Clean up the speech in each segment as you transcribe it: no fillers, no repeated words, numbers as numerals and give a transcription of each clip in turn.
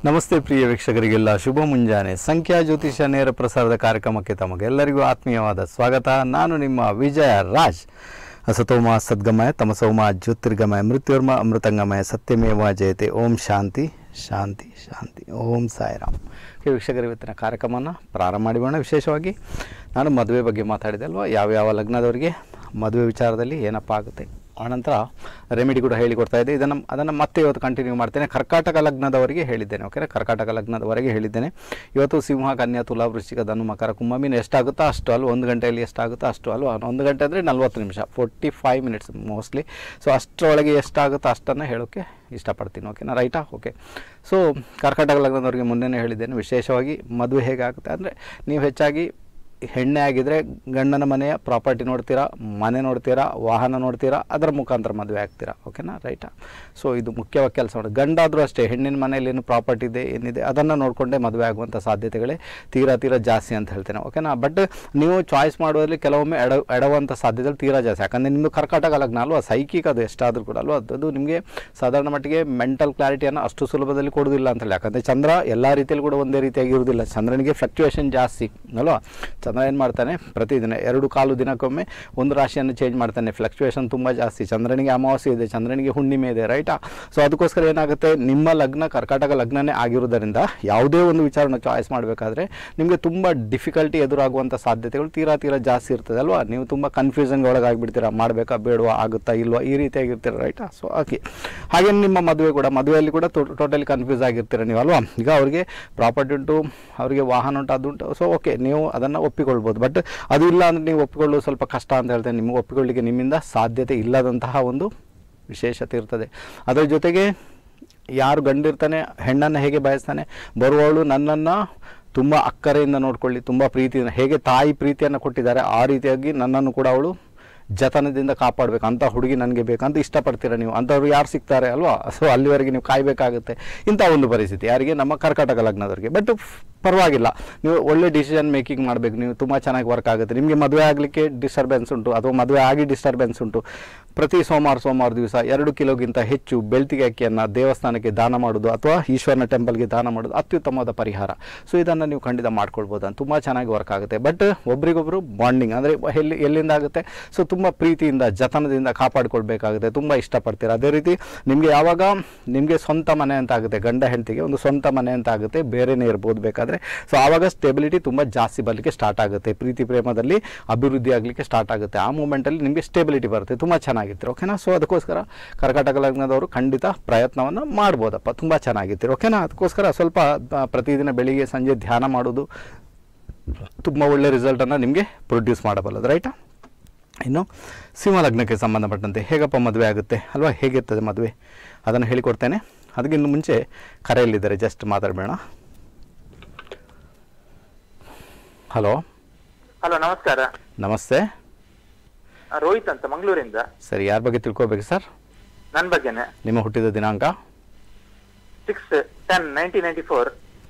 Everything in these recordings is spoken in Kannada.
ನಮಸ್ತೆ ಪ್ರಿಯ ವೀಕ್ಷಕರಿಗೆಲ್ಲ ಶುಭ ಮುಂಜಾನೆ. ಸಂಖ್ಯಾ ಜ್ಯೋತಿಷ ನೇರ ಪ್ರಸಾರದ ಕಾರ್ಯಕ್ರಮಕ್ಕೆ ತಮಗೆಲ್ಲರಿಗೂ ಆತ್ಮೀಯವಾದ ಸ್ವಾಗತ. ನಾನು ನಿಮ್ಮ ವಿಜಯ ರಾಜ್. ಅಸತೋಮ ಸದ್ಗಮಯ ತಮಸೋಮ ಜ್ಯೋತಿರ್ಗಮಯ ಮೃತ್ಯುರ್ಮ ಅಮೃತಂಗಮಯ ಸತ್ಯಮೇವ ಜಯತೆ. ಓಂ ಶಾಂತಿ ಶಾಂತಿ ಶಾಂತಿ. ಓಂ ಸಾಯಿರಾಮ್. ವೀಕ್ಷಕರು, ಇವತ್ತಿನ ಕಾರ್ಯಕ್ರಮವನ್ನು ಪ್ರಾರಂಭ ಮಾಡಿಬೋಣ. ವಿಶೇಷವಾಗಿ ನಾನು ಮದುವೆ ಬಗ್ಗೆ ಮಾತಾಡಿದೆ ಅಲ್ವಾ, ಯಾವ ಲಗ್ನದವರಿಗೆ ಮದುವೆ ವಿಚಾರದಲ್ಲಿ ಏನಪ್ಪ ಆಗುತ್ತೆ, ಆನಂತರ ರೆಮಿಡಿ ಕೂಡ ಹೇಳಿಕೊಡ್ತಾ ಇದ್ದೆ. ಅದನ್ನು ಮತ್ತೆ ಇವತ್ತು ಕಂಟಿನ್ಯೂ ಮಾಡ್ತೇನೆ. ಕರ್ಕಾಟಕ ಲಗ್ನದವರಿಗೆ ಹೇಳಿದ್ದೇನೆ. ಓಕೆನಾ, ಕರ್ಕಾಟಕ ಲಗ್ನದವರೆಗೆ ಹೇಳಿದ್ದೇನೆ. ಇವತ್ತು ಸಿಂಹ, ಕನ್ಯಾ, ತುಲಾ, ವೃಶ್ಚಿಕ, ಧನು, ಮಕರ, ಕುಂಭ, ಮೀನ ಎಷ್ಟಾಗುತ್ತೋ ಅಷ್ಟು ಅಲ್ವ, 1 ಗಂಟೆಯಲ್ಲಿ ಎಷ್ಟಾಗುತ್ತೋ ಅಷ್ಟು ಅಲ್ವ. 1 ಗಂಟೆ ಅಂದರೆ 40 ನಿಮಿಷ, 45 ಮಿನಿಟ್ಸ್ ಮೋಸ್ಟ್ಲಿ. ಸೊ ಅಷ್ಟರೊಳಗೆ ಎಷ್ಟಾಗುತ್ತೋ ಅಷ್ಟನ್ನು ಹೇಳೋಕ್ಕೆ ಇಷ್ಟಪಡ್ತೀನಿ. ಓಕೆನಾ, ರೈಟಾ? ಓಕೆ. ಸೊ ಕರ್ಕಾಟಕ ಲಗ್ನದವರಿಗೆ ಮುನ್ನೆನೇ ಹೇಳಿದ್ದೇನೆ. ವಿಶೇಷವಾಗಿ ಮದುವೆ ಹೇಗಾಗುತ್ತೆ ಅಂದರೆ, ನೀವು ಹೆಚ್ಚಾಗಿ ಹೆಣ್ಣೆ ಆಗಿದ್ದರೆ ಗಂಡನ ಮನೆಯ ಪ್ರಾಪರ್ಟಿ ನೋಡ್ತೀರಾ, ಮನೆ ನೋಡ್ತೀರಾ, ವಾಹನ ನೋಡ್ತೀರಾ, ಅದರ ಮುಖಾಂತರ ಮದುವೆ ಆಗ್ತೀರಾ. ಓಕೆನಾ, ರೈಟಾ? ಸೊ ಇದು ಮುಖ್ಯವಾಗಿ ಕೆಲಸ ಮಾಡಿ. ಗಂಡಾದರೂ ಅಷ್ಟೇ, ಹೆಣ್ಣಿನ ಮನೆಯಲ್ಲಿ ಏನು ಪ್ರಾಪರ್ಟಿ ಇದೆ, ಏನಿದೆ ಅದನ್ನು ನೋಡಿಕೊಂಡೇ ಮದುವೆ ಆಗುವಂಥ ಸಾಧ್ಯತೆಗಳೇ ತೀರಾ ಜಾಸ್ತಿ ಅಂತ ಹೇಳ್ತೇನೆ. ಓಕೆನಾ, ಬಟ್ ನೀವು ಚಾಯ್ಸ್ ಮಾಡುವಲ್ಲಿ ಕೆಲವೊಮ್ಮೆ ಎಡವಂಥ ಸಾಧ್ಯತೆಗಳು ತೀರಾ ಜಾಸ್ತಿ. ಯಾಕಂದರೆ ನಿಮ್ಮದು ಕರ್ಕಾಟಕ ಲಗ್ನ ಅಲ್ವಾ, ಸೈಕಿಕ್ ಅದು ಎಷ್ಟಾದರೂ ಕೂಡ ಅಲ್ವಾ, ಅದು ನಿಮಗೆ ಸಾಧಾರಣ ಮಟ್ಟಿಗೆ ಮೆಂಟಲ್ ಕ್ಲಾರಿಟಿಯನ್ನು ಅಷ್ಟು ಸುಲಭದಲ್ಲಿ ಕೊಡೋದಿಲ್ಲ ಅಂತ ಹೇಳಿ. ಯಾಕಂದರೆ ಚಂದ್ರ ಎಲ್ಲ ರೀತಿಯಲ್ಲಿ ಕೂಡ ಒಂದೇ ರೀತಿಯಾಗಿ ಇರೋದಿಲ್ಲ. ಚಂದ್ರನಿಗೆ ಫ್ಲಕ್ಚುಯೇಷನ್ ಜಾಸ್ತಿ ಅಲ್ವಾ. ಚಂದ್ರ ಏನು ಮಾಡ್ತಾನೆ, ಪ್ರತಿದಿನ 2 ದಿನಕ್ಕೊಮ್ಮೆ ಒಂದು ರಾಶಿಯನ್ನು ಚೇಂಜ್ ಮಾಡ್ತಾನೆ. ಫ್ಲಕ್ಚುಯೇಷನ್ ತುಂಬ ಜಾಸ್ತಿ. ಚಂದ್ರನಿಗೆ ಅಮಾವಾಸ್ಯೆ ಇದೆ, ಚಂದ್ರನಿಗೆ ಹುಣ್ಣಿಮೆ ಇದೆ, ರೈಟಾ? ಸೊ ಅದಕ್ಕೋಸ್ಕರ ಏನಾಗುತ್ತೆ, ನಿಮ್ಮ ಲಗ್ನ ಕರ್ಕಾಟಕ ಲಗ್ನನೇ ಆಗಿರೋದರಿಂದ ಯಾವುದೇ ಒಂದು ವಿಚಾರನ ಚಾಯ್ಸ್ ಮಾಡಬೇಕಾದ್ರೆ ನಿಮಗೆ ತುಂಬ ಡಿಫಿಕಲ್ಟಿ ಎದುರಾಗುವಂಥ ಸಾಧ್ಯತೆಗಳು ತೀರಾ ಜಾಸ್ತಿ ಇರ್ತದೆ ಅಲ್ವಾ. ನೀವು ತುಂಬ ಕನ್ಫ್ಯೂಷನ್ಗೆ ಒಳಗಾಗಿಬಿಡ್ತೀರಾ, ಮಾಡಬೇಕಾ ಬೇಡವಾ, ಆಗುತ್ತಾ ಇಲ್ವಾ, ಈ ರೀತಿಯಾಗಿರ್ತೀರ, ರೈಟಾ? ಸೊ ಹಾಗೆ ನಿಮ್ಮ ಮದುವೆಯಲ್ಲಿ ಕೂಡ ಟೋಟಲಿ ಕನ್ಫ್ಯೂಸ್ ಆಗಿರ್ತೀರ ನೀವು ಅಲ್ವಾ. ಈಗ ಅವರಿಗೆ ಪ್ರಾಪರ್ಟಿ ಉಂಟು, ಅವರಿಗೆ ವಾಹನ ಉಂಟು, ಅದುಂಟು. ಸೊ ಓಕೆ, ನೀವು ಅದನ್ನು ಒಪ್ಪಿಕೊಳ್ಬೋದು. ಬಟ್ ಅದು ಇಲ್ಲ ಅಂದರೆ ನೀವು ಒಪ್ಪಿಕೊಳ್ಳೋದು ಸ್ವಲ್ಪ ಕಷ್ಟ ಅಂತ ಹೇಳ್ತೇನೆ. ನಿಮಗೆ ಒಪ್ಪಿಕೊಳ್ಳಿಕ್ಕೆ ನಿಮ್ಮಿಂದ ಸಾಧ್ಯತೆ ಇಲ್ಲದಂತಹ ಒಂದು ವಿಶೇಷತೆ ಇರ್ತದೆ. ಅದರ ಜೊತೆಗೆ ಯಾರು ಗಂಡಿರ್ತಾನೆ, ಹೆಣ್ಣನ್ನು ಹೇಗೆ ಬಯಸ್ತಾನೆ, ಬರುವವಳು ನನ್ನನ್ನು ತುಂಬ ಅಕ್ಕರೆಯಿಂದ ನೋಡ್ಕೊಳ್ಳಿ, ತುಂಬ ಪ್ರೀತಿಯಿಂದ, ಹೇಗೆ ತಾಯಿ ಪ್ರೀತಿಯನ್ನು ಕೊಟ್ಟಿದ್ದಾರೆ ಆ ರೀತಿಯಾಗಿ ನನ್ನನ್ನು ಕೂಡ ಅವಳು ಜತನದಿಂದ ಕಾಪಾಡಬೇಕು ಅಂತ ಹುಡುಗಿ ನನಗೆ ಬೇಕಂತ ಇಷ್ಟಪಡ್ತೀರ ನೀವು. ಅಂಥವ್ರು ಯಾರು ಸಿಗ್ತಾರೆ ಅಲ್ವಾ. ಸೊ ಅಲ್ಲಿವರೆಗೆ ನೀವು ಕಾಯಬೇಕಾಗುತ್ತೆ. ಇಂಥ ಒಂದು ಪರಿಸ್ಥಿತಿ ಯಾರಿಗೆ, ನಮ್ಮ ಕರ್ಕಾಟಕ ಲಗ್ನದವರಿಗೆ. ಬಟ್ ಪರವಾಗಿಲ್ಲ, ನೀವು ಒಳ್ಳೆ ಡಿಸಿಷನ್ ಮೇಕಿಂಗ್ ಮಾಡಬೇಕು. ನೀವು ತುಂಬ ಚೆನ್ನಾಗಿ ವರ್ಕ್ ಆಗುತ್ತೆ. ನಿಮಗೆ ಮದುವೆ ಆಗಲಿಕ್ಕೆ ಡಿಸ್ಟರ್ಬೆನ್ಸ್ ಉಂಟು ಅಥವಾ ಮದುವೆ ಆಗಿ ಡಿಸ್ಟರ್ಬೆನ್ಸ್ ಉಂಟು, ಪ್ರತಿ ಸೋಮವಾರ ದಿವಸ 2 ಕಿಲೋಗಿಂತ ಹೆಚ್ಚು ಬೆಳ್ತಿಗೆ ಅಕ್ಕಿಯನ್ನು ದೇವಸ್ಥಾನಕ್ಕೆ ದಾನ ಮಾಡೋದು ಅಥವಾ ಈಶ್ವರನ ಟೆಂಪಲ್ಗೆ ದಾನ ಮಾಡೋದು ಅತ್ಯುತ್ತಮವಾದ ಪರಿಹಾರ. ಸೊ ಇದನ್ನು ನೀವು ಖಂಡಿತ ಮಾಡ್ಕೊಳ್ಬೋದು ಅಂತ. ತುಂಬ ಚೆನ್ನಾಗಿ ವರ್ಕ್ ಆಗುತ್ತೆ. ಬಟ್ ಒಬ್ರಿಗೊಬ್ಬರು ಬಾಂಡಿಂಗ್ ಅಂದರೆ ಎಲ್ಲಿಂದ ಆಗುತ್ತೆ, ಸೊ ತುಂಬ ಪ್ರೀತಿಯಿಂದ ಜತನದಿಂದ ಕಾಪಾಡಿಕೊಳ್ಬೇಕಾಗುತ್ತೆ. ತುಂಬ ಇಷ್ಟಪಡ್ತೀರ. ಅದೇ ರೀತಿ ನಿಮಗೆ ಯಾವಾಗ ನಿಮಗೆ ಸ್ವಂತ ಮನೆ ಅಂತ ಆಗುತ್ತೆ, ಗಂಡ ಹೆಂಡತಿಗೆ ಒಂದು ಸ್ವಂತ ಮನೆ ಅಂತ ಆಗುತ್ತೆ, ಬೇರೆಯೇ ಇರ್ಬೋದು ಬೇಕಾದರೆ. ಸೊ ಆವಾಗ ಸ್ಟೆಬಿಲಿಟಿ ತುಂಬ ಜಾಸ್ತಿ ಬರಲಿಕ್ಕೆ ಸ್ಟಾರ್ಟ್ ಆಗುತ್ತೆ, ಪ್ರೀತಿ ಪ್ರೇಮದಲ್ಲಿ ಅಭಿವೃದ್ಧಿ ಆಗಲಿಕ್ಕೆ ಸ್ಟಾರ್ಟ್ ಆಗುತ್ತೆ. ಆ ಮೂಮೆಂಟಲ್ಲಿ ನಿಮಗೆ ಸ್ಟೆಬಿಲಿಟಿ ಬರುತ್ತೆ, ತುಂಬ ಚೆನ್ನಾಗಿರ್ತೀರಿ. ಓಕೆನಾ. ಸೊ ಅದಕ್ಕೋಸ್ಕರ ಕರ್ಕಾಟಕ ಲಗ್ನದವರು ಖಂಡಿತ ಪ್ರಯತ್ನವನ್ನು ಮಾಡ್ಬೋದಪ್ಪ, ತುಂಬ ಚೆನ್ನಾಗಿರ್ತೀರಿ. ಓಕೆನಾ. ಅದಕ್ಕೋಸ್ಕರ ಸ್ವಲ್ಪ ಪ್ರತಿದಿನ ಬೆಳಿಗ್ಗೆ ಸಂಜೆ ಧ್ಯಾನ ಮಾಡೋದು ತುಂಬ ಒಳ್ಳೆ ರಿಸಲ್ಟನ್ನು ನಿಮಗೆ ಪ್ರೊಡ್ಯೂಸ್ ಮಾಡಬಲ್ಲದು, ರೈಟಾ? ಇನ್ನು ಸಿಂಹ ಲಗ್ನಕ್ಕೆ ಸಂಬಂಧಪಟ್ಟಂತೆ ಹೇಗಪ್ಪ ಮದುವೆ ಆಗುತ್ತೆ ಅಲ್ವಾ, ಹೇಗಿರ್ತದೆ ಮದುವೆ, ಅದನ್ನು ಹೇಳಿಕೊಡ್ತೇನೆ. ಅದಕ್ಕಿಂತ ಮುಂಚೆ ಕರೆಯಲ್ಲಿದ್ದಾರೆ, ಜಸ್ಟ್ ಮಾತಾಡಬೇಡ. ಹಲೋ. ನಮಸ್ಕಾರ. ನಮಸ್ತೆ. ರೋಹಿತ್ ಅಂತ ಮಂಗಳೂರಿಂದ. ಸರಿ, ಯಾರ ಬಗ್ಗೆ ತಿಳ್ಕೊಬೇಕು ಸರ್? ನನ್ನ ಬಗ್ಗೆನೆ. ನಿಮ್ಮ ಹುಟ್ಟಿದ ದಿನಾಂಕ? 6/10/1994.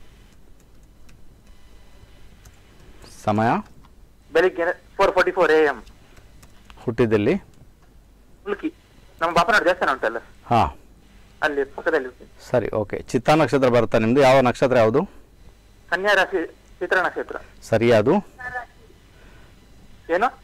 ಸಮಯ? ಬೆಳಿಗ್ಗೆ 4:44 AM. ಹುಟ್ಟಿದಲ್ಲಿ? ಮುಲ್ಕಿ, ನಮ್ಮ ಬಾಪನಾಡು ದೇವಸ್ಥಾನ ಉಂಟಲ್ಲ, ಹಾಂ, ಅಲ್ಲಿ ಪಕ್ಕದಲ್ಲಿ. ಸರಿ, ಓಕೆ. ಚಿತ್ತಾ ನಕ್ಷತ್ರ ಬರುತ್ತಾ ನಿಮ್ಮದು? ಯಾವ ನಕ್ಷತ್ರ ಯಾವುದು? ಕನ್ಯಾ ರಾಶಿ, ಚಿತ್ರ ನಕ್ಷತ್ರ. ಸರಿ, ಅದು ಏನು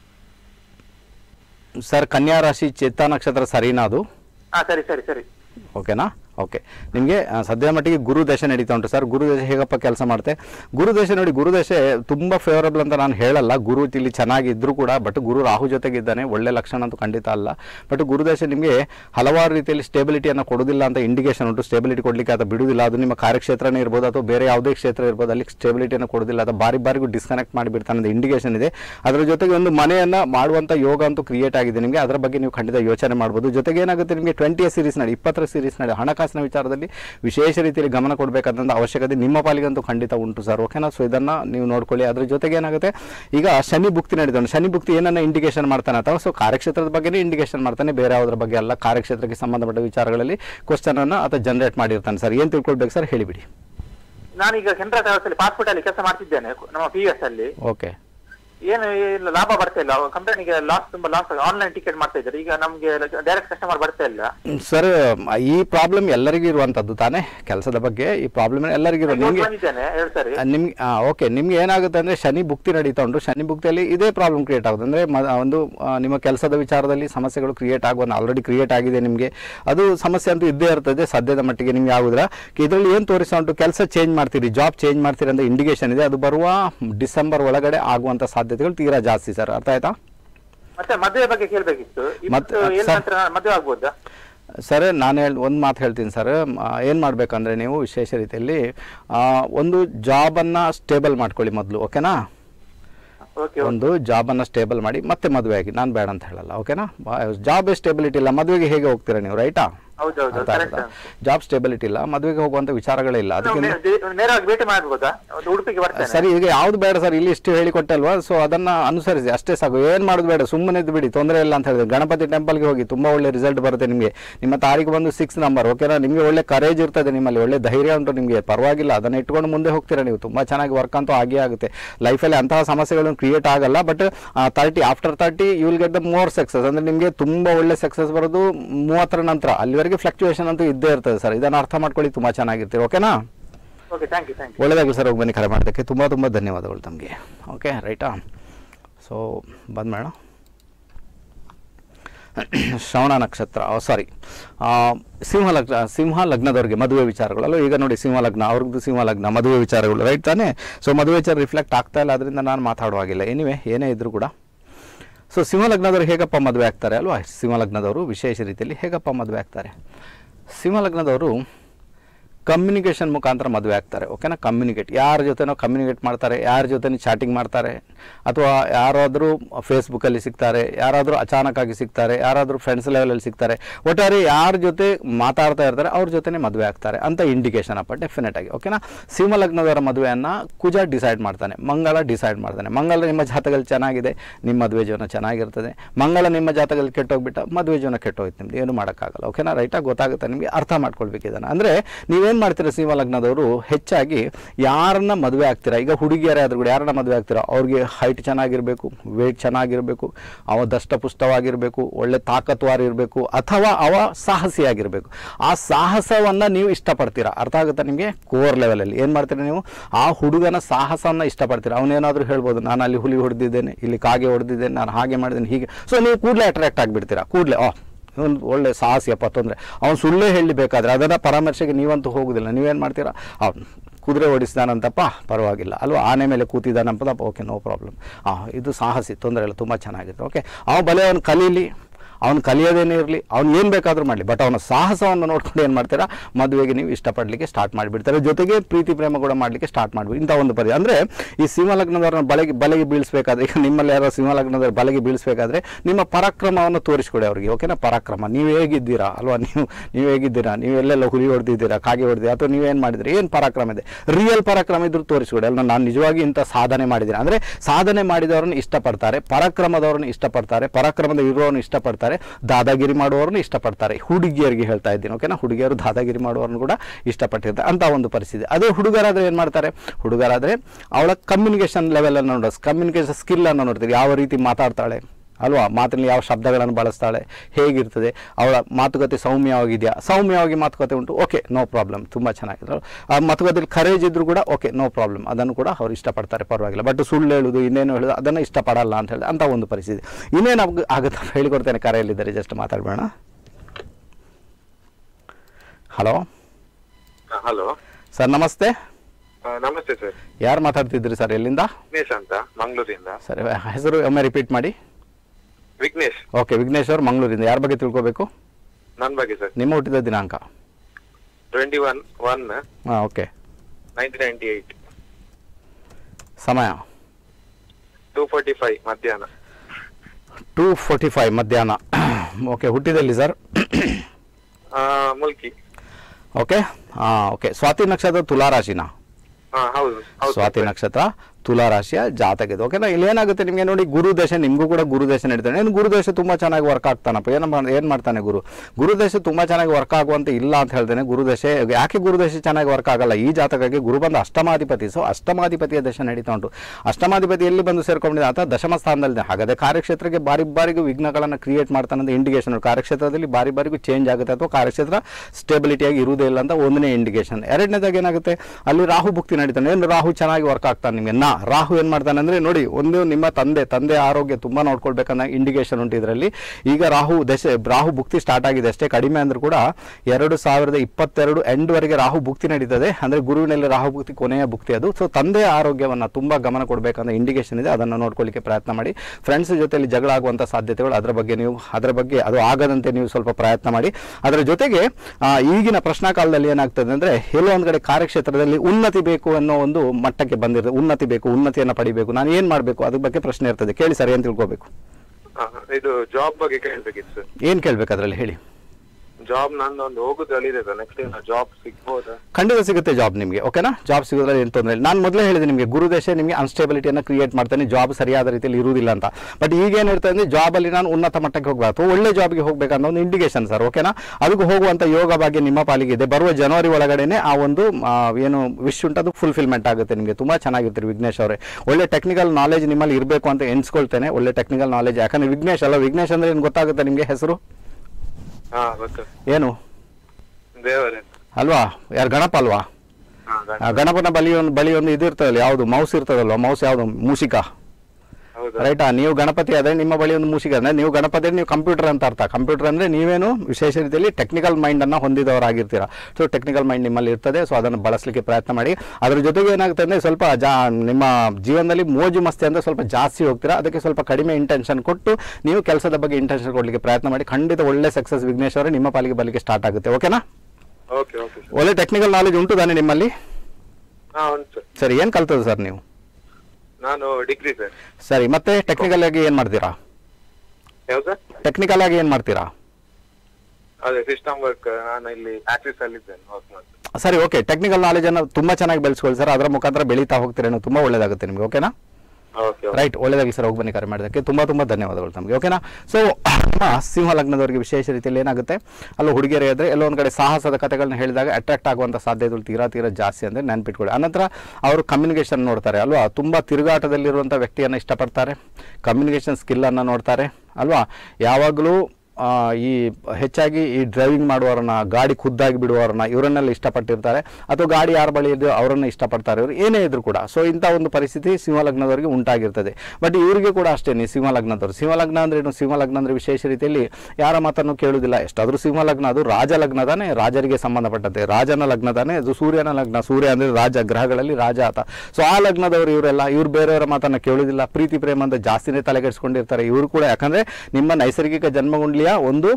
ಸರ್? ಕನ್ಯಾ ರಾಶಿ ಚಿತ್ತಾ ನಕ್ಷತ್ರ ಸರಿನಾ ಅದು? ಸರಿ. ಓಕೆನಾ? ಓಕೆ. ನಿಮಗೆ ಸದ್ಯ ಮಟ್ಟಿಗೆ ಗುರು ದಶೆ ನಡೀತಾ ಉಂಟು ಸರ್. ಗುರು ದಶೆ ಹೇಗಪ್ಪ ಕೆಲಸ ಮಾಡುತ್ತೆ? ಗುರು ದಶೆ ನೋಡಿ, ಗುರು ದಶೆ ತುಂಬ ಫೇವರಬಲ್ ಅಂತ ನಾನು ಹೇಳಲ್ಲ. ಗುರು ಇಲ್ಲಿ ಚೆನ್ನಾಗಿದ್ದರೂ ಕೂಡ, ಬಟ್ ಗುರು ರಾಹು ಜೊತೆಗಿದ್ದಾನೆ, ಒಳ್ಳೆ ಲಕ್ಷಣ ಅಂತೂ ಖಂಡಿತ ಅಲ್ಲ. ಬಟ್ ಗುರು ದಶೆ ನಿಮಗೆ ಹಲವಾರು ರೀತಿಯಲ್ಲಿ ಸ್ಟೆಬಿಲಿಟಿಯನ್ನು ಕೊಡೋದಿಲ್ಲ ಅಂತ ಇಂಡಿಕೇಶನ್ ಉಂಟು. ಸ್ಟೆಬಿಲಿಟಿ ಕೊಡಲಿಕ್ಕೆ ಅಥವಾ ಬಿಡುವುದಿಲ್ಲ. ಅದು ನಿಮ್ಮ ಕಾರ್ಯಕ್ಷೇತ್ರನೇ ಇರ್ಬೋದು ಅಥವಾ ಬೇರೆ ಯಾವುದೇ ಕ್ಷೇತ್ರ ಇರ್ಬೋದು, ಅಲ್ಲಿ ಸ್ಟೆಬಿಲಿಟಿಯನ್ನು ಕೊಡೋದಿಲ್ಲ ಅಥವಾ ಬಾರಿಗೂ ಡಿಸ್ಕನೆಕ್ಟ್ ಮಾಡಿಬಿಡ್ತಾನೆ ಅಂತ ಇಂಡಿಕೇಶನ್ ಇದೆ. ಅದರ ಜೊತೆಗೆ ಒಂದು ಮನೆಯನ್ನು ಮಾಡುವಂಥ ಯೋಗ ಅಂತೂ ಕ್ರಿಯೇಟ್ ಆಗಿದೆ ನಿಮಗೆ. ಅದರ ಬಗ್ಗೆ ನೀವು ಖಂಡಿತ ಯೋಚನೆ ಮಾಡ್ಬೋದು. ಜೊತೆಗೆ ಏನಾಗುತ್ತೆ, ನಿಮಗೆ 20th ಸೀರೀಸ್ ನಡಿ, 20ರ ಸೀರೀಸ್ ನಡಿ, ಹಣಕಾಸಿನ ವಿಚಾರದಲ್ಲಿ ವಿಶೇಷ ರೀತಿಯಲ್ಲಿ ಗಮನ ಕೊಡಬೇಕಾದಂಥ ಅವಶ್ಯಕತೆ ನಿಮ್ಮ ಪಾಲಿಗಂತೂ ಖಂಡಿತ ಉಂಟು ಸರ್. ಓಕೆನಾ. ಸೊ ಇದನ್ನು ನೀವು ನೋಡ್ಕೊಳ್ಳಿ. ಅದರ ಜೊತೆಗೆ ಏನಾಗುತ್ತೆ, ಈಗ ಶನಿ ಭುಕ್ತಿ ನಡೀತಾನೆ. ಶನಿ ಭುಕ್ತಿ ಏನನ್ನ ಇಂಡಿಕೇಶನ್ ಮಾಡ್ತಾನೆ ಅಥವಾ ಸೊ ಕಾರ್ಯಕ್ಷೇತ್ರದ ಬಗ್ಗೆನೇ ಇಂಡಿಕೇಶನ್ ಮಾಡ್ತಾನೆ, ಬೇರೆ ಯಾವುದರ ಬಗ್ಗೆ ಅಲ್ಲ. ಕಾರ್ಯಕ್ಷೇತ್ರಕ್ಕೆ ಸಂಬಂಧಪಟ್ಟ ವಿಚಾರಗಳಲ್ಲಿ ಕ್ವಶನ್ ಅನ್ನು ಅಥವಾ ಜನರೇಟ್ ಮಾಡಿರ್ತಾನೆ ಸರ್. ಏನು ತಿಳ್ಕೊಳ್ಬೇಕು ಸರ್, ಹೇಳಿಬಿಡಿ. ನಾನೀಗ ಕೆನರಾ ಟ್ರಾವೆಲ್ಸ್ ಅಲ್ಲಿ ಪಾಸ್ಪೋರ್ಟ್ ಅಲ್ಲಿ ಕೆಲಸ ಮಾಡ್ತಿದ್ದೇನೆ, ನಮ್ಮ PS ಅಲ್ಲಿ. ಓಕೆ. ಏನು ಇಲ್ಲ, ಲಾಭ ಬರ್ತಾ ಇಲ್ಲ. ಕಂಪನಿಗೆ ತುಂಬಾ ಲಾಸ್. ಆನ್ಲೈನ್ ಟಿಕೆಟ್ ಮಾಡ್ತಾ ಇದ್ದಾರೆ, ಈಗ ನಮ್ಗೆ ಡೈರೆಕ್ಟ್ ಕಸ್ಟಮರ್ ಬರ್ತಾ ಇಲ್ಲ. ಸರ್, ಈ ಪ್ರಾಬ್ಲಮ್ ಎಲ್ಲರಿಗೂ ಇರುವಂತದ್ದು ತಾನೇ, ಕೆಲಸದ ಬಗ್ಗೆ ಈ ಪ್ರಾಬ್ಲಮ್ ಎಲ್ಲರಿಗೂ ನಿಮ್ಗೆ ನಿಮ್ಗೆ ಓಕೆ. ನಿಮ್ಗೆ ಏನಾಗುತ್ತೆ ಅಂದ್ರೆ ಶನಿ ಭುಕ್ತಿ ನಡೀತಾ ಉಂಟು. ಶನಿ ಭುಕ್ತಿಯಲ್ಲಿ ಇದೇ ಪ್ರಾಬ್ಲಮ್ ಕ್ರಿಯೇಟ್ ಆಗುತ್ತೆ. ಅಂದ್ರೆ ಒಂದು ನಿಮ್ಮ ಕೆಲಸದ ವಿಚಾರದಲ್ಲಿ ಸಮಸ್ಯೆಗಳು ಕ್ರಿಯೇಟ್ ಆಗುವ, ಆಲ್ರೆಡಿ ಕ್ರಿಯೇಟ್ ಆಗಿದೆ ನಿಮಗೆ. ಅದು ಸಮಸ್ಯೆ ಅಂತೂ ಇದ್ದೇ ಇರ್ತದೆ ಸದ್ಯದ ಮಟ್ಟಿಗೆ. ನಿಮ್ಗೆ ಆಗುದಿಲ್ಲ. ಇದರಲ್ಲಿ ಏನು ತೋರಿಸ್ತಾ ಉಂಟು, ಕೆಲಸ ಚೇಂಜ್ ಮಾಡ್ತೀರಿ, ಜಾಬ್ ಚೇಂಜ್ ಮಾಡ್ತೀರಿ ಅಂತ ಇಂಡಿಕೇಶನ್ ಇದೆ. ಅದು ಬರುವ ಡಿಸೆಂಬರ್ ಒಳಗಡೆ ಆಗುವಂತ ಸಾಧ್ಯತೆಗಳು ತೀರಾ ಜಾಸ್ತಿ ಸರ್. ಅರ್ಥ ಆಯ್ತಾ? ಮತ್ತೆ ಮದುವೆ ಬಗ್ಗೆ ಕೇಳಬೇಕಿತ್ತು. ಮದುವೆ ಆಗ್ಬೋದಾ ಸರ್? ನಾನು ಒಂದು ಮಾತು ಹೇಳ್ತೀನಿ ಸರ್. ಏನು ಮಾಡಬೇಕಂದ್ರೆ ನೀವು ವಿಶೇಷ ರೀತಿಯಲ್ಲಿ ಒಂದು ಜಾಬನ್ನು ಸ್ಟೇಬಲ್ ಮಾಡ್ಕೊಳ್ಳಿ ಮೊದಲು, ಓಕೆನಾ? ಒಂದು ಜಾಬನ್ನು ಸ್ಟೇಬಲ್ ಮಾಡಿ ಮತ್ತೆ ಮದುವೆ ಆಗಿ. ನಾನು ಬೇಡ ಅಂತ ಹೇಳಲ್ಲ, ಓಕೆನಾ? ಜಾಬ್ ಸ್ಟೇಬಿಲಿಟಿ ಇಲ್ಲ, ಮದುವೆಗೆ ಹೇಗೆ ಹೋಗ್ತೀರಾ ನೀವು, ರೈಟಾ? ಜಾಬ್ ಸ್ಟೇಬಿಲಿಟಿ ಇಲ್ಲ, ಮದುವೆಗೆ ಹೋಗುವಂತ ವಿಚಾರಗಳೇ ಇಲ್ಲ. ಅದಕ್ಕೆ ಸರಿ, ಈಗ ಯಾವ್ದು ಬೇಡ ಸರ್, ಇಲ್ಲಿ ಇಷ್ಟು ಹೇಳಿಕೊಟ್ಟಲ್ವಾ, ಸೊ ಅದನ್ನ ಅನುಸರಿಸಿ ಅಷ್ಟೇ ಸಾಕು. ಏನ್ ಮಾಡೋದು ಬೇಡ, ಸುಮ್ಮನೆ ಇದ್ದು ಬಿಡಿ, ತೊಂದರೆ ಇಲ್ಲ ಅಂತ ಹೇಳಿದ್ರೆ ಗಣಪತಿ ಟೆಂಪಲ್ಗೆ ಹೋಗಿ, ತುಂಬಾ ಒಳ್ಳೆ ರಿಸಲ್ಟ್ ಬರುತ್ತೆ ನಿಮಗೆ. ನಿಮ್ಮ ತಾರೀಕು ಬಂದು 6 ನಂಬರ್, ಓಕೆನಾ? ನಿಮಗೆ ಒಳ್ಳೆ ಕರೇಜ್ ಇರ್ತದೆ, ನಿಮ್ಮಲ್ಲಿ ಒಳ್ಳೆ ಧೈರ್ಯ ಉಂಟು ನಿಮಗೆ, ಪರವಾಗಿಲ್ಲ. ಅದನ್ನ ಇಟ್ಕೊಂಡು ಮುಂದೆ ಹೋಗ್ತೀರಾ ನೀವು, ತುಂಬಾ ಚೆನ್ನಾಗಿ ವರ್ಕ್ ಅಂತೂ ಆಗೇ ಆಗುತ್ತೆ. ಲೈಫಲ್ಲಿ ಅಂತಹ ಸಮಸ್ಯೆಗಳನ್ನು ಕ್ರಿಯೇಟ್ ಆಗಲ್ಲ. But 30 after 30 you will get the more success. ಅಂದ್ರೆ ನಿಮಗೆ ತುಂಬಾ ಒಳ್ಳೆ ಸಕ್ಸಸ್ ಬರೋದು 30ರ ನಂತರ. ಅಲ್ಲಿವರೆಗೆ ಫ್ಲಕ್ಚುಯೇಷನ್ ಅಂತೂ ಇದ್ದೇ ಇರ್ತದೆ ಸರ್. ಇದನ್ನ ಅರ್ಥ ಮಾಡ್ಕೊಳ್ಳಿ, ತುಂಬಾ ಚೆನ್ನಾಗಿರ್ತೀವಿ, ಓಕೆನಾ? ಒಳ್ಳೆದಾಗಲಿ ಸರ್. ಹೋಗಿ ಬನ್ನಿ, ಕರೆ ಮಾಡೋದಕ್ಕೆ ತುಂಬಾ ತುಂಬಾ ಧನ್ಯವಾದಗಳು ತಮಗೆ. ಓಕೆ, ರೈಟಾ? ಸೊ ಬಂದ್ ಮೇಡಮ್, ಶ್ರವಣ ನಕ್ಷತ್ರ, ಸಾರಿ ಸಿಂಹ ಲಗ್ನದವ್ರಿಗೆ ಮದುವೆ ವಿಚಾರಗಳು ಅಲ್ಲ. ಈಗ ನೋಡಿ, ಸಿಂಹ ಲಗ್ನ, ಅವ್ರದ್ದು ಸಿಂಹ ಲಗ್ನ, ಮದುವೆ ವಿಚಾರಗಳು, ರೈಟ್ ತಾನೇ? ಸೊ ಮದುವೆ ವಿಚಾರ ರಿಫ್ಲೆಕ್ಟ್ ಆಗ್ತಾ ಇಲ್ಲ, ಅದರಿಂದ ನಾನು ಮಾತಾಡುವಾಗಿಲ್ಲ. ಎನಿವೆ, ಏನೇ ಇದ್ರೂ ಕೂಡ ಸೊ ಸಿಂಹ ಲಗ್ನದವ್ರು ಹೇಗಪ್ಪ ಮದುವೆ ಆಗ್ತಾರೆ ಅಲ್ವಾ? ಸಿಂಹ ಲಗ್ನದವರು ವಿಶೇಷ ರೀತಿಯಲ್ಲಿ ಹೇಗಪ್ಪ ಮದುವೆ ಆಗ್ತಾರೆ? ಸಿಂಹ ಲಗ್ನದವರು ಕಮ್ಯುನಿಕೇಷನ್ ಮುಖಾಂತರ ಮದುವೆ ಆಗ್ತಾರೆ, ಓಕೆನಾ? ಕಮ್ಯುನಿಕೇಟ್, ಯಾರ ಜೊತೆನೋ ಕಮ್ಯುನಿಕೇಟ್ ಮಾಡ್ತಾರೆ, ಯಾರ ಜೊತೆ ಚಾಟಿಂಗ್ ಮಾಡ್ತಾರೆ, ಅಥವಾ ಯಾರಾದರೂ ಫೇಸ್ಬುಕ್ಕಲ್ಲಿ ಸಿಗ್ತಾರೆ, ಯಾರಾದರೂ ಅಚಾನಕ್ಕಾಗಿ ಸಿಗ್ತಾರೆ, ಯಾರಾದರೂ ಫ್ರೆಂಡ್ಸ್ ಲೆವೆಲಲ್ಲಿ ಸಿಗ್ತಾರೆ, ಒಟ್ಟಾರೆ ಯಾರ ಜೊತೆ ಮಾತಾಡ್ತಾ ಇರ್ತಾರೆ ಅವ್ರ ಜೊತೆ ಮದುವೆ ಆಗ್ತಾರೆ ಅಂತ ಇಂಡಿಕೇಶನ್ ಅಪ್ಪ, ಡೆಫಿನೆಟ್ ಆಗಿ, ಓಕೆನಾ? ಸಿಂಹ ಲಗ್ನದವರ ಮದುವೆಯನ್ನು ಕುಜ ಡಿಸೈಡ್ ಮಾಡ್ತಾನೆ, ಮಂಗಳ ಡಿಸೈಡ್ ಮಾಡ್ತಾನೆ. ಮಂಗಳ ನಿಮ್ಮ ಜಾತಕದಲ್ಲಿ ಚೆನ್ನಾಗಿದೆ, ನಿಮ್ಮ ಮದುವೆ ಜೀವನ ಚೆನ್ನಾಗಿರ್ತದೆ. ಮಂಗಳ ನಿಮ್ಮ ಜಾತಕದಲ್ಲಿ ಕೆಟ್ಟೋಗ್ಬಿಟ್ಟ, ಮದುವೆ ಜೀವನ ಕೆಟ್ಟೋಯ್ತು, ನಿಮ್ದು ಏನು ಮಾಡೋಕ್ಕಾಗಲ್ಲ, ಓಕೆನಾ? ರೈಟಾಗಿ ಗೊತ್ತಾಗುತ್ತೆ ನಿಮಗೆ, ಅರ್ಥ ಮಾಡ್ಕೊಳ್ಬೇಕು ಇದನ್ನು. ಅಂದರೆ ನೀವೇನು ಮಾಡ್ತೀರಾ, ಸಿಂಹ ಲಗ್ನದವರು ಹೆಚ್ಚಾಗಿ ಯಾರನ್ನ ಮದುವೆ ಆಗ್ತೀರಾ, ಈಗ ಹುಡುಗಿಯರೇ ಆದ್ರೂ ಕೂಡ ಯಾರನ್ನ ಮದುವೆ ಆಗ್ತೀರಾ, ಅವ್ರಿಗೆ ಹೈಟ್ ಚೆನ್ನಾಗಿರಬೇಕು, ವೇಟ್ ಚೆನ್ನಾಗಿರಬೇಕು, ಅವ ದಷ್ಟಪುಷ್ಟವಾಗಿರಬೇಕು, ಒಳ್ಳೆ ತಾಕತ್ವಾರ ಇರಬೇಕು, ಅಥವಾ ಅವ ಸಾಹಸಿಯಾಗಿರಬೇಕು. ಆ ಸಾಹಸವನ್ನು ನೀವು ಇಷ್ಟಪಡ್ತೀರಾ, ಅರ್ಥ ಆಗುತ್ತಾ ನಿಮಗೆ? ಕೋರ್ ಲೆವೆಲಲ್ಲಿ ಏನು ಮಾಡ್ತೀರಾ ನೀವು, ಆ ಹುಡುಗನ ಸಾಹಸವನ್ನು ಇಷ್ಟಪಡ್ತೀರಾ. ಅವನೇನಾದರೂ ಹೇಳ್ಬೋದು, ನಾನು ಅಲ್ಲಿ ಹುಲಿ ಹೊಡೆದಿದ್ದೇನೆ, ಇಲ್ಲಿ ಕಾಗೆ ಹೊಡೆದಿದ್ದೇನೆ, ನಾನು ಹಾಗೆ ಮಾಡಿದ್ದೇನೆ, ಹೀಗೆ. ಸೊ ನೀವು ಕೂಡಲೇ ಅಟ್ರಾಕ್ಟ್ ಆಗಿಬಿಡ್ತೀರಾ, ಕೂಡಲೇ ಒಂದು ಒಳ್ಳೆ ಸಾಹಸಿಯಪ್ಪ, ತೊಂದರೆ. ಅವನು ಸುಳ್ಳೇ ಹೇಳಿ ಬೇಕಾದರೆ ಅದನ್ನು ಪರಾಮರ್ಶೆಗೆ ನೀವಂತೂ ಹೋಗೋದಿಲ್ಲ. ನೀವೇನು ಮಾಡ್ತೀರಾ, ಕುದುರೆ ಓಡಿಸಿದಾನಂತಪ್ಪ, ಪರವಾಗಿಲ್ಲ ಅಲ್ವಾ, ಆನೆ ಮೇಲೆ ಕೂತಿದ್ದಾನಂಪದಪ್ಪ, ಓಕೆ, ನೋ ಪ್ರಾಬ್ಲಮ್, ಇದು ಸಾಹಸಿ, ತೊಂದರೆ ಇಲ್ಲ, ತುಂಬ ಚೆನ್ನಾಗಿದೆ, ಓಕೆ. ಬಲೆ ಅವನು ಕಲೀಲಿ, ಅವ್ನು ಕಲಿಯೋದೇನೇ ಇರಲಿ, ಅವ್ನು ಏನು ಬೇಕಾದರೂ ಮಾಡಲಿ, ಬಟ್ ಅವನ ಸಾಹಸವನ್ನು ನೋಡ್ಕೊಂಡು ಏನು ಮಾಡ್ತೀರಾ, ಮದುವೆಗೆ ನೀವು ಇಷ್ಟಪಡಲಿಕ್ಕೆ ಸ್ಟಾರ್ಟ್ ಮಾಡಿಬಿಡ್ತಾರೆ, ಜೊತೆಗೆ ಪ್ರೀತಿ ಪ್ರೇಮ ಕೂಡ ಮಾಡಲಿಕ್ಕೆ ಸ್ಟಾರ್ಟ್ ಮಾಡಿಬಿಡಿ. ಇಂಥ ಒಂದು ಅಂದರೆ ಈ ಸಿಂಹ ಲಗ್ನದವ್ರನ್ನ ಬಲೆಗೆ ಬೀಳಿಸಬೇಕಾದ್ರೆ, ಈಗ ನಿಮ್ಮಲ್ಲಿ ಯಾರೋ ಸಿಂಹ ಲಗ್ನದವ್ರು ಬಲೆಗೆ ಬೀಳಿಸಬೇಕಾದ್ರೆ ನಿಮ್ಮ ಪರಾಕ್ರಮವನ್ನು ತೋರಿಸ್ಕೊಡಿ ಅವರಿಗೆ, ಓಕೆನಾ? ಪರಾಕ್ರಮ, ನೀವು ಹೇಗಿದ್ದೀರಾ ಅಲ್ವಾ, ನೀವು ಹೇಗಿದ್ದೀರಾ, ನೀವು ಎಲ್ಲೆಲ್ಲ ಹುಲಿ ಹೊಡೆದಿದ್ದೀರಾ, ಕಾಗೆ ಹೊಡೆದಿದ್ದೀರಾ, ಅಥವಾ ನೀವೇನು ಮಾಡಿದ್ರಿ, ಏನು ಪರಾಕ್ರಮ ಇದೆ, ರಿಯಲ್ ಪರಾಕ್ರಮ ಇದ್ರೂ ತೋರಿಸ್ಕೊಡಿ. ಅಲ್ಲ, ನಾನು ನಿಜವಾಗಿ ಇಂಥ ಸಾಧನೆ ಮಾಡಿದ್ದೀನಿ ಅಂದರೆ, ಸಾಧನೆ ಮಾಡಿದವ್ರನ್ನ ಇಷ್ಟಪಡ್ತಾರೆ, ಪರಾಕ್ರಮದವ್ರನ್ನ ಇಷ್ಟಪಡ್ತಾರೆ, ಪರಾಕ್ರಮದ ಇರೋರನ್ನು ಇಷ್ಟಪಡ್ತಾರೆ, ದಾದಾಗಿರಿ ಮಾಡುವವ್ರನ್ನ ಇಷ್ಟಪಡ್ತಾರೆ. ಹುಡುಗಿಯರಿಗೆ ಹೇಳ್ತಾ ಇದ್ದೀನಿ, ಓಕೆನಾ? ಹುಡುಗಿಯರು ದಾದಾಗಿರಿ ಮಾಡುವವ್ರನ್ನ ಕೂಡ ಇಷ್ಟಪಟ್ಟಿರ್ತಾರೆ, ಅಂತ ಒಂದು ಪರಿಸ್ಥಿತಿ. ಅದೇ ಹುಡುಗರಾದರೆ ಏನು ಮಾಡ್ತಾರೆ, ಹುಡುಗರಾದರೆ ಅವಳ ಕಮ್ಯುನಿಕೇಷನ್ ಲೆವೆಲನ್ನು ನೋಡೋ, ಕಮ್ಯುನಿಕೇಷನ್ ಸ್ಕಿಲ್ಲನ್ನು ನೋಡ್ತೀರಿ, ಯಾವ ರೀತಿ ಮಾತಾಡ್ತಾಳೆ ಅಲ್ವಾ, ಮಾತಿನಲ್ಲಿ ಯಾವ ಶಬ್ದಗಳನ್ನು ಬಳಸ್ತಾಳೆ, ಹೇಗಿರ್ತದೆ, ಅವಳ ಮಾತುಕತೆ ಸೌಮ್ಯವಾಗಿದೆಯಾ, ಸೌಮ್ಯವಾಗಿ ಮಾತುಕತೆ ಉಂಟು, ಓಕೆ, ನೋ ಪ್ರಾಬ್ಲಮ್, ತುಂಬ ಚೆನ್ನಾಗಿದ್ರು. ಆ ಮಾತುಕತೆಯಲ್ಲಿ ಕರೇಜ್ ಇದ್ದರೂ ಕೂಡ ಓಕೆ, ನೋ ಪ್ರಾಬ್ಲಮ್, ಅದನ್ನು ಕೂಡ ಅವ್ರು ಇಷ್ಟಪಡ್ತಾರೆ, ಪರವಾಗಿಲ್ಲ. ಬಟ್ ಸುಳ್ಳು ಹೇಳೋದು, ಇನ್ನೇನು ಹೇಳೋದು, ಅದನ್ನು ಇಷ್ಟಪಡಲ್ಲ ಅಂತ ಹೇಳಿ ಅಂತ ಒಂದು ಪರಿಸ್ಥಿತಿ. ಇನ್ನೇನು ಆಗುತ್ತೆ ಹೇಳಿಕೊಡ್ತೇನೆ, ಕರೆಯಲ್ಲಿದ್ದಾರೆ, ಜಸ್ಟ್ ಮಾತಾಡಬೇಡ. ಹಲೋ ಹಲೋ ಸರ್, ನಮಸ್ತೆ. ನಮಸ್ತೆ ಸರ್. ಯಾರು ಮಾತಾಡ್ತಿದ್ರಿ ಸರ್, ಎಲ್ಲಿಂದ? ವಿಘ್ನೇಶ್ ಅಂತ, ಮಂಗಳೂರಿಂದ. ಸರಿ, ಹೆಸರು ಒಮ್ಮೆ ರಿಪೀಟ್ ಮಾಡಿ. ವಿಘ್ನೇಶ್. ಓಕೆ, ವಿಘ್ನೇಶ್ ಅವರು ಮಂಗಳೂರಿಂದ. ಯಾರ ಬಗ್ಗೆ ತಿಳ್ಕೋಬೇಕು? ನನ್ನ ಬಗ್ಗೆ ಸರ್. ನಿಮ್ಮ ಹುಟ್ಟಿದ ದಿನಾಂಕ? 21/1 ಓಕೆ. 1998. ಸಮಯ? 2:45 ಮಧ್ಯಾಹ್ನ. 2:45 ಮಧ್ಯಾಹ್ನ. ಓಕೆ, ಹುಟ್ಟಿದಲ್ಲಿ ಸರ್? ಮುಲ್ಕಿ. Okay, okay. ಸ್ವಾತಿ ನಕ್ಷತ್ರ ತುಲಾರಾಶಿನ? ಹೌದು. ಸ್ವಾತಿ ನಕ್ಷತ್ರ ತುಲಾ ರಾಶಿಯ ಜಾತಕ ಇದು. ಓಕೆನಾ, ಇಲ್ಲಿ ಏನಾಗುತ್ತೆ ನಿಮಗೆ ನೋಡಿ, ಗುರುದಶೆ ನಿಮಗೂ ಕೂಡ ಗುರುದಶೆ ನಡೀತಾನೆ. ಏನು ಗುರುದಶೆ ತುಂಬ ಚೆನ್ನಾಗಿ ವರ್ಕ್ ಆಗ್ತಾನಪ್ಪ, ಏನು ಮಾಡ್ತಾನೆ ಗುರುದಶೆ ತುಂಬ ಚೆನ್ನಾಗಿ ವರ್ಕ್ ಆಗುವಂತೆ ಇಲ್ಲ ಅಂತ ಹೇಳ್ತೇನೆ. ಗುರುದಶೆ ಯಾಕೆ ಗುರುದಶೆ ಚೆನ್ನಾಗಿ ವರ್ಕ್ ಆಗಲ್ಲ, ಈ ಜಾತಕಕ್ಕೆ ಗುರು ಬಂದು ಅಷ್ಟಮಾಧಿಪತಿ. ಸೊ ಅಷ್ಟಮಾಧಿಪತಿಯ ದಶೆ ನಡೀತಾ ಉಂಟು. ಅಷ್ಟಮಾಧಿಪತಿ ಎಲ್ಲಿ ಬಂದು ಸೇರ್ಕೊಂಡಿದೆ ಅಂತ ದಶಮ ಸ್ಥಾನದಲ್ಲಿದೆ. ಹಾಗಾದರೆ ಕಾರ್ಯಕ್ಷೇತ್ರಕ್ಕೆ ಬಾರಿಗೂ ವಿಘ್ನಗಳನ್ನು ಕ್ರಿಯೇಟ್ ಮಾಡ್ತಾನೆ ಅಂತ ಇಂಡಿಕೇಶನ್. ಕಾರ್ಯಕ್ಷೇತ್ರದಲ್ಲಿ ಬಾರಿಗೂ ಚೇಂಜ್ ಆಗುತ್ತೆ ಅಥವಾ ಕಾರ್ಯಕ್ಷೇತ್ರ ಸ್ಟೇಬಿಲಿಟಿಯಾಗಿ ಇರುವುದೇ ಇಲ್ಲ ಅಂತ ಒಂದನೇ ಇಂಡಿಕೇಶನ್. ಎರಡನೇದಾಗಿ ಏನಾಗುತ್ತೆ, ಅಲ್ಲಿ ರಾಹು ಭುಕ್ತಿ ನಡೀತಾನೆ. ಏನು ರಾಹು ಚೆನ್ನಾಗಿ ವರ್ಕ್ ಆಗ್ತಾನೆ ನಿಮಗೆ. ರಾಹು ಏನು ಮಾಡ್ತಾನೆ ಅಂದರೆ ನೋಡಿ, ಒಂದು ನಿಮ್ಮ ತಂದೆ ಆರೋಗ್ಯ ತುಂಬ ನೋಡ್ಕೊಳ್ಬೇಕನ್ನೋ ಇಂಡಿಕೇಶನ್ ಉಂಟು ಇದರಲ್ಲಿ. ಈಗ ರಾಹು ಭುಕ್ತಿ ಸ್ಟಾರ್ಟ್ ಆಗಿದೆ ಅಷ್ಟೇ, ಕಡಿಮೆ ಅಂದರೂ ಕೂಡ 2022 ಎಂಡ್ವರೆಗೆ ರಾಹು ಭುಕ್ತಿ ನಡೀತದೆ. ಅಂದರೆ ಗುರುವಿನಲ್ಲಿ ರಾಹು ಭುಕ್ತಿ ಕೊನೆಯ ಭುಕ್ತಿ ಅದು. ಸೊ ತಂದೆಯ ಆರೋಗ್ಯವನ್ನು ತುಂಬ ಗಮನ ಕೊಡಬೇಕನ್ನೋ ಇಂಡಿಕೇಶನ್ ಇದೆ. ಅದನ್ನು ನೋಡ್ಕೊಳ್ಳಿಕ್ಕೆ ಪ್ರಯತ್ನ ಮಾಡಿ. ಫ್ರೆಂಡ್ಸ್ ಜೊತೆಯಲ್ಲಿ ಜಗಳ ಆಗುವಂಥ ಸಾಧ್ಯತೆಗಳು, ಅದರ ಬಗ್ಗೆ ಅದು ಆಗದಂತೆ ನೀವು ಸ್ವಲ್ಪ ಪ್ರಯತ್ನ ಮಾಡಿ. ಅದರ ಜೊತೆಗೆ ಈಗಿನ ಪ್ರಶ್ನಾಕಾಲದಲ್ಲಿ ಏನಾಗ್ತದೆ ಅಂದರೆ, ಎಲ್ಲೋ ಒಂದು ಕಡೆ ಕಾರ್ಯಕ್ಷೇತ್ರದಲ್ಲಿ ಉನ್ನತಿ ಬೇಕು ಅನ್ನೋ ಒಂದು ಮಟ್ಟಕ್ಕೆ ಬಂದಿರ್ತದೆ. ಉನ್ನತಿಯನ್ನು ಪಡಿಬೇಕು, ನಾನು ಏನು ಮಾಡಬೇಕು, ಅದ್ರ ಬಗ್ಗೆ ಪ್ರಶ್ನೆ ಇರ್ತದೆ. ಕೇಳಿ ಸರ್, ಏನು ತಿಳ್ಕೋಬೇಕು? ಇದು ಜಾಬ್ ಬಗ್ಗೆ ಕೇಳ್ಬೇಕಿತ್ತು ಸರ್. ಏನು ಕೇಳ್ಬೇಕು ಅದರಲ್ಲಿ ಹೇಳಿ. ಜಾಬ್ ನಂದು ಒಂದು ಹೋಗುದಲ್ಲಿ ಇದೆ ಸರ್, ನೆಕ್ಸ್ಟ್ ಜಾಬ್ ಸಿಗ್ಬೋದಾ? ಖಂಡಿತ ಸಿಗುತ್ತೆ ಜಾಬ್ ನಿಮಗೆ. ಓಕೆನಾ, ಜಾಬ್ ಸಿಗೋದ್ರಲ್ಲಿ ಏನು ತೊಂದರೆ ಇಲ್ಲ. ನಾನು ಮೊದಲೇ ಹೇಳಿದೆ ನಿಮಗೆ, ಗುರುದಶೆ ನಿಮಗೆ ಅನ್ಸ್ಟೇಬಿಲಿಟಿಯನ್ನು ಕ್ರಿಯೇಟ್ ಮಾಡ್ತಾನೆ, ಜಾಬ್ ಸರಿಯಾದ ರೀತಿಯಲ್ಲಿ ಇರುವುದಿಲ್ಲ ಅಂತ. ಬಟ್ ಈಗ ಏನಿರ್ತದೆ ಅಂದರೆ, ಜಾಬಲ್ಲಿ ನಾನು ಉನ್ನತ ಮಟ್ಟಕ್ಕೆ ಹೋಗಬೇಕು ಅಥವಾ ಒಳ್ಳೆ ಜಾಬ್ಗೆ ಹೋಗಬೇಕನ್ನೋ ಒಂದು ಇಂಡಿಕೇಶನ್ ಸರ್. ಓಕೆನಾ, ಅದಕ್ಕೆ ಹೋಗುವಂಥ ಯೋಗ ಭಾಗ್ಯ ನಿಮ್ಮ ಪಾಲಿಗೆ ಇದೆ. ಬರುವ ಜನವರಿ ಒಳಗಡೆನೆ ಆ ಒಂದು ಏನು ವಿಶ್ ಉಂಟು ಅದು ಫುಲ್ಫಿಲ್ಮೆಂಟ್ ಆಗುತ್ತೆ. ನಿಮಗೆ ತುಂಬ ಚೆನ್ನಾಗಿರ್ತೀರಿ ವಿಘ್ನೇಶ್ ಅವರೇ. ಒಳ್ಳೆ ಟೆಕ್ನಿಕಲ್ ನಾಲೆಜ್ ನಿಮ್ಮಲ್ಲಿ ಇರಬೇಕು ಅಂತ ಎನ್ಸ್ಕೊಳ್ತೇನೆ. ಒಳ್ಳೆ ಟೆಕ್ನಿಕಲ್ ನಾಲೆಜ್. ಯಾಕಂದರೆ ವಿಘ್ನೇಶ್ ಅಂದರೆ ಏನು ಗೊತ್ತಾಗುತ್ತೆ ನಿಮಗೆ ಹೆಸರು? ಏನು ದೇವರೇ ಅಲ್ವಾ? ಯಾರು ಗಣಪ ಅಲ್ವಾ? ಗಣಪನ ಬಲಿ ಒಂದು ಇದು ಇರ್ತದಲ್ಲ, ಯಾವುದು ಮೌಸ್ ಇರ್ತದಲ್ವ? ಮೌಸ್ ಯಾವುದು? ಮೂಷಿಕ, ರೈಟಾ? ನೀವು ಗಣಪತಿ ಆದರೆ ನಿಮ್ಮ ಬಳಿ ಒಂದು ಮೂಷಿಕ ಅಂದರೆ ನೀವು ಗಣಪತಿ, ನೀವು ಕಂಪ್ಯೂಟರ್ ಅಂತ ಅರ್ಥ. ಕಂಪ್ಯೂಟರ್ ಅಂದರೆ ನೀವೇನು ವಿಶೇಷ ರೀತಿಯಲ್ಲಿ ಟೆಕ್ನಿಕಲ್ ಮೈಂಡನ್ನು ಹೊಂದಿದವರಾಗಿರ್ತೀರ. ಸೊ ಟೆಕ್ನಿಕಲ್ ಮೈಂಡ್ ನಿಮ್ಮಲ್ಲಿ ಇರ್ತದೆ. ಸೊ ಅದನ್ನು ಬಳಸಲಿಕ್ಕೆ ಪ್ರಯತ್ನ ಮಾಡಿ. ಅದರ ಜೊತೆಗೆ ಏನಾಗುತ್ತೆ ಅಂದರೆ, ಸ್ವಲ್ಪ ನಿಮ್ಮ ಜೀವನದಲ್ಲಿ ಮೋಜು ಮಸ್ತಿ ಅಂದರೆ ಸ್ವಲ್ಪ ಜಾಸ್ತಿ ಹೋಗ್ತೀರಾ. ಅದಕ್ಕೆ ಸ್ವಲ್ಪ ಕಡಿಮೆ ಇಂಟೆನ್ಷನ್ ಕೊಟ್ಟು ನೀವು ಕೆಲಸದ ಬಗ್ಗೆ ಇಂಟೆನ್ಷನ್ ಕೊಡಲಿಕ್ಕೆ ಪ್ರಯತ್ನ ಮಾಡಿ. ಖಂಡಿತ ಒಳ್ಳೆ ಸಕ್ಸಸ್ ವಿಘ್ನೇಶ್ ಅವರೇ ನಿಮ್ಮ ಪಾಲಿಗೆ ಬರಲಿಕ್ಕೆ ಸ್ಟಾರ್ಟ್ ಆಗುತ್ತೆ. ಓಕೆನಾ? ಒಳ್ಳೆ ಟೆಕ್ನಿಕಲ್ ನಾಲೆಜ್ ಉಂಟು ತಾನೆ ನಿಮ್ಮಲ್ಲಿ? ಸರಿ, ಏನು ಕಲ್ತದ್ದು ಸರ್ ನೀವು? ನಾನು ಡಿಗ್ರಿ ಸರ್. ಸರಿ, ಮತ್ತೆ ಟೆಕ್ನಿಕಲ್ ಆಗಿ ಏನು ಮಾಡ್ತೀರಾ? ಟೆಕ್ನಿಕಲ್ ಆಗಿ ಏನು ಮಾಡ್ತೀರಾ? ಅದೇ ಸಿಸ್ಟಮ್ ವರ್ಕ್. ನಾನು ಇಲ್ಲಿ ಆಕ್ಸಿಸ್ ಅಲ್ಲಿ ಇದ್ದೇನೆ, ವರ್ಕ್ ಮಾಡ್ತೀನಿ. ಸರಿ, ಓಕೆ. ಟೆಕ್ನಿಕಲ್ ನಾಲೆಜನ್ನು ತುಂಬ ಚೆನ್ನಾಗಿ ಬೆಳೆಸ್ಕೊಳ್ಳಿ ಸರ್. ಅದರ ಮುಖಾಂತರ ಬೆಳೀತಾ ಹೋಗ್ತೀರೇನೋ, ತುಂಬ ಒಳ್ಳೇದಾಗುತ್ತೆ ನಿಮಗೆ. ಓಕೆನಾ? ರೈಟ್, ಒಳ್ಳೆದಾಗಿ ಸರ್. ಹೋಗಿ ಬನ್ನಿ, ಕರೆ ಮಾಡೋದಕ್ಕೆ ತುಂಬ ಧನ್ಯವಾದಗಳು ತಮಗೆ. ಓಕೆನಾ? ಸೊ ಸಿಂಹ ಲಗ್ನದವರಿಗೆ ವಿಶೇಷ ರೀತಿಯಲ್ಲಿ ಏನಾಗುತ್ತೆ, ಅಲ್ಲೂ ಹುಡುಗಿಯರೇ ಇದ್ದರೆ ಎಲ್ಲೋ ಒಂದು ಕಡೆ ಸಾಹಸದ ಕಥೆಗಳನ್ನ ಹೇಳಿದಾಗ ಅಟ್ರಾಕ್ಟ್ ಆಗುವಂಥ ಸಾಧ್ಯತೆಗಳು ತೀರಾ ಜಾಸ್ತಿ ಅಂದರೆ ನೆನ್ಪಿಟ್ಕೊಳ್ಳಿ. ಅನಂತರ ಅವರು ಕಮ್ಯುನಿಕೇಷನ್ ನೋಡ್ತಾರೆ ಅಲ್ವಾ? ತುಂಬ ತಿರುಗಾಟದಲ್ಲಿರುವಂಥ ವ್ಯಕ್ತಿಯನ್ನು ಇಷ್ಟಪಡ್ತಾರೆ. ಕಮ್ಯುನಿಕೇಷನ್ ಸ್ಕಿಲ್ಲನ್ನು ನೋಡ್ತಾರೆ ಅಲ್ವಾ? ಯಾವಾಗಲೂ ಈ ಹೆಚ್ಚಾಗಿ ಈ ಡ್ರೈವಿಂಗ್ ಮಾಡುವವರನ್ನ, ಗಾಡಿ ಖುದ್ದಾಗಿ ಬಿಡುವವರನ್ನ, ಇವರನ್ನೆಲ್ಲ ಇಷ್ಟಪಟ್ಟಿರ್ತಾರೆ. ಅಥವಾ ಗಾಡಿ ಯಾರ ಬಳಿ ಇದೆಯೋ ಅವರನ್ನು ಇಷ್ಟಪಡ್ತಾರೆ ಇವರು, ಏನೇ ಇದ್ರು ಕೂಡ. ಸೊ ಇಂಥ ಒಂದು ಪರಿಸ್ಥಿತಿ ಸಿಂಹಲಗ್ನದವರಿಗೆ ಉಂಟಾಗಿರ್ತದೆ. ಬಟ್ ಇವರಿಗೆ ಕೂಡ ಅಷ್ಟೇ, ಸಿಂಹಲಗ್ನದವರು. ಸಿಂಹಲಗ್ನ ಅಂದರೆ ಏನು? ಸಿಂಹಲಗ್ನ ಅಂದರೆ ವಿಶೇಷ ರೀತಿಯಲ್ಲಿ ಯಾರ ಮಾತನ್ನು ಕೇಳುವುದಿಲ್ಲ. ಎಷ್ಟಾದರೂ ಸಿಂಹಲಗ್ನ ಅದು ರಾಜಲಗ್ನ ತಾನೇ, ರಾಜರಿಗೆ ಸಂಬಂಧಪಟ್ಟಂತೆ. ರಾಜನ ಲಗ್ನ ತಾನೇ ಅದು, ಸೂರ್ಯನ ಲಗ್ನ. ಸೂರ್ಯ ಅಂದರೆ ರಾಜ, ಗ್ರಹಗಳಲ್ಲಿ ರಾಜ ಆತ. ಸೊ ಆ ಲಗ್ನದವರು ಇವರೆಲ್ಲ. ಇವ್ರು ಬೇರೆಯವರ ಮಾತನ್ನು ಕೇಳುವುದಿಲ್ಲ. ಪ್ರೀತಿ ಪ್ರೇಮ ಅಂತ ಜಾಸ್ತಿನೇ ತಲೆಗೆಡಿಸ್ಕೊಂಡಿರ್ತಾರೆ ಇವರು ಕೂಡ. ಯಾಕಂದರೆ ನಿಮ್ಮ ನೈಸರ್ಗಿಕ ಜನ್ಮಗುಂಡ್ಲಿಯ ಒಂದು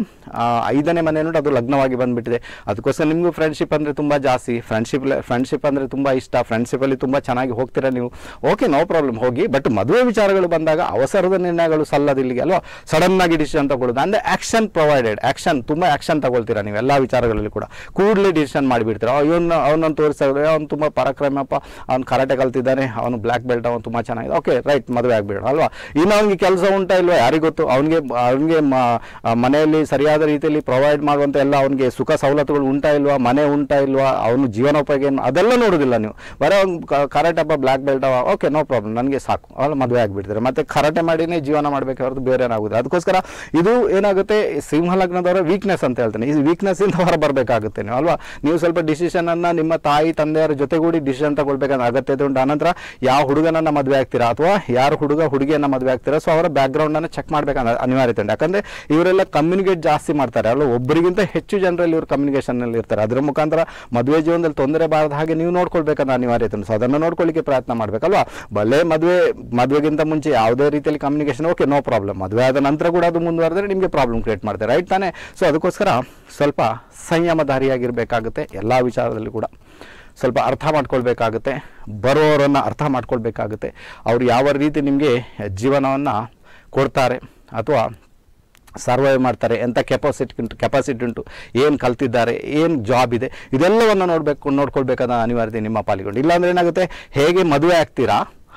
5ನೇ ಮನೆ ನೋಡಿ ಅದು ಲಗ್ನವಾಗಿ ಬಂದುಬಿಟ್ಟಿದೆ. ಅದಕ್ಕೋಸ್ಕರ ನಿಮಗೂ ಫ್ರೆಂಡ್ಶಿಪ್ ಅಂದರೆ ತುಂಬ ಜಾಸ್ತಿ. ಫ್ರೆಂಡ್ಶಿಪ್ ಅಂದರೆ ತುಂಬ ಇಷ್ಟ. ಫ್ರೆಂಡ್ಶಿಪ್ಪಲ್ಲಿ ತುಂಬ ಚೆನ್ನಾಗಿ ಹೋಗ್ತೀರಾ ನೀವು. ಓಕೆ, ನೋ ಪ್ರಾಬ್ಲಮ್, ಹೋಗಿ. ಬಟ್ ಮದುವೆ ವಿಚಾರಗಳು ಬಂದಾಗ ಅವಸರದ ನಿರ್ಣಯಗಳು ಸಲ್ಲದಿಲ್ಲಿಗೆ ಅಲ್ವಾ? ಸಡನ್ನಾಗಿ ಡಿಸಿಷನ್ ತಗೊಳ್ಳೋದು ಅಂದರೆ ಆ್ಯಕ್ಷನ್ ಪ್ರೊವೈಡೆಡ್. ತುಂಬ ಆ್ಯಕ್ಷನ್ ತಗೊಳ್ತೀರಾ ನೀವು ಎಲ್ಲ ವಿಚಾರಗಳಲ್ಲಿ ಕೂಡ. ಕೂಡಲೇ ಡಿಸಿಷನ್ ಮಾಡಿಬಿಡ್ತೀರಾ. ಅವನನ್ನು ತೋರಿಸಿದ್ರೆ ಅವ್ನು ತುಂಬ ಪರಾಕ್ರಮಪ್ಪ, ಅವ್ನು ಕರಾಟೆ ಕಲ್ತಿದ್ದಾನೆ, ಅವನು ಬ್ಲ್ಯಾಕ್ ಬೆಲ್ಟ್, ಅವನು ತುಂಬ ಚೆನ್ನಾಗಿದೆ, ಓಕೆ ರೈಟ್, ಮದುವೆ ಆಗಿಬಿಡೋಣ ಅಲ್ವಾ? ಇನ್ನು ಅವ್ನಿಗೆ ಕೆಲಸ ಉಂಟಾ ಇಲ್ವಾ ಯಾರಿಗೊತ್ತು? ಅವನಿಗೆ ಮನೆಯಲ್ಲಿ ಸರಿಯಾದ ರೀತಿಯಲ್ಲಿ ಪ್ರೊವೈಡ್ ಮಾಡುವಂಥ ಎಲ್ಲ ಅವನಿಗೆ ಸುಖ ಸವಲತ್ತುಗಳು ಉಂಟಾ ಇಲ್ವಾ? ಮನೆ ಉಂಟಾ ಇಲ್ವಾ? ಅವನು ಜೀವನೋಪಾಯ ಏನು ಅದೆಲ್ಲ ನೋಡೋದಿಲ್ಲ ನೀವು. ಬರೀ ಅವ್ನು ಕರಾಟೆ ಹಬ್ಬ, ಬ್ಲ್ಯಾಕ್ ಬೆಲ್ಟ್ ಅವ, ಓಕೆ ನೋ ಪ್ರಾಬ್ಲಮ್, ನನಗೆ ಸಾಕು, ಅವಳು ಮದುವೆ ಆಗಿಬಿಡ್ತಾರೆ. ಮತ್ತು ಕರಾಟೆ ಮಾಡಿನೇ ಜೀವನ ಮಾಡಬೇಕು ಹೊರತು ಬೇರೆ ಏನಾಗುತ್ತೆ. ಅದಕ್ಕೋಸ್ಕರ ಇದು ಏನಾಗುತ್ತೆ, ಸಿಂಹಲಗ್ನದವರ ವೀಕ್ನೆಸ್ ಅಂತ ಹೇಳ್ತೇನೆ. ಈ ವೀಕ್ನೆಸ್ಸಿಂದ ಹೊರ ಬರಬೇಕಾಗುತ್ತೆ ನೀವು ಅಲ್ವಾ? ನೀವು ಸ್ವಲ್ಪ ಡಿಸಿಷನನ್ನು ನಿಮ್ಮ ತಾಯಿ ತಂದೆಯರ ಜೊತೆಗೂಡಿ ಡಿಸಿಷನ್ ತಗೊಳ್ಬೇಕಂತ ಅಗತ್ಯತೆ ಉಂಟು. ಆನಂತರ ಯಾವ ಹುಡುಗನನ್ನು ಮದುವೆ ಆಗ್ತೀರಾ ಅಥವಾ ಯಾರು ಹುಡುಗಿಯನ್ನು ಮದುವೆ ಆಗ್ತೀರಾ, ಸೊ ಅವರ ಬ್ಯಾಕ್ಗ್ರೌಂಡನ್ನು ಚೆಕ್ ಮಾಡಬೇಕಂತ ಅನಿವಾರ್ಯತೆ ಉಂಟು. ಯಾಕಂದರೆ ಇವರೆಲ್ಲ ಕಮ್ಯುನಿಕೇಟ್ ಜಾಸ್ತಿ ಮಾಡ್ತಾರೆ ಅಲ್ವಾ? ಒಬ್ಬರಿಗಿಂತ ಹೆಚ್ಚು ಜನರಲ್ಲಿ ಇವರು ಕಮ್ಯುನಿಕೇಷನ್ನಲ್ಲಿ ಇರ್ತಾರೆ. ಅದರ ಮುಖಾಂತರ ಮದುವೆ ಜೀವನದಲ್ಲಿ ತೊಂದರೆ ಬಾರದ ಹಾಗೆ ನೀವು ನೋಡ್ಕೊಳ್ಬೇಕನ್ನೋ ಅನಿವಾರ್ಯತೆ ಉಂಟು. ಸೊ ಅದನ್ನು ನೋಡ್ಕೊಳ್ಳಿಕ್ಕೆ ಪ್ರಯತ್ನ ಮಾಡಬೇಕಲ್ವಾ? ಭಲೆ ಮದುವೆಗಿಂತ ಮುಂಚೆ ಯಾವುದೇ ರೀತಿಯಲ್ಲಿ ಕಮ್ಯುನಿಕೇಷನ್ ಓಕೆ, ನೋ ಪ್ರಾಬ್ಲಮ್. ಮದುವೆ ಆದ ನಂತರ ಕೂಡ ಅದು ಮುಂದುವರೆದ್ರೆ ನಿಮಗೆ ಪ್ರಾಬ್ಲಮ್ ಕ್ರಿಯೇಟ್ ಮಾಡ್ತಾರೆ, ರೈಟ್ ತಾನೇ? ಸೊ ಅದಕ್ಕೋಸ್ಕರ ಸ್ವಲ್ಪ ಸಂಯಮಧಾರಿಯಾಗಿರಬೇಕಾಗುತ್ತೆ. ಎಲ್ಲ ವಿಚಾರದಲ್ಲಿ ಕೂಡ ಸ್ವಲ್ಪ ಅರ್ಥ ಮಾಡ್ಕೊಳ್ಬೇಕಾಗುತ್ತೆ. ಬರೋರನ್ನು ಅರ್ಥ ಮಾಡ್ಕೊಳ್ಬೇಕಾಗುತ್ತೆ. ಅವರು ಯಾವ ರೀತಿ ನಿಮಗೆ ಜೀವನವನ್ನು ಕೊಡ್ತಾರೆ ಅಥವಾ ಸರ್ವೈವ್ ಮಾಡ್ತಾರೆ, ಎಂಥ ಕೆಪಾಸಿಟಿ ಉಂಟು, ಏನು ಕಲ್ತಿದ್ದಾರೆ, ಏನು ಜಾಬ್ ಇದೆ, ಇದೆಲ್ಲವನ್ನು ನೋಡ್ಕೊಳ್ಬೇಕಾದ ಅನಿವಾರ್ಯತೆ ನಿಮ್ಮ ಪಾಲಿಗೊಂಡು. ಇಲ್ಲಾಂದರೆ ಏನಾಗುತ್ತೆ, ಹೇಗೆ ಮದುವೆ ಆಗ್ತೀರಾ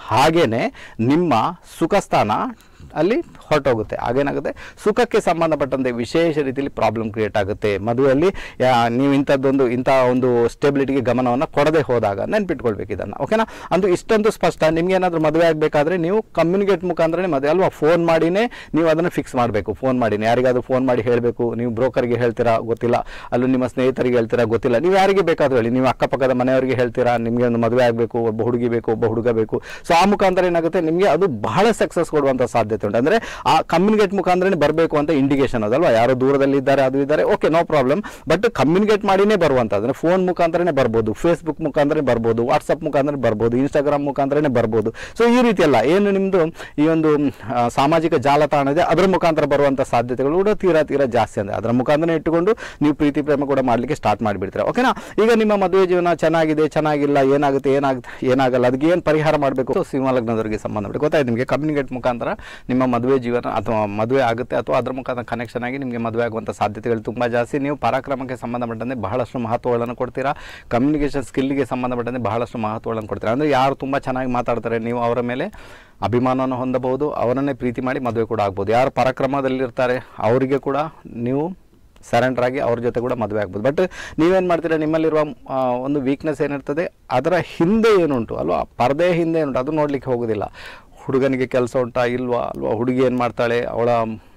ಹಾಗೇನೆ ನಿಮ್ಮ ಸುಖಸ್ಥಾನ ಅಲ್ಲಿ ಹೊರಟೋಗುತ್ತೆ. ಆಗೇನಾಗುತ್ತೆ, ಸುಖಕ್ಕೆ ಸಂಬಂಧಪಟ್ಟಂತೆ ವಿಶೇಷ ರೀತಿಯಲ್ಲಿ ಪ್ರಾಬ್ಲಮ್ ಕ್ರಿಯೇಟ್ ಆಗುತ್ತೆ. ಮದುವೆಯಲ್ಲಿ ನೀವು ಇಂಥ ಒಂದು ಸ್ಟೆಬಿಲಿಟಿಗೆ ಗಮನವನ್ನು ಕೊಡದೆ ಹೋದಾಗ ನೆನ್ಪಿಟ್ಕೊಳ್ಬೇಕು ಇದನ್ನು, ಓಕೆನಾ. ಅಂದು ಇಷ್ಟೊಂದು ಸ್ಪಷ್ಟ. ನಿಮ್ಗೆ ಏನಾದರೂ ಮದುವೆ ಆಗಬೇಕಾದ್ರೆ ನೀವು ಕಮ್ಯುನಿಕೇಟ್ ಮುಖಾಂತರನೇ ಮದುವೆ ಅಲ್ವಾ, ಫೋನ್ ಮಾಡಿನೇ ನೀವು ಅದನ್ನು ಫಿಕ್ಸ್ ಮಾಡಬೇಕು. ಫೋನ್ ಮಾಡಿನೇ ಯಾರಿಗಾದ್ರೂ ಫೋನ್ ಮಾಡಿ ಹೇಳಬೇಕು. ನೀವು ಬ್ರೋಕರ್ಗೆ ಹೇಳ್ತೀರಾ ಗೊತ್ತಿಲ್ಲ, ಅಲ್ಲೂ ನಿಮ್ಮ ಸ್ನೇಹಿತರಿಗೆ ಹೇಳ್ತೀರಾ ಗೊತ್ತಿಲ್ಲ, ನೀವು ಯಾರಿಗೆ ಬೇಕಾದರೂ ಹೇಳಿ, ನೀವು ಅಕ್ಕಪಕ್ಕದ ಮನೆಯವರಿಗೆ ಹೇಳ್ತೀರಾ ನಿಮಗೆ ಒಂದು ಮದುವೆ ಆಗಬೇಕು, ಒಬ್ಬ ಹುಡುಗಿ ಬೇಕು, ಒಬ್ಬ ಹುಡುಗ ಬೇಕು. ಸೊ ಆ ಮುಖಾಂತರ ಏನಾಗುತ್ತೆ, ನಿಮಗೆ ಅದು ಬಹಳ ಸಕ್ಸಸ್ ಕೊಡುವಂಥ ಸಾಧ್ಯತೆ ಉಂಟು. ಅಂದರೆ ಆ ಕಮ್ಯುನಿಕೇಟ್ ಮುಖಾಂತರನೇ ಬರಬೇಕು ಅಂತ ಇಂಡಿಕೇಶನ್ ಅದಲ್ವಾ. ಯಾರೋ ದೂರದಲ್ಲಿ ಇದ್ದಾರೆ, ಅದು ಇದ್ದಾರೆ, okay, no problem. But communicate ಮಾಡಿನೇ ಬರುವಂಥದ್ದು. ಫೋನ್ ಮುಖಾಂತರನೇ ಬರ್ಬೋದು, ಫೇಸ್ಬುಕ್ ಮುಖಾಂತರನೇ ಬರ್ಬೋದು, ವಾಟ್ಸಪ್ ಮುಖಾಂತರ ಬರ್ಬೋದು, ಇನ್ಸ್ಟಾಗ್ರಾಮ್ ಮುಖಾಂತರನೇ ಬರ್ಬೋದು. ಸೊ ಈ ರೀತಿ ಎಲ್ಲ ಏನು ನಿಮ್ಮದು ಈ ಒಂದು ಸಾಮಾಜಿಕ ಜಾಲತಾಣ ಇದೆ ಅದರ ಮುಖಾಂತರ ಬರುವಂಥ ಸಾಧ್ಯತೆಗಳು ಕೂಡ ತೀರಾ ಜಾಸ್ತಿ. ಅಂದರೆ ಅದರ ಮುಖಾಂತರ ಇಟ್ಟುಕೊಂಡು ನೀವು ಪ್ರೀತಿ ಪ್ರೇಮ ಕೂಡ ಮಾಡಲಿಕ್ಕೆ ಸ್ಟಾರ್ಟ್ ಮಾಡಿಬಿಡ್ತೀರಾ, ಓಕೆನಾ. ಈಗ ನಿಮ್ಮ ಮದುವೆ ಜೀವನ ಚೆನ್ನಾಗಿದೆ, ಚೆನ್ನಾಗಿಲ್ಲ, ಏನಾಗಲ್ಲ, ಅದಕ್ಕೆ ಏನು ಪರಿಹಾರ ಮಾಡಬೇಕು. ಸೊ ಸಿಂಹ ಲಗ್ನದವರಿಗೆ ಸಂಬಂಧಪಟ್ಟ ಗೊತ್ತಾಯ್ತು ನಿಮಗೆ. ಕಮ್ಯುನಿಕೇಟ್ ಮುಖಾಂತರ ನಿಮ್ಮ ಮದುವೆ ಜೀವನ ಅಥವಾ ಮದುವೆ ಆಗುತ್ತೆ, ಅಥವಾ ಅದರ ಮುಖಾಂತರ ಕನೆಕ್ಷನ್ ಆಗಿ ನಿಮಗೆ ಮದುವೆ ಆಗುವಂಥ ಸಾಧ್ಯತೆಗಳು ತುಂಬ ಜಾಸ್ತಿ. ನೀವು ಪರಾಕ್ರಮಕ್ಕೆ ಸಂಬಂಧಪಟ್ಟಂತೆ ಬಹಳಷ್ಟು ಮಹತ್ವಗಳನ್ನು ಕೊಡ್ತೀರಾ. ಕಮ್ಯುನಿಕೇಷನ್ ಸ್ಕಿಲ್ಗೆ ಸಂಬಂಧಪಟ್ಟಂತೆ ಬಹಳಷ್ಟು ಮಹತ್ವಗಳನ್ನು ಕೊಡ್ತೀರಾ. ಅಂದರೆ ಯಾರು ತುಂಬ ಚೆನ್ನಾಗಿ ಮಾತಾಡ್ತಾರೆ ನೀವು ಅವರ ಮೇಲೆ ಅಭಿಮಾನವನ್ನು ಹೊಂದಬಹುದು, ಅವರನ್ನೇ ಪ್ರೀತಿ ಮಾಡಿ ಮದುವೆ ಕೂಡ ಆಗ್ಬೋದು. ಯಾರು ಪರಾಕ್ರಮದಲ್ಲಿರ್ತಾರೆ ಅವರಿಗೆ ಕೂಡ ನೀವು ಸರೆಂಡರ್ ಆಗಿ ಅವ್ರ ಜೊತೆ ಕೂಡ ಮದುವೆ ಆಗ್ಬೋದು. ಬಟ್ ನೀವೇನು ಮಾಡ್ತೀರಾ, ನಿಮ್ಮಲ್ಲಿರುವ ಒಂದು ವೀಕ್ನೆಸ್ ಏನಿರ್ತದೆ ಅದರ ಹಿಂದೆ ಏನುಂಟು ಅಲ್ವಾ, ಪರದೆ ಹಿಂದೆ ಏನುಂಟು ಅದು ನೋಡಲಿಕ್ಕೆ ಹೋಗೋದಿಲ್ಲ. ಹುಡುಗನಿಗೆ ಕೆಲಸ ಉಂಟಾ ಇಲ್ವಾ ಅಲ್ವಾ, ಹುಡುಗಿ ಏನು ಮಾಡ್ತಾಳೆ, ಅವಳ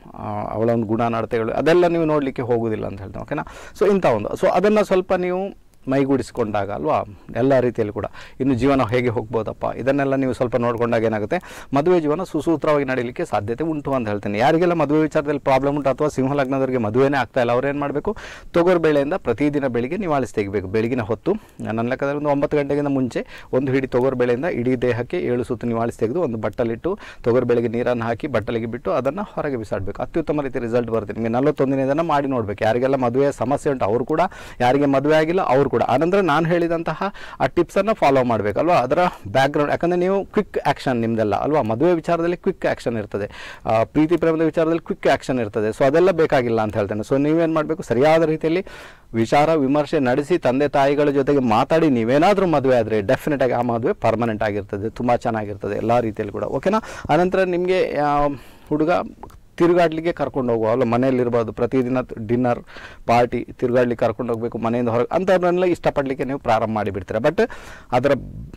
ಒಂದು ಗುಣ ನಡತೆಗಳು ಅದೆಲ್ಲ ನೀವು ನೋಡಲಿಕ್ಕೆ ಹೋಗೋದಿಲ್ಲ ಅಂತ ಹೇಳ್ತೇವೆ, ಓಕೆನಾ. ಸೊ ಇಂಥ ಒಂದು ಅದನ್ನು ಸ್ವಲ್ಪ ನೀವು ಮೈಗೂಡಿಸ್ಕೊಂಡಾಗ ಅಲ್ವಾ ಎಲ್ಲ ರೀತಿಯಲ್ಲಿ ಕೂಡ ಇನ್ನು ಜೀವನ ಹೇಗೆ ಹೋಗ್ಬೋದಪ್ಪ ಇದನ್ನೆಲ್ಲ ನೀವು ಸ್ವಲ್ಪ ನೋಡ್ಕೊಂಡಾಗ ಏನಾಗುತ್ತೆ, ಮದುವೆ ಜೀವನ ಸುಸೂತ್ರವಾಗಿ ನಡೀಲಿಕ್ಕೆ ಸಾಧ್ಯತೆ ಉಂಟು ಅಂತ ಹೇಳ್ತೇನೆ. ಯಾರಿಗೆಲ್ಲ ಮದುವೆ ವಿಚಾರದಲ್ಲಿ ಪ್ರಾಬ್ಲಮ್ ಉಂಟು ಅಥವಾ ಸಿಂಹ ಲಗ್ನದವರಿಗೆ ಮದುವೆನೇ ಆಗ್ತಾ ಇಲ್ಲ, ಅವ್ರು ಏನು ಮಾಡಬೇಕು, ತೊಗರುಬೇಳೆಯಿಂದ ಪ್ರತಿದಿನ ಬೆಳಿಗ್ಗೆ ನಿವಾಳಿಸಿ ತೆಗಿಬೇಕು. ಬೆಳಗಿನ ಹೊತ್ತು ನನ್ನ ಲೆಕ್ಕದಲ್ಲಿ ಒಂದು 9 ಗಂಟೆಗಿಂತ ಮುಂಚೆ ಒಂದು ಹಿಡಿ ತೊಗರುಬೇಳೆಯಿಂದ ಇಡೀ ದೇಹಕ್ಕೆ 7 ಸುತ್ತು ನಿವಾಳಿಸಿ ತೆಗೆದು ಒಂದು ಬಟ್ಟಲಿಟ್ಟು ತೊಗರುಬೇಳೆಗೆ ನೀರನ್ನು ಹಾಕಿ ಬಟ್ಟಲಿಗೆ ಬಿಟ್ಟು ಅದನ್ನು ಹೊರಗೆ ಬಿಸಾಡಬೇಕು. ಅತ್ಯುತ್ತಮ ರೀತಿ ರಿಸಲ್ಟ್ ಬರುತ್ತೆ ನಿಮಗೆ. 41 ದಿನದನ್ನು ಮಾಡಿ ನೋಡಬೇಕು. ಯಾರಿಗೆಲ್ಲ ಮದುವೆ ಸಮಸ್ಯೆ ಉಂಟು ಅವರು ಕೂಡ, ಯಾರಿಗೆ ಮದುವೆ ಆಗಿಲ್ಲ ಅವರು ಕೂಡ. ಆನಂತರ ನಾನು ಹೇಳಿದಂತಹ ಆ ಟಿಪ್ಸನ್ನು ಫಾಲೋ ಮಾಡಬೇಕಲ್ವಾ. ಅದರ ಬ್ಯಾಕ್ಗ್ರೌಂಡ್, ಯಾಕಂದರೆ ನೀವು ಕ್ವಿಕ್ ಆ್ಯಕ್ಷನ್ ನಿಮ್ಮದೆಲ್ಲ ಅಲ್ವಾ. ಮದುವೆ ವಿಚಾರದಲ್ಲಿ ಕ್ವಿಕ್ ಆ್ಯಕ್ಷನ್ ಇರ್ತದೆ, ಪ್ರೀತಿ ಪ್ರೇಮದ ವಿಚಾರದಲ್ಲಿ ಕ್ವಿಕ್ ಆ್ಯಕ್ಷನ್ ಇರ್ತದೆ. ಸೊ ಅದೆಲ್ಲ ಬೇಕಾಗಿಲ್ಲ ಅಂತ ಹೇಳ್ತೇನೆ. ಸೊ ನೀವೇನು ಮಾಡಬೇಕು, ಸರಿಯಾದ ರೀತಿಯಲ್ಲಿ ವಿಚಾರ ವಿಮರ್ಶೆ ನಡೆಸಿ ತಂದೆ ತಾಯಿಗಳ ಜೊತೆಗೆ ಮಾತಾಡಿ ನೀವೇನಾದರೂ ಮದುವೆ ಆದರೆ ಡೆಫಿನೆಟಾಗಿ ಆ ಮದುವೆ ಪರ್ಮನೆಂಟ್ ಆಗಿರ್ತದೆ, ತುಂಬ ಚೆನ್ನಾಗಿರ್ತದೆ ಎಲ್ಲ ರೀತಿಯಲ್ಲಿ ಕೂಡ, ಓಕೆನಾ. ಆನಂತರ ನಿಮಗೆ ಹುಡುಗ ತಿರುಗಾಡಲಿಕ್ಕೆ ಕರ್ಕೊಂಡು ಹೋಗುವ ಅಲ್ಲ, ಮನೆಯಲ್ಲಿರ್ಬೋದು, ಪ್ರತಿದಿನ ಡಿನ್ನರ್ ಪಾರ್ಟಿ ತಿರುಗಾಡ್ಲಿಕ್ಕೆ ಕರ್ಕೊಂಡು ಹೋಗಬೇಕು ಮನೆಯಿಂದ ಹೊರಗೆ ಅಂಥವ್ರನ್ನೆಲ್ಲ ಇಷ್ಟಪಡಲಿಕ್ಕೆ ನೀವು ಪ್ರಾರಂಭ ಮಾಡಿಬಿಡ್ತೀರ. ಬಟ್ ಅದರ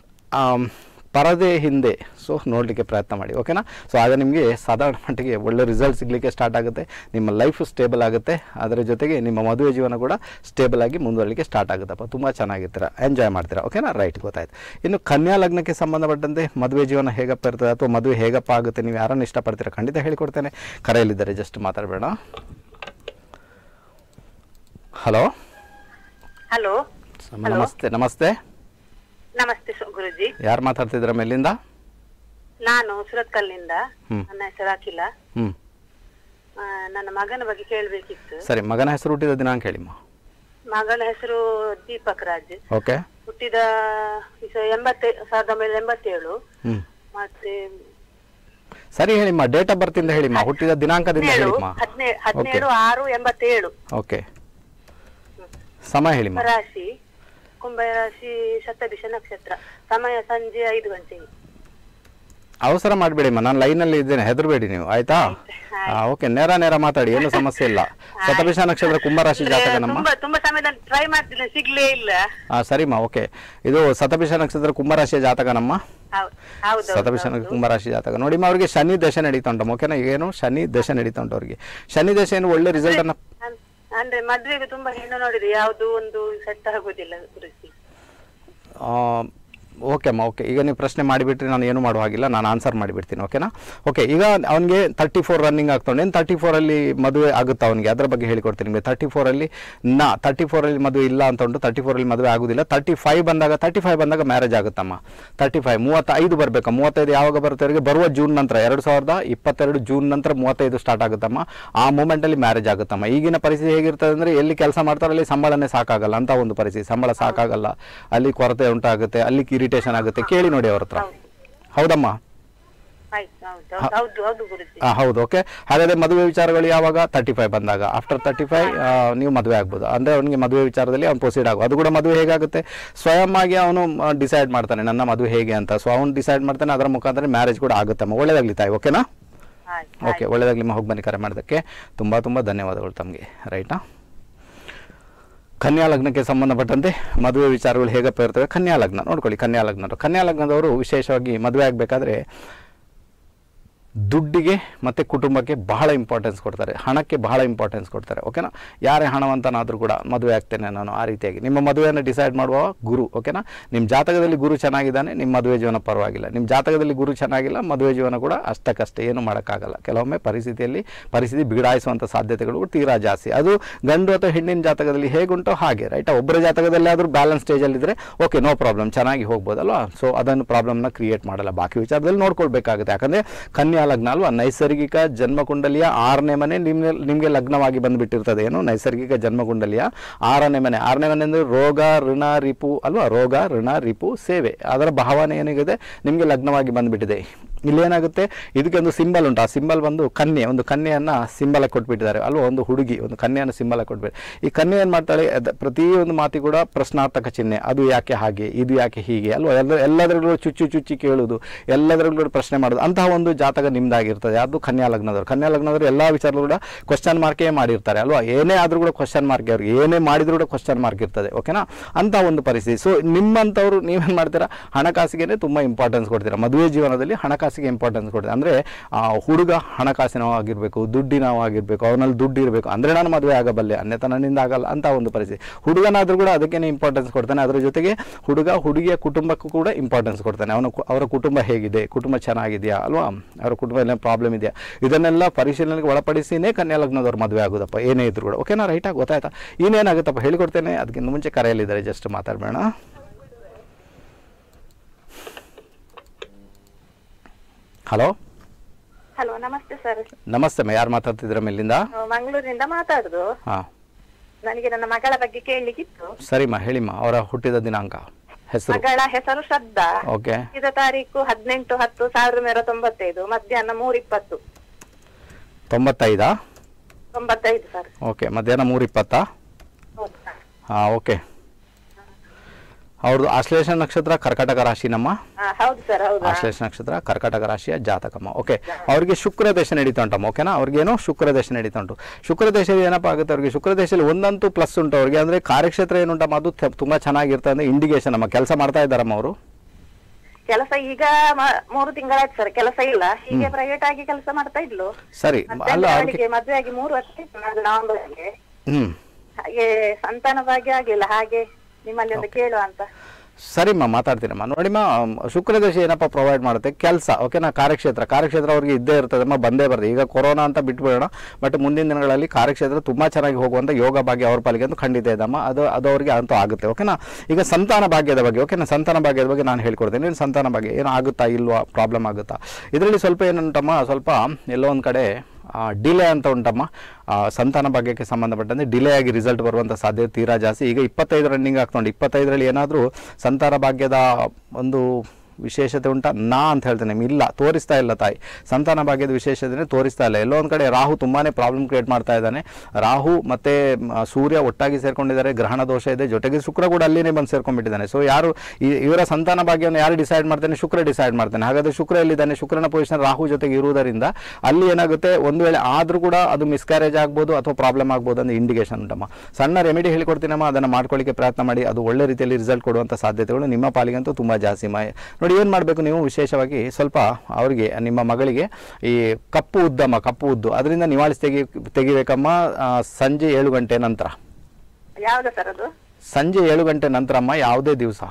ಪರದೆ ಹಿಂದೆ ನೋಡಲಿಕ್ಕೆ ಪ್ರಯತ್ನ ಮಾಡಿ, ಓಕೆನಾ. ಸೊ ಆಗ ನಿಮಗೆ ಸಾಧಾರಣ ಮಟ್ಟಿಗೆ ಒಳ್ಳೆ ರಿಸಲ್ಟ್ ಸಿಗಲಿಕ್ಕೆ ಸ್ಟಾರ್ಟ್ ಆಗುತ್ತೆ, ನಿಮ್ಮ ಲೈಫ್ ಸ್ಟೇಬಲ್ ಆಗುತ್ತೆ, ಅದರ ಜೊತೆಗೆ ನಿಮ್ಮ ಮದುವೆ ಜೀವನ ಕೂಡ ಸ್ಟೇಬಲ್ ಆಗಿ ಮುಂದುವರಲಿಕ್ಕೆ ಸ್ಟಾರ್ಟ್ ಆಗುತ್ತಪ್ಪ. ತುಂಬ ಚೆನ್ನಾಗಿರ್ತೀರ, ಎಂಜಾಯ್ ಮಾಡ್ತೀರಾ, ಓಕೆನಾ. ರೈಟ್, ಗೊತ್ತಾಯ್ತು. ಇನ್ನು ಕನ್ಯಾ ಲಗ್ನಕ್ಕೆ ಸಂಬಂಧಪಟ್ಟಂತೆ ಮದುವೆ ಜೀವನ ಹೇಗಪ್ಪ ಇರ್ತದೆ ಅಥವಾ ಮದುವೆ ಹೇಗಪ್ಪ ಆಗುತ್ತೆ, ನೀವು ಯಾರನ್ನು ಇಷ್ಟಪಡ್ತೀರಾ ಖಂಡಿತ ಹೇಳಿಕೊಡ್ತೇನೆ. ಕರೆಯಲ್ಲಿದ್ದಾರೆ, ಜಸ್ಟ್ ಮಾತಾಡಬೇಡ. ಹಲೋ ಹಲೋ ನಮಸ್ತೆ. ನಮಸ್ತೆ ನಮಸ್ತೆ ಗುರುಜಿ. ಯಾರು ಮಾತಾಡ್ತಿದ್ರ ಮೇಲಿಂದ? ನಾನು ಸುರತ್ಕಲ್ನಿಂದ. ನನ್ನ ಹೆಸರು ಅಖಿಲ. ನನ್ನ ಮಗನ ಬಗ್ಗೆ ಕೇಳಬೇಕಿತ್ತು. ಸರಿ, ಮಗನ ಹೆಸರು ಹುಟ್ಟಿದ ದಿನಾಂಕ ಹೇಳಿಮ್ಮ. ಮಗನ ಹೆಸರು ದೀಪಕ್ ರಾಜ್. ಓಕೆ. ಹುಟ್ಟಿದ 1987. ಮತ್ತೆ ಸರಿ ಹೇಳಿಮ್ಮ, ಡೇಟ್ ಆಫ್ ಬರ್ತ್ ಇಂದ ಹೇಳಿಮ್ಮ, ಹುಟ್ಟಿದ ದಿನಾಂಕದಿಂದ ಹೇಳಿಮ್ಮ. 17/6/87. ಓಕೆ. ಸಮಯ ಹೇಳಿಮ್ಮ. ರಾಶಿ ಕುಂಭರಾಶಿ, ಶತಭಿಷ ನಕ್ಷತ್ರ. ಸಮಯ ಸಂಜೆ 5 ಗಂಟೆಗೆ. ಅವಸರ ಮಾಡಬೇಡಿಮ್ಮ, ನಾನು ಲೈನಲ್ಲಿ ಇದ್ದೇನೆ, ಹೆದರಬೇಡಿ ನೀವು, ಆಯ್ತಾ? ಓಕೆ, ನೇರ ಮಾತಾಡಿ, ಏನು ಸಮಸ್ಯೆ ಇಲ್ಲ. ಶತಭಿಷ ನಕ್ಷತ್ರ ಕುಂಭರಾಶಿ ಜಾತಕ ನಮ್ಮ. ತುಂಬಾ ಸಮಯದಲ್ಲಿ ಟ್ರೈ ಮಾಡ್ತಿದ್ದೆ, ಸಿಗ್ಲೇ ಇಲ್ಲ. ಸರಿಮ್ಮ, ಓಕೆ. ಇದು ಶತಭಿಷ ನಕ್ಷತ್ರ ಕುಂಭರಾಶಿಯ ಜಾತಕ ನಮ್ಮ. ಶತಭಿಷ ಕುಂಭರಾಶಿ ಜಾತಕ ನೋಡಿಮ್ಮ. ಅವ್ರಿಗೆ ಶನಿ ದಶೆ ನಡೀತಾ ಉಂಟು, ಓಕೆನಾ. ಏನು ಶನಿ ದಶೆ ನಡೀತಾ ಉಂಟು ಅವ್ರಿಗೆ. ಶನಿ ದಶೆ ಏನು ಒಳ್ಳೆ ರಿಸಲ್ಟ್ ಅನ್ನ. ಅಂದ್ರೆ ಮದ್ವೆಗೆ ತುಂಬಾ ಹೆಣ್ಣು ನೋಡಿದ್ರೆ ಯಾವ್ದು ಒಂದು ಸೆಟ್ ಆಗೋದಿಲ್ಲ ಗುರುಜಿ. ಓಕೆ ಅಮ್ಮ, ಓಕೆ. ಈಗ ನೀವು ಪ್ರಶ್ನೆ ಮಾಡಿಬಿಟ್ರಿ, ನಾನು ಏನು ಮಾಡುವ ಹಾಗಿಲ್ಲ, ನಾನು ಆನ್ಸರ್ ಮಾಡಿಬಿಡ್ತೀನಿ, ಓಕೆನಾ. ಓಕೆ, ಈಗ ಅವನಿಗೆ 34 ರನ್ನಿಂಗ್ ಆಗ್ತಾನೆ. ಏನು 34ಅಲ್ಲಿ ಮದುವೆ ಆಗುತ್ತಾ ಅವನಿಗೆ, ಅದರ ಬಗ್ಗೆ ಹೇಳಿಕೊಡ್ತೀನಿ ನಿಮಗೆ. 34ಅಲ್ಲಿ 34ಅಲ್ಲಿ ಮದುವೆ ಇಲ್ಲ ಅಂತ ಉಂಟು, 34ಅಲ್ಲಿ ಮದುವೆ ಆಗೋದಿಲ್ಲ. 35 ಬಂದಾಗ ಮ್ಯಾರೇಜ್ ಆಗುತ್ತಮ್ಮ. 35 ಬರಬೇಕಾ? 35 ಯಾವಾಗ ಬರುತ್ತೆ ಅವರಿಗೆ? ಬರುವ ಜೂನ್ ನಂತರ, 2022 ಜೂನ್ ನಂತರ 35 ಸ್ಟಾರ್ಟ್ ಆಗುತ್ತಮ್ಮ. ಆ ಮೂಮೆಂಟಲ್ಲಿ ಮ್ಯಾರೇಜ್ ಆಗುತ್ತಮ್ಮ. ಈಗಿನ ಪರಿಸ್ಥಿತಿ ಹೇಗಿರ್ತದೆ ಅಂದರೆ, ಎಲ್ಲಿ ಕೆಲಸ ಮಾಡ್ತಾರೆ ಅಲ್ಲಿ ಸಂಬಳನೇ ಸಾಕಾಗಲ್ಲ ಅಂತ ಒಂದು ಪರಿಸ್ಥಿತಿ. ಸಂಬಳ ಸಾಕಾಗಲ್ಲ, ಅಲ್ಲಿ ಕೊರತೆ ಉಂಟಾಗುತ್ತೆ, ಅಲ್ಲಿ ಇರಿಟೇಷನ್ ಆಗುತ್ತೆ. ಕೇಳಿ ನೋಡಿ ಅವ್ರ ಹತ್ರ. ಹೌದಮ್ಮ? ಆಯ್ತು ಹೌದು ಹೌದು ಹೌದು ಗುರುಜಿ. ಹೌದು. ಓಕೆ, ಹಾಗಾದರೆ ಮದುವೆ ವಿಚಾರಗಳು ಯಾವಾಗ 35 ಬಂದಾಗ, ಆಫ್ಟರ್ 35 ನೀವು ಮದುವೆ ಆಗ್ಬೋದು. ಅಂದರೆ ಅವನಿಗೆ ಮದುವೆ ವಿಚಾರದಲ್ಲಿ ಅವ್ನು ಪ್ರೊಸೀಡ್ ಆಗೋ, ಅದು ಕೂಡ ಮದುವೆ ಹೇಗಾಗುತ್ತೆ, ಸ್ವಯಂ ಆಗಿ ಅವನು ಡಿಸೈಡ್ ಮಾಡ್ತಾನೆ ನನ್ನ ಮದುವೆ ಹೇಗೆ ಅಂತ. ಸೊ ಅವ್ನು ಡಿಸೈಡ್ ಮಾಡ್ತಾನೆ, ಅದರ ಮುಖಾಂತರ ಮ್ಯಾರೇಜ್ ಕೂಡ ಆಗುತ್ತಮ್ಮ. ಒಳ್ಳೆದಾಗಲಿ ತಾಯಿ, ಓಕೆನಾ? ಓಕೆ, ಒಳ್ಳೆದಾಗಲಿ. ಹೋಗಿ ಬನ್ನಿ. ಕರೆ ಮಾಡೋದಕ್ಕೆ ತುಂಬ ತುಂಬ ಧನ್ಯವಾದಗಳು ತಮಗೆ. ರೈಟಾ? ಕನ್ಯಾ ಲಗ್ನಕ್ಕೆ ಸಂಬಂಧಪಟ್ಟಂತೆ ಮದುವೆ ವಿಚಾರಗಳು ಹೇಗಪ್ಪ ಇರ್ತವೆ. ಕನ್ಯಾ ಲಗ್ನ ನೋಡ್ಕೊಳ್ಳಿ. ಕನ್ಯಾ ಲಗ್ನದವರು ವಿಶೇಷವಾಗಿ ಮದುವೆ ಆಗಬೇಕಾದ್ರೆ ದುಡ್ಡಿಗೆ ಮತ್ತು ಕುಟುಂಬಕ್ಕೆ ಬಹಳ ಇಂಪಾರ್ಟೆನ್ಸ್ ಕೊಡ್ತಾರೆ, ಹಣಕ್ಕೆ ಬಹಳ ಇಂಪಾರ್ಟೆನ್ಸ್ ಕೊಡ್ತಾರೆ. ಓಕೆನಾ? ಯಾರೇ ಹಣವಂತನಾದರೂ ಕೂಡ ಮದುವೆ ಆಗ್ತೇನೆ ನಾನು ಆ ರೀತಿಯಾಗಿ. ನಿಮ್ಮ ಮದುವೆಯನ್ನು ಡಿಸೈಡ್ ಮಾಡುವ ಗುರು. ಓಕೆನಾ? ನಿಮ್ಮ ಜಾತಕದಲ್ಲಿ ಗುರು ಚೆನ್ನಾಗಿದ್ದಾನೆ, ನಿಮ್ಮ ಮದುವೆ ಜೀವನ ಪರವಾಗಿಲ್ಲ. ನಿಮ್ಮ ಜಾತಕದಲ್ಲಿ ಗುರು ಚೆನ್ನಾಗಿಲ್ಲ, ಮದುವೆ ಜೀವನ ಕೂಡ ಅಷ್ಟಕ್ಕಷ್ಟೇ, ಏನು ಮಾಡೋಕ್ಕಾಗಲ್ಲ. ಕೆಲವೊಮ್ಮೆ ಪರಿಸ್ಥಿತಿ ಬಿಗಡಾಯಿಸುವಂಥ ಸಾಧ್ಯತೆಗಳು ತೀರಾ ಜಾಸ್ತಿ. ಅದು ಗಂಡು ಅಥವಾ ಹೆಣ್ಣಿನ ಜಾತಕದಲ್ಲಿ ಹೇಗುಂಟೋ ಹಾಗೆ. ರೈಟ್? ಒಬ್ಬರ ಜಾತಕದಲ್ಲಿ ಆದರೂ ಬ್ಯಾಲೆನ್ಸ್ ಸ್ಟೇಜಲ್ಲಿದ್ದರೆ ಓಕೆ, ನೋ ಪ್ರಾಬ್ಲಮ್, ಚೆನ್ನಾಗಿ ಹೋಗ್ಬೋದಲ್ವಾ? ಸೊ ಅದನ್ನು ಪ್ರಾಬ್ಲಮ್ನ ಕ್ರಿಯೇಟ್ ಮಾಡಲ್ಲ. ಬಾಕಿ ವಿಚಾರದಲ್ಲಿ ನೋಡ್ಕೊಳ್ಬೇಕಾಗುತ್ತೆ. ಯಾಕಂದರೆ ಕನ್ಯಾ ಲಗ್ನ ಅಲ್ವಾ, ನೈಸರ್ಗಿಕ ಜನ್ಮಕುಂಡಲಿಯ 6ನೇ ಮನೆ ನಿಮಗೆ ಲಗ್ನವಾಗಿ ಬಂದುಬಿಟ್ಟಿರ್ತದೆ. ಏನು ನೈಸರ್ಗಿಕ ಜನ್ಮಕುಂಡಲಿಯ 6ನೇ ಮನೆ. 6ನೇ ಮನೆ ಅಂದರೆ ರೋಗ ಋಣ ರಿಪು ಅಲ್ವಾ, ರೋಗ ಋಣ ರಿಪು ಸೇವೆ, ಅದರ ಭಾವನೆ ಏನಿದೆ ನಿಮಗೆ ಲಗ್ನವಾಗಿ ಬಂದುಬಿಟ್ಟಿದೆ. ಇಲ್ಲೇನಾಗುತ್ತೆ, ಇದಕ್ಕೆ ಒಂದು ಸಿಂಬಲ್ ಉಂಟು. ಆ ಸಿಂಬಲ್ ಬಂದು ಕನ್ಯೆ, ಒಂದು ಕನ್ಯೆಯನ್ನು ಸಿಂಬಲಾಗಿ ಕೊಟ್ಬಿಟ್ಟಿದ್ದಾರೆ ಅಲ್ವಾ. ಒಂದು ಹುಡುಗಿ ಒಂದು ಕನ್ಯೆಯನ್ನು ಸಿಂಬಲಾಗಿ ಕೊಟ್ಬಿಟ್ಟು, ಈ ಕನ್ಯೆ ಏನು ಮಾಡ್ತಾಳೆ, ಪ್ರತಿಯೊಂದು ಮಾತಿ ಕೂಡ ಪ್ರಶ್ನಾರ್ಥಕ ಚಿಹ್ನೆ. ಅದು ಯಾಕೆ ಹಾಗೆ, ಇದು ಯಾಕೆ ಹೀಗೆ ಅಲ್ವಾ. ಎಲ್ಲದರಲ್ಲೂ ಚುಚ್ಚಿ ಕೇಳೋದು, ಎಲ್ಲದರಲ್ಲೂ ಪ್ರಶ್ನೆ ಮಾಡೋದು, ಅಂತಹ ಒಂದು ಜಾತಕ ನಿಮ್ದಾಗಿರ್ತದೆ. ಅದು ಕನ್ಯಾ ಲಗ್ನದವರು ಎಲ್ಲ ವಿಚಾರಗಳು ಕೂಡ ಕ್ವಶನ್ ಮಾರ್ಕೇ ಮಾಡಿರ್ತಾರೆ ಅಲ್ವಾ. ಏನೇ ಆದರೂ ಕೂಡ ಕ್ವಶನ್ ಮಾರ್ಕ್, ಅವ್ರಿಗೆ ಏನೇ ಮಾಡಿದ್ರು ಕೂಡ ಕ್ವಶನ್ ಮಾರ್ಕ್ ಇರ್ತದೆ. ಓಕೆನಾ? ಅಂತ ಒಂದು ಪರಿಸ್ಥಿತಿ. ಸೊ ನಿಮ್ಮಂಥವ್ರು ನೀವೇನು ಮಾಡ್ತೀರಾ, ಹಣಕಾಸಿಗೆ ತುಂಬ ಇಂಪಾರ್ಟೆನ್ಸ್ ಕೊಡ್ತೀರಾ. ಮದುವೆ ಜೀವನದಲ್ಲಿ ಹಣಕಾಸಿಗೆ ಇಂಪಾರ್ಟೆನ್ಸ್ ಕೊಡ್ತೀರಾ. ಅಂದರೆ ಹುಡುಗ ಹಣಕಾಸಿನವಾಗಿರಬೇಕು, ದುಡ್ಡಿನವಾಗಿರಬೇಕು, ಅವನಲ್ಲಿ ದುಡ್ಡು ಇರಬೇಕು, ಅಂದರೆ ನಾನು ಮದುವೆ ಆಗಬಲ್ಲೆ, ಅನ್ಯथा ನನ್ನಿಂದ ಆಗಲ್ಲ ಅಂತ ಒಂದು ಪರಿಸ್ಥಿತಿ. ಹುಡುಗನಾದರೂ ಕೂಡ ಅದಕ್ಕೇ ಇಂಪಾರ್ಟೆನ್ಸ್ ಕೊಡ್ತಾನೆ. ಅದರ ಜೊತೆಗೆ ಹುಡುಗಿಯ ಕುಟುಂಬಕ್ಕೂ ಕೂಡ ಇಂಪಾರ್ಟೆನ್ಸ್ ಕೊಡ್ತಾನೆ. ಅವರ ಕುಟುಂಬ ಹೇಗಿದೆ, ಕುಟುಂಬ ಚೆನ್ನಾಗಿದೆಯಾ ಅಲ್ವಾ, ಅವರ ಕುಟುಂಬ ಎಲ್ಲ ಪ್ರಾಬ್ಲಮ್ ಇದೆಯಾ, ಇದನ್ನೆಲ್ಲ ಪರಿಶೀಲನೆಗೆ ಒಳಪಡಿಸಿನೇ ಕನ್ಯಾ ಲಗ್ನದವ್ರು ಮದುವೆ ಆಗೋದಪ್ಪ, ಏನೇ ಇದ್ರು ಕೂಡ. ಓಕೆನಾ? ರೈಟಾಗಿ ಗೊತ್ತಾಯ್ತಾ? ಇನ್ನೇನಾಗುತ್ತಪ್ಪ ಹೇಳಿಕೊಡ್ತೇನೆ. ಅದಕ್ಕಿಂತ ಮುಂಚೆ ಕರೆಯಲ್ಲಿದ್ದಾರೆ, ಜಸ್ಟ್ ಮಾತಾಡಬೇಡ. ಹಲೋ ಹಲೋ, ನಮಸ್ತೆ ಸರ್. ನಮಸ್ತೆ ಅಮ್ಮ, ಯಾರು ಮಾತಾಡ್ತಿದ್ರ ಮೇಲಿಂದ? ಮಂಗಳೂರಿನಿಂದ ಮಾತಾಡುದು. ಹಾಂ, ನನಗೆ ನನ್ನ ಮಗಳ ಬಗ್ಗೆ ಕೇಳಲಿಕ್ಕಿತ್ತು. ಸರಿಮ್ಮ, ಹೇಳಿಮ್ಮ. ಅವರ ಹುಟ್ಟಿದ ದಿನಾಂಕ, ಹೆಸರು? ಮಗಳ ಹೆಸರು ಶ್ರದ್ಧಾ. ಓಕೆ. ಇದ ತಾರೀಕು 18/10/1995 ಮಧ್ಯಾಹ್ನ 3:20. 95 95 ಸರ್. ಓಕೆ, ಮಧ್ಯಾಹ್ನ 3:20. ಹೌದು ಸರ್. ಹಾಂ, ಓಕೆ. ಅವ್ರದ್ದು ಆಶ್ಲೇಷ ನಕ್ಷತ್ರ ಕರ್ಕಾಟಕ ರಾಶಿ ನಮ್ಮ. ಹೌದು ಸರ್, ಹೌದು. ಆಶ್ಲೇಷ ನಕ್ಷತ್ರ ಕರ್ಕಾಟಕ ರಾಶಿಯ ಜಾತಕಮ್ಮ. ಓಕೆ, ಅವ್ರಿಗೆ ಶುಕ್ರ ದೇಶ ನಡೀತಾ ಉಂಟಮ್ಮ. ಓಕೆನಾ? ಅವ್ರಿಗೇನೋ ಶುಕ್ರ ದೇಶ ನಡೀತಾ ಉಂಟು. ಶುಕ್ರ ದೇಶದಲ್ಲಿ ಏನಪ್ಪ ಆಗುತ್ತೆ ಅವ್ರಿಗೆ, ಶುಕ್ರ ದೇಶದಲ್ಲಿ ಒಂದಂತೂ ಪ್ಲಸ್ ಉಂಟು ಅವ್ರಿಗೆ. ಅಂದರೆ ಕಾರ್ಯಕ್ಷೇತ್ರ ಏನುಂಟಮ್ಮ, ಅದು ತುಂಬ ಚೆನ್ನಾಗಿರ್ತದೆ. ಅಂದರೆ ಇಂಡಿಕೇಶನ್ ಅಮ್ಮ. ಕೆಲಸ ಮಾಡ್ತಾ ಇದ್ದಾರಮ್ಮ ಅವರು? ಕೆಲಸ ಈಗ 3 ತಿಂಗಳಾಯ್ತು ಸರ್, ಕೆಲಸ ಇಲ್ಲ. ಹೀಗೆ ಪ್ರೈವೇಟ್ ಆಗಿ ಕೆಲಸ ಮಾಡ್ತಾ ಇದ್ಲು. ಸರಿ. ಅಲ್ಲ, ಮದುವೆ ಆಗಿ 3 ವರ್ಷ ಆಯ್ತು ನವೆಂಬರ್ಗೆ. ಹಾಗೆ ಸಂತಾನ ಭಾಗ್ಯ ಆಗಿಲ್ಲ, ಹಾಗೆ ನಿಮ್ಮಲ್ಲಿ ಒಂದು ಕೇಳುವ ಅಂತ. ಸರಿಮ್ಮ, ಮಾತಾಡ್ತೀನಮ್ಮ. ನೋಡಿಮ್ಮ, ಶುಕ್ರ ದೇಶ ಏನಪ್ಪ ಪ್ರೊವೈಡ್ ಮಾಡುತ್ತೆ, ಕೆಲಸ. ಓಕೆನಾ? ಕಾರ್ಯಕ್ಷೇತ್ರ ಅವ್ರಿಗೆ ಇದ್ದೇ ಇರ್ತದಮ್ಮ, ಬಂದೇ ಬರ್ತದೆ. ಈಗ ಕೊರೋನಾ ಅಂತ ಬಿಟ್ಬಿಡೋಣ, ಬಟ್ ಮುಂದಿನ ದಿನಗಳಲ್ಲಿ ಕಾರ್ಯಕ್ಷೇತ್ರ ತುಂಬ ಚೆನ್ನಾಗಿ ಹೋಗುವಂಥ ಯೋಗ ಭಾಗ್ಯ ಅವ್ರ ಪಾಲಿಗೆ ಅಂತೂ ಖಂಡಿತ ಇದಮ್ಮ. ಅದು ಅವ್ರಿಗೆ ಅಂತೂ ಆಗುತ್ತೆ. ಓಕೆನಾ? ಈಗ ಸಂತಾನ ಭಾಗ್ಯದ ಬಗ್ಗೆ, ಓಕೆನಾ, ಸಂತಾನ ಭಾಗ್ಯದ ಬಗ್ಗೆ ನಾನು ಹೇಳ್ಕೊಡ್ತೀನಿ. ಏನು ಸಂತಾನ ಭಾಗ್ಯ ಏನು ಆಗುತ್ತಾ ಇಲ್ವಾ, ಪ್ರಾಬ್ಲಮ್ ಆಗುತ್ತಾ? ಇದರಲ್ಲಿ ಸ್ವಲ್ಪ ಏನುಂಟಮ್ಮ, ಸ್ವಲ್ಪ ಎಲ್ಲೋ ಒಂದು ಕಡೆ ಡಿಲೇ ಅಂತ ಉಂಟಮ್ಮ. ಸಂತಾನ ಭಾಗ್ಯಕ್ಕೆ ಸಂಬಂಧಪಟ್ಟಂತೆ ಡಿಲೇ ಆಗಿ ರಿಸಲ್ಟ್ ಬರುವಂಥ ಸಾಧ್ಯತೆ ತೀರಾ ಜಾಸ್ತಿ. ಈಗ 25 ರನ್ನಿಂಗ್ ಆಗ್ತೊಂಡು 25ರಲ್ಲಿ ಏನಾದರೂ ಸಂತಾನ ಭಾಗ್ಯದ ಒಂದು ವಿಶೇಷತೆ ಉಂಟಾ ಅಂತ ಹೇಳ್ತೇನೆ. ಇಲ್ಲ, ತೋರಿಸ್ತಾ ಇಲ್ಲ ತಾಯಿ. ಸಂತಾನ ಭಾಗ್ಯದ ವಿಶೇಷತೆ ತೋರಿಸ್ತಾ ಇಲ್ಲ. ಎಲ್ಲೋ ಒಂದು ಕಡೆ ರಾಹು ತುಂಬಾ ಪ್ರಾಬ್ಲಮ್ ಕ್ರಿಯೇಟ್ ಮಾಡ್ತಾ ಇದ್ದಾನೆ. ರಾಹು ಮತ್ತು ಸೂರ್ಯ ಒಟ್ಟಾಗಿ ಸೇರ್ಕೊಂಡಿದ್ದಾರೆ, ಗ್ರಹಣ ದೋಷ ಇದೆ, ಜೊತೆಗೆ ಶುಕ್ರ ಕೂಡ ಅಲ್ಲಿನೇ ಬಂದು ಸೇರ್ಕೊಂಡ್ಬಿಟ್ಟಿದ್ದಾನೆ. ಸೊ ಯಾರು ಇವರ ಸಂತಾನ ಭಾಗ್ಯವನ್ನು ಯಾರು ಡಿಸೈಡ್ ಮಾಡ್ತಾನೆ? ಶುಕ್ರ ಡಿಸೈಡ್ ಮಾಡ್ತಾನೆ. ಹಾಗಾದರೆ ಶುಕ್ರ ಎಲ್ಲಿದ್ದಾನೆ? ಶುಕ್ರನ ಪೊಸಿಷನ್ ರಾಹು ಜೊತೆಗೆ ಇರುವುದರಿಂದ ಅಲ್ಲಿ ಏನಾಗುತ್ತೆ, ಒಂದು ವೇಳೆ ಆದರೂ ಕೂಡ ಅದು ಮಿಸ್ಕ್ಯಾರೇಜ್ ಆಗ್ಬೋದು ಅಥವಾ ಪ್ರಾಬ್ಲಮ್ ಆಗ್ಬೋದು ಅಂತ ಇಂಡಿಕೇಶನ್ ಉಂಟಮ್ಮ. ಸಣ್ಣ ರೆಮಿಡಿ ಹೇಳ್ಕೊಡ್ತೀನಮ್ಮ, ಅದನ್ನು ಮಾಡ್ಕೊಳ್ಳಿಕ್ಕೆ ಪ್ರಯತ್ನ ಮಾಡಿ. ಅದು ಒಳ್ಳೆ ರೀತಿಯಲ್ಲಿ ರಿಸಲ್ಟ್ ಕೊಡುವಂಥ ಸಾಧ್ಯತೆಗಳು ನಿಮ್ಮ ಪಾಲಿಗಂತೂ ತುಂಬ ಜಾಸ್ತಿ. ನೋಡಿ, ಏನು ಮಾಡಬೇಕು ನೀವು, ವಿಶೇಷವಾಗಿ ಸ್ವಲ್ಪ ಅವರಿಗೆ, ನಿಮ್ಮ ಮಗಳಿಗೆ ಈ ಕಪ್ಪು ಉದ್ದು ಅದರಿಂದ ನಿವಾಳಿಸಿ ತೆಗಿಬೇಕಮ್ಮ. ಸಂಜೆ 7 ಗಂಟೆ ನಂತರ. ಯಾವ್ದು ಸರ್ ಅದು? ಸಂಜೆ 7 ಗಂಟೆ ನಂತರ ಅಮ್ಮ, ಯಾವುದೇ ದಿವಸ,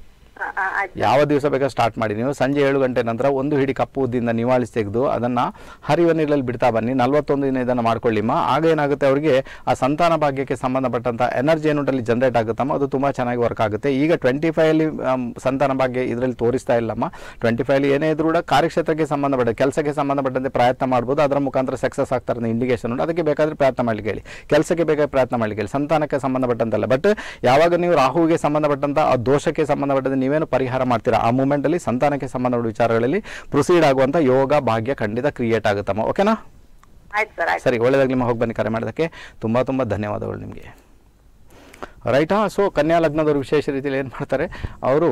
ಯಾವ ದಿವಸ ಬೇಕಾದ್ರೆ ಸ್ಟಾರ್ಟ್ ಮಾಡಿ ನೀವು. ಸಂಜೆ 7 ಗಂಟೆ ನಂತರ ಒಂದು ಹಿಡಿ ಕಪ್ಪು ಉದ್ದಿಂದ ನಿವಾಳಿಸಿ ತೆಗೆದು ಅದನ್ನು ಹರಿಯುವ ನೀರಲ್ಲಿ ಬಿಡ್ತಾ ಬನ್ನಿ. 41 ದಿನ ಇದನ್ನು ಮಾಡ್ಕೊಳ್ಳಿಮ್ಮ. ಆಗ ಏನಾಗುತ್ತೆ, ಅವರಿಗೆ ಆ ಸಂತಾನ ಭಾಗ್ಯಕ್ಕೆ ಸಂಬಂಧಪಟ್ಟಂಥ ಎನರ್ಜಿ ಏನುಂಟಲ್ಲಿ ಜನರೇಟ್ ಆಗುತ್ತಮ್ಮ, ಅದು ತುಂಬ ಚೆನ್ನಾಗಿ ವರ್ಕ್ ಆಗುತ್ತೆ. ಈಗ 25ಅಲ್ಲಿ ಸಂತಾನ ಭಾಗ್ಯ ಇದರಲ್ಲಿ ತೋರಿಸ್ತಾ ಇಲ್ಲಮ್ಮ. 25ಅಲ್ಲಿ ಏನೇ ಇದ್ರೂ ಕೂಡ ಕಾರ್ಯಕ್ಷೇತ್ರಕ್ಕೆ ಸಂಬಂಧಪಟ್ಟ ಕೆಲಸಕ್ಕೆ ಸಂಬಂಧಪಟ್ಟಂತೆ ಪ್ರಯತ್ನ ಮಾಡ್ಬೋದು. ಅದರ ಮುಖಾಂತರ ಸಕ್ಸಸ್ ಆಗ್ತಾರೆ ಇಂಡಿಕೇಶನ್ ಉಂಟು. ಅದಕ್ಕೆ ಬೇಕಾದರೆ ಪ್ರಯತ್ನ ಮಾಡಲಿಕ್ಕೆ ಹೇಳಿ, ಕೆಲಸಕ್ಕೆ ಬೇಕಾದ್ರೆ ಪ್ರಯತ್ನ ಮಾಡಲಿಕ್ಕೆ ಹೇಳಿ, ಸಂತಾನಕ್ಕೆ ಸಂಬಂಧಪಟ್ಟಂತಲ್ಲ. ಬಟ್ ಯಾವಾಗ ನೀವು ರಾಹುವಿಗೆ ಸಂಬಂಧಪಟ್ಟಂಥ ಆ ದೋಷಕ್ಕೆ ಸಂಬಂಧಪಟ್ಟಂತೆ ನೀವೇನು ಪರಿಹಾರ ಮಾಡ್ತೀರಾ ಆ ಮೂಮೆಂಟಲ್ಲಿ ಸಂತಾನಕ್ಕೆ ಸಂಬಂಧಪಟ್ಟ ವಿಚಾರಗಳಲ್ಲಿ ಪ್ರೊಸೀಡ್ ಆಗುವಂಥ ಯೋಗ ಭಾಗ್ಯ ಖಂಡಿತ ಕ್ರಿಯೇಟ್ ಆಗುತ್ತಮ್ಮ. ಓಕೆನಾ? ಆಯ್ತು ಸರ್, ಆಯ್ತು. ಸರಿ, ಒಳ್ಳೆಯದಾಗಲಿ ನಿಮ್ಮ ಹೋಗಿ ಬನ್ನಿ. ಕರೆ ಮಾಡೋದಕ್ಕೆ ತುಂಬ ತುಂಬ ಧನ್ಯವಾದಗಳು ನಿಮಗೆ. ರೈಟಾ? ಸೊ ಕನ್ಯಾ ಲಗ್ನದವರು ವಿಶೇಷ ರೀತಿಯಲ್ಲಿ ಏನು ಮಾಡ್ತಾರೆ, ಅವರು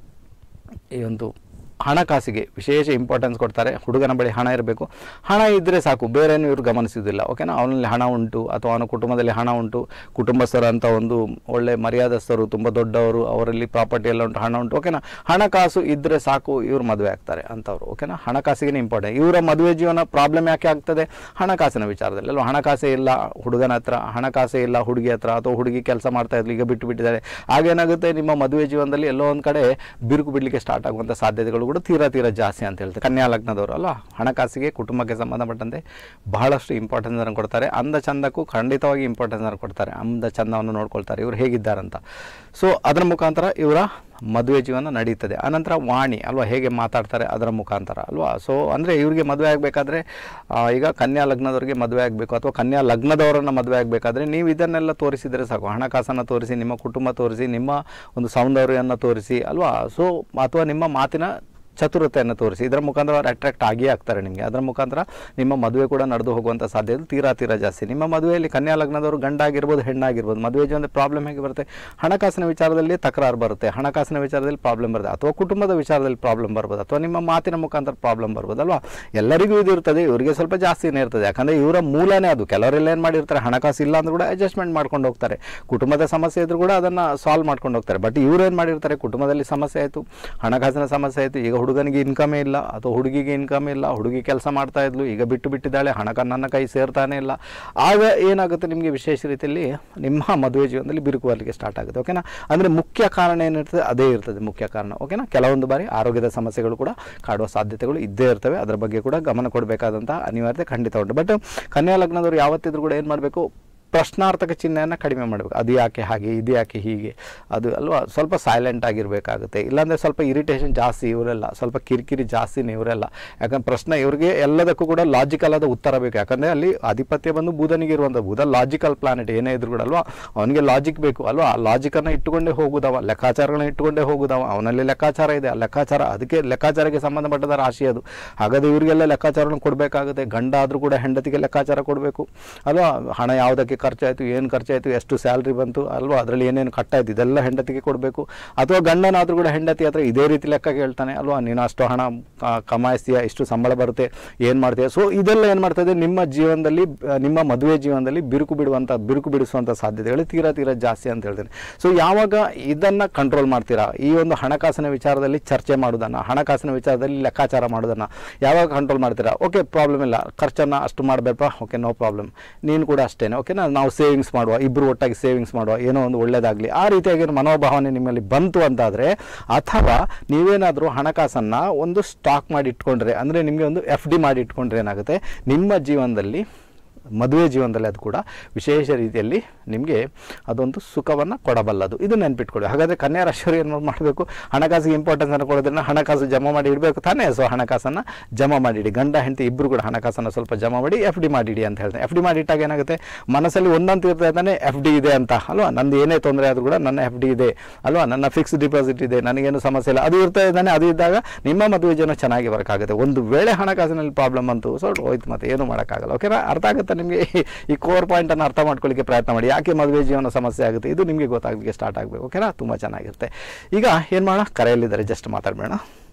ಈ ಒಂದು ಹಣಕಾಸಿಗೆ ವಿಶೇಷ ಇಂಪಾರ್ಟೆನ್ಸ್ ಕೊಡ್ತಾರೆ. ಹುಡುಗನ ಬಳಿ ಹಣ ಇರಬೇಕು, ಹಣ ಇದ್ದರೆ ಸಾಕು, ಬೇರೇನು ಇವರು ಗಮನಿಸೋದಿಲ್ಲ. ಓಕೆನಾ? ಅವನಲ್ಲಿ ಹಣ ಉಂಟು ಅಥವಾ ಅವನ ಕುಟುಂಬದಲ್ಲಿ ಹಣ ಉಂಟು, ಕುಟುಂಬಸ್ಥರು ಅಂತ ಒಂದು ಒಳ್ಳೆ ಮರ್ಯಾದಸ್ಥರು, ತುಂಬ ದೊಡ್ಡವರು, ಅವರಲ್ಲಿ ಪ್ರಾಪರ್ಟಿ ಎಲ್ಲ ಉಂಟು, ಹಣ ಉಂಟು. ಓಕೆನಾ? ಹಣಕಾಸು ಇದ್ದರೆ ಸಾಕು, ಇವರು ಮದುವೆ ಆಗ್ತಾರೆ ಅಂಥವ್ರು. ಓಕೆನಾ? ಹಣಕಾಸಿಗೆ ಇಂಪಾರ್ಟೆಂಟ್. ಇವರ ಮದುವೆ ಜೀವನ ಪ್ರಾಬ್ಲಮ್ ಯಾಕೆ ಆಗ್ತದೆ? ಹಣಕಾಸಿನ ವಿಚಾರದಲ್ಲಿ ಅಲ್ವಾ? ಹಣಕಾಸೇ ಇಲ್ಲ ಹುಡುಗನ ಹತ್ರ, ಹಣಕಾಸೇ ಇಲ್ಲ ಹುಡುಗಿ ಹತ್ರ, ಅಥವಾ ಹುಡುಗಿ ಕೆಲಸ ಮಾಡ್ತಾ ಇದ್ಲು ಈಗ ಬಿಟ್ಟು ಬಿಟ್ಟಿದ್ದಾರೆ. ಆಗೇನಾಗುತ್ತೆ, ನಿಮ್ಮ ಮದುವೆ ಜೀವನದಲ್ಲಿ ಎಲ್ಲೋ ಒಂದು ಕಡೆ ಬಿರುಕು ಬಿಡಲಿಕ್ಕೆ ಸ್ಟಾರ್ಟ್ ಆಗುವಂಥ ಸಾಧ್ಯತೆಗಳು ಕೂಡ ತೀರಾ ಜಾಸ್ತಿ ಅಂತ ಹೇಳ್ತಾರೆ. ಕನ್ಯಾ ಲಗ್ನದವರು ಅಲ್ವಾ, ಹಣಕಾಸಿಗೆ ಕುಟುಂಬಕ್ಕೆ ಸಂಬಂಧಪಟ್ಟಂತೆ ಬಹಳಷ್ಟು ಇಂಪಾರ್ಟೆನ್ಸನ್ನು ಕೊಡ್ತಾರೆ. ಅಂದ ಚಂದಕ್ಕೂ ಖಂಡಿತವಾಗಿ ಇಂಪಾರ್ಟೆನ್ಸನ್ನು ಕೊಡ್ತಾರೆ. ಅಂದ ಚಂದವನ್ನು ನೋಡ್ಕೊಳ್ತಾರೆ, ಇವರು ಹೇಗಿದ್ದಾರಂತ. ಸೊ ಅದರ ಮುಖಾಂತರ ಇವರ ಮದುವೆ ಜೀವನ ನಡೀತದೆ. ಆನಂತರ ವಾಣಿ ಅಲ್ವಾ, ಹೇಗೆ ಮಾತಾಡ್ತಾರೆ ಅದರ ಮುಖಾಂತರ ಅಲ್ವಾ. ಸೊ ಅಂದರೆ ಇವರಿಗೆ ಮದುವೆ ಆಗಬೇಕಾದ್ರೆ, ಈಗ ಕನ್ಯಾ ಲಗ್ನದವ್ರಿಗೆ ಮದುವೆ ಆಗಬೇಕು ಅಥವಾ ಕನ್ಯಾ ಲಗ್ನದವರನ್ನು ಮದುವೆ ಆಗಬೇಕಾದ್ರೆ ನೀವು ಇದನ್ನೆಲ್ಲ ತೋರಿಸಿದರೆ ಸಾಕು. ಹಣಕಾಸನ್ನು ತೋರಿಸಿ, ನಿಮ್ಮ ಕುಟುಂಬ ತೋರಿಸಿ, ನಿಮ್ಮ ಒಂದು ಸೌಂದರ್ಯವನ್ನು ತೋರಿಸಿ ಅಲ್ವಾ. ಸೊ ಅಥವಾ ನಿಮ್ಮ ಮಾತಿನ ಚತುರತೆಯನ್ನು ತೋರಿಸಿ, ಇದರ ಮುಖಾಂತರ ಅವ್ರು ಅಟ್ರಾಕ್ಟ್ ಆಗಿಯೇ ಆಗ್ತಾರೆ ನಿಮಗೆ. ಅದರ ಮುಖಾಂತರ ನಿಮ್ಮ ಮದುವೆ ಕೂಡ ನಡೆದು ಹೋಗುವಂಥ ಸಾಧ್ಯತೆ ತೀರಾ ಜಾಸ್ತಿ. ನಿಮ್ಮ ಮದುವೆಯಲ್ಲಿ ಕನ್ಯಾ ಲಗ್ನದವರು ಗಂಡಾಗಿರ್ಬೋದು ಹೆಣ್ಣಾಗಿರ್ಬೋದು, ಮದುವೆ ಜೀವನದ ಪ್ರಾಬ್ಲಮ್ ಹೇಗೆ ಬರುತ್ತೆ, ಹಣಕಾಸಿನ ವಿಚಾರದಲ್ಲಿ ತಕರಾರು ಬರುತ್ತೆ, ಹಣಕಾಸಿನ ವಿಚಾರದಲ್ಲಿ ಪ್ರಾಬ್ಲಮ್ ಬರುತ್ತೆ, ಅಥವಾ ಕುಟುಂಬದ ವಿಚಾರದಲ್ಲಿ ಪ್ರಾಬ್ಲಮ್ ಬರ್ಬೋದು, ಅಥವಾ ನಿಮ್ಮ ಮಾತಿನ ಮುಖಾಂತರ ಪ್ರಾಬ್ಲಮ್ ಬರ್ಬೋದು ಅಲ್ವಾ. ಎಲ್ಲರಿಗೂ ಇದು ಇರ್ತದೆ, ಇವರಿಗೆ ಸ್ವಲ್ಪ ಜಾಸ್ತಿನೇ ಇರ್ತದೆ. ಯಾಕಂದರೆ ಇವರ ಮೂಲನೇ ಅದು. ಕೆಲವರೆಲ್ಲ ಏನು ಮಾಡಿರ್ತಾರೆ, ಹಣಕಾಸು ಇಲ್ಲ ಅಂದ್ರೂ ಕೂಡ ಅಡ್ಜಸ್ಟ್ಮೆಂಟ್ ಮಾಡ್ಕೊಂಡು ಹೋಗ್ತಾರೆ, ಕುಟುಂಬದ ಸಮಸ್ಯೆ ಇದ್ರೂ ಕೂಡ ಅದನ್ನು ಸಾಲ್ವ್ ಮಾಡ್ಕೊಂಡು ಹೋಗ್ತಾರೆ. ಬಟ್ ಇವ್ರು ಏನು ಮಾಡಿರ್ತಾರೆ, ಕುಟುಂಬದಲ್ಲಿ ಸಮಸ್ಯೆ ಆಯಿತು, ಹಣಕಾಸಿನ ಸಮಸ್ಯೆ ಆಯಿತು, ಈಗ ಹುಡುಗನಿಗೆ ಇನ್ಕಮೇ ಇಲ್ಲ ಅಥವಾ ಹುಡುಗಿಗೆ ಇನ್ಕಮ್ ಇಲ್ಲ, ಹುಡುಗಿ ಕೆಲಸ ಮಾಡ್ತಾ ಇದ್ಲು ಈಗ ಬಿಟ್ಟಿದ್ದಾಳೆ, ನನ್ನ ಕೈ ಸೇರ್ತಾನೆ ಇಲ್ಲ. ಆಗ ಏನಾಗುತ್ತೆ, ನಿಮಗೆ ವಿಶೇಷ ರೀತಿಯಲ್ಲಿ ನಿಮ್ಮ ಮದುವೆ ಜೀವನದಲ್ಲಿ ಬಿರುಕು ಬರಲಿಕ್ಕೆ ಸ್ಟಾರ್ಟ್ ಆಗುತ್ತೆ. ಓಕೆನಾ? ಅಂದರೆ ಮುಖ್ಯ ಕಾರಣ ಏನಿರ್ತದೆ ಅದೇ ಇರ್ತದೆ ಮುಖ್ಯ ಕಾರಣ. ಓಕೆನಾ? ಕೆಲವೊಂದು ಬಾರಿ ಆರೋಗ್ಯದ ಸಮಸ್ಯೆಗಳು ಕೂಡ ಕಾಡುವ ಸಾಧ್ಯತೆಗಳು ಇದ್ದೇ ಇರ್ತವೆ. ಅದರ ಬಗ್ಗೆ ಕೂಡ ಗಮನ ಕೊಡಬೇಕಾದಂಥ ಅನಿವಾರ್ಯತೆ ಖಂಡಿತ ಉಂಟು. ಬಟ್ ಕನ್ಯಾ ಲಗ್ನದವರು ಯಾವತ್ತಿದ್ರೂ ಕೂಡ ಏನು ಮಾಡಬೇಕು, ಪ್ರಶ್ನಾರ್ಥಕ ಚಿಹ್ನೆಯನ್ನು ಕಡಿಮೆ ಮಾಡಬೇಕು. ಅದು ಯಾಕೆ ಹಾಗೆ, ಇದು ಯಾಕೆ ಹೀಗೆ, ಅದು ಅಲ್ವಾ, ಸ್ವಲ್ಪ ಸೈಲೆಂಟ್ ಆಗಿರಬೇಕಾಗುತ್ತೆ. ಇಲ್ಲಾಂದರೆ ಸ್ವಲ್ಪ ಇರಿಟೇಷನ್ ಜಾಸ್ತಿ ಇವರೆಲ್ಲ, ಸ್ವಲ್ಪ ಕಿರಿಕಿರಿ ಜಾಸ್ತಿನೇ ಇವರೆಲ್ಲ. ಯಾಕಂದ್ರೆ ಪ್ರಶ್ನೆ ಇವ್ರಿಗೆ ಎಲ್ಲದಕ್ಕೂ ಕೂಡ ಲಾಜಿಕಲ್ ಆದ ಉತ್ತರ ಬೇಕು. ಯಾಕಂದರೆ ಅಲ್ಲಿ ಆಧಿಪತ್ಯ ಬಂದು ಬುಧನಿಗೆ ಇರುವಂಥ, ಬುಧ ಲಾಜಿಕಲ್ ಪ್ಲಾನೆಟ್ ಏನೇ ಇದ್ರು ಕೂಡ ಅಲ್ವಾ, ಅವನಿಗೆ ಲಾಜಿಕ್ ಬೇಕು ಅಲ್ವಾ. ಆ ಲಾಜಿಕನ್ನು ಇಟ್ಟುಕೊಂಡೇ ಹೋಗುದವ, ಲೆಕ್ಕಾಚಾರಗಳನ್ನ ಇಟ್ಟುಕೊಂಡೇ ಹೋಗುದವ. ಅವನಲ್ಲಿ ಲೆಕ್ಕಾಚಾರ ಇದೆ, ಆ ಲೆಕ್ಕಾಚಾರ ಅದಕ್ಕೆ ಲೆಕ್ಕಾಚಾರಕ್ಕೆ ಸಂಬಂಧಪಟ್ಟದ ರಾಶಿ ಅದು. ಹಾಗಾದರೆ ಇವರಿಗೆಲ್ಲ ಲೆಕ್ಕಾಚಾರವನ್ನು ಕೊಡಬೇಕಾಗುತ್ತೆ. ಗಂಡ ಆದರೂ ಕೂಡ ಹೆಂಡತಿಗೆ ಲೆಕ್ಕಾಚಾರ ಕೊಡಬೇಕು ಅಲ್ವಾ. ಹಣ ಯಾವುದಕ್ಕೆ ಖರ್ಚಾಯಿತು, ಏನು ಖರ್ಚಾಯಿತು, ಎಷ್ಟು ಸ್ಯಾಲ್ರಿ ಬಂತು ಅಲ್ವಾ, ಅದರಲ್ಲಿ ಏನೇನು ಕಟ್ಟಾಯಿತು, ಇದೆಲ್ಲ ಹೆಂಡತಿಗೆ ಕೊಡಬೇಕು. ಅಥವಾ ಗಂಡನಾದರೂ ಕೂಡ ಹೆಂಡತಿ ಹತ್ರ ಇದೇ ರೀತಿ ಲೆಕ್ಕ ಕೇಳ್ತಾನೆ ಅಲ್ವಾ, ನೀನು ಅಷ್ಟು ಹಣ ಕಮಾಯಿಸ್ತೀಯ, ಇಷ್ಟು ಸಂಬಳ ಬರುತ್ತೆ, ಏನು ಮಾಡ್ತೀಯ. ಸೊ ಇದೆಲ್ಲ ಏನು ಮಾಡ್ತದೆ, ನಿಮ್ಮ ಜೀವನದಲ್ಲಿ, ನಿಮ್ಮ ಮದುವೆ ಜೀವನದಲ್ಲಿ ಬಿರುಕು ಬಿಡಿಸುವಂಥ ಸಾಧ್ಯತೆಗಳು ತೀರಾ ಜಾಸ್ತಿ ಅಂತ ಹೇಳ್ತೇನೆ. ಸೊ ಯಾವಾಗ ಇದನ್ನು ಕಂಟ್ರೋಲ್ ಮಾಡ್ತೀರಾ, ಈ ಒಂದು ಹಣಕಾಸಿನ ವಿಚಾರದಲ್ಲಿ ಚರ್ಚೆ ಮಾಡೋದನ್ನು, ಹಣಕಾಸಿನ ವಿಚಾರದಲ್ಲಿ ಲೆಕ್ಕಾಚಾರ ಮಾಡೋದನ್ನು ಯಾವಾಗ ಕಂಟ್ರೋಲ್ ಮಾಡ್ತೀರಾ, ಓಕೆ ಪ್ರಾಬ್ಲಮ್ ಇಲ್ಲ, ಖರ್ಚನ್ನು ಅಷ್ಟು ಮಾಡಬೇಕಪ್ಪ, ಓಕೆ ನೋ ಪ್ರಾಬ್ಲಮ್, ನೀನು ಕೂಡ ಅಷ್ಟೇ ಓಕೆನಾ, ನಾವು ಸೇವಿಂಗ್ಸ್ ಮಾಡುವ, ಇಬ್ಬರು ಒಟ್ಟಾಗಿ ಸೇವಿಂಗ್ಸ್ ಮಾಡುವ, ಏನೋ ಒಂದು ಒಳ್ಳೆಯದಾಗಲಿ, ಆ ರೀತಿಯಾಗಿ ಮನೋಭಾವನೆ ನಿಮ್ಮಲ್ಲಿ ಬಂತು ಅಂತಾದರೆ, ಅಥವಾ ನೀವೇನಾದರೂ ಹಣಕಾಸನ್ನು ಒಂದು ಸ್ಟಾಕ್ ಮಾಡಿ ಇಟ್ಕೊಂಡ್ರೆ, ಅಂದರೆ ನಿಮಗೆ ಒಂದು FD ಮಾಡಿ ಇಟ್ಕೊಂಡ್ರೆ ಏನಾಗುತ್ತೆ, ನಿಮ್ಮ ಜೀವನದಲ್ಲಿ ಮದುವೆ ಜೀವನದಲ್ಲಿ ಅದು ಕೂಡ ವಿಶೇಷ ರೀತಿಯಲ್ಲಿ ನಿಮಗೆ ಅದೊಂದು ಸುಖವನ್ನು ಕೊಡಬಲ್ಲದು. ಇದು ನೆನಪಿಟ್ಕೊಳ್ಳಿ. ಹಾಗಾದರೆ ಕನ್ಯಾ ರಾಶಿಯವರು ಏನು ಮಾಡಬೇಕು, ಹಣಕಾಸಿಗೆ ಇಂಪಾರ್ಟೆನ್ಸನ್ನು ಕೊಡೋದ್ರಿಂದ ಹಣಕಾಸು ಜಮಾ ಮಾಡಿ ಇಡಬೇಕು ತಾನೇ. ಸೊ ಹಣಕಾಸನ್ನು ಜಮಾ ಮಾಡಿಡಿ, ಗಂಡ ಹೆಂಡತಿ ಇಬ್ಬರು ಕೂಡ ಹಣಕಾಸನ್ನು ಸ್ವಲ್ಪ ಜಮಾ ಮಾಡಿ FD ಮಾಡಿಡಿ ಅಂತ ಹೇಳ್ತೇನೆ. FD ಮಾಡಿಟ್ಟಾಗ ಏನಾಗುತ್ತೆ, ಮನಸ್ಸಲ್ಲಿ ಒಂದಂತ ಇರ್ತಾ ಇದ್ದಾನೆ FD ಇದೆ ಅಂತ ಅಲ್ವಾ, ನಂದು ಏನೇ ತೊಂದರೆ ಆದರೂ ಕೂಡ ನನ್ನ FD ಇದೆ ಅಲ್ವಾ, ನನ್ನ ಫಿಕ್ಸ್ಡ್ ಡಿಪಾಸಿಟ್ ಇದೆ, ನನಗೇನು ಸಮಸ್ಯೆ ಇಲ್ಲ, ಅದು ಇರ್ತಾ ಇದ್ದಾನೆ. ಅದು ಇದ್ದಾಗ ನಿಮ್ಮ ಮದುವೆ ಜೀವನ ಚೆನ್ನಾಗಿ ಬರೋಕ್ಕಾಗುತ್ತೆ. ಒಂದು ವೇಳೆ ಹಣಕಾಸಿನಲ್ಲಿ ಪ್ರಾಬ್ಲಮ್ ಅಂತೂ ಸ್ವಲ್ಪ ಹೋಯ್ತು, ಮತ್ತೆ ಏನೂ ಮಾಡೋಕ್ಕಾಗಲ್ಲ. ಓಕೆನಾ? ಅರ್ಥ ಆಗುತ್ತೆ ನಿಮಗೆ. ಈ ಕೋರ್ ಪಾಯಿಂಟನ್ನು ಅರ್ಥ ಮಾಡ್ಕೊಳ್ಳಿಕ್ಕೆ ಪ್ರಯತ್ನ ಮಾಡಿ. ಯಾಕೆ ಮದುವೆ ಜೀವನ ಸಮಸ್ಯೆ ಆಗುತ್ತೆ, ಇದು ನಿಮಗೆ ಗೊತ್ತಾಗಲಿಕ್ಕೆ ಸ್ಟಾರ್ಟ್ ಆಗಬೇಕು. ಓಕೆನಾ? ತುಂಬ ಚೆನ್ನಾಗಿರುತ್ತೆ. ಈಗ ಏನು ಮಾಡೋಣ, ಕರೆಯಲ್ಲಿದ್ದಾರೆ, ಜಸ್ಟ್ ಮಾತಾಡಬೇಡ.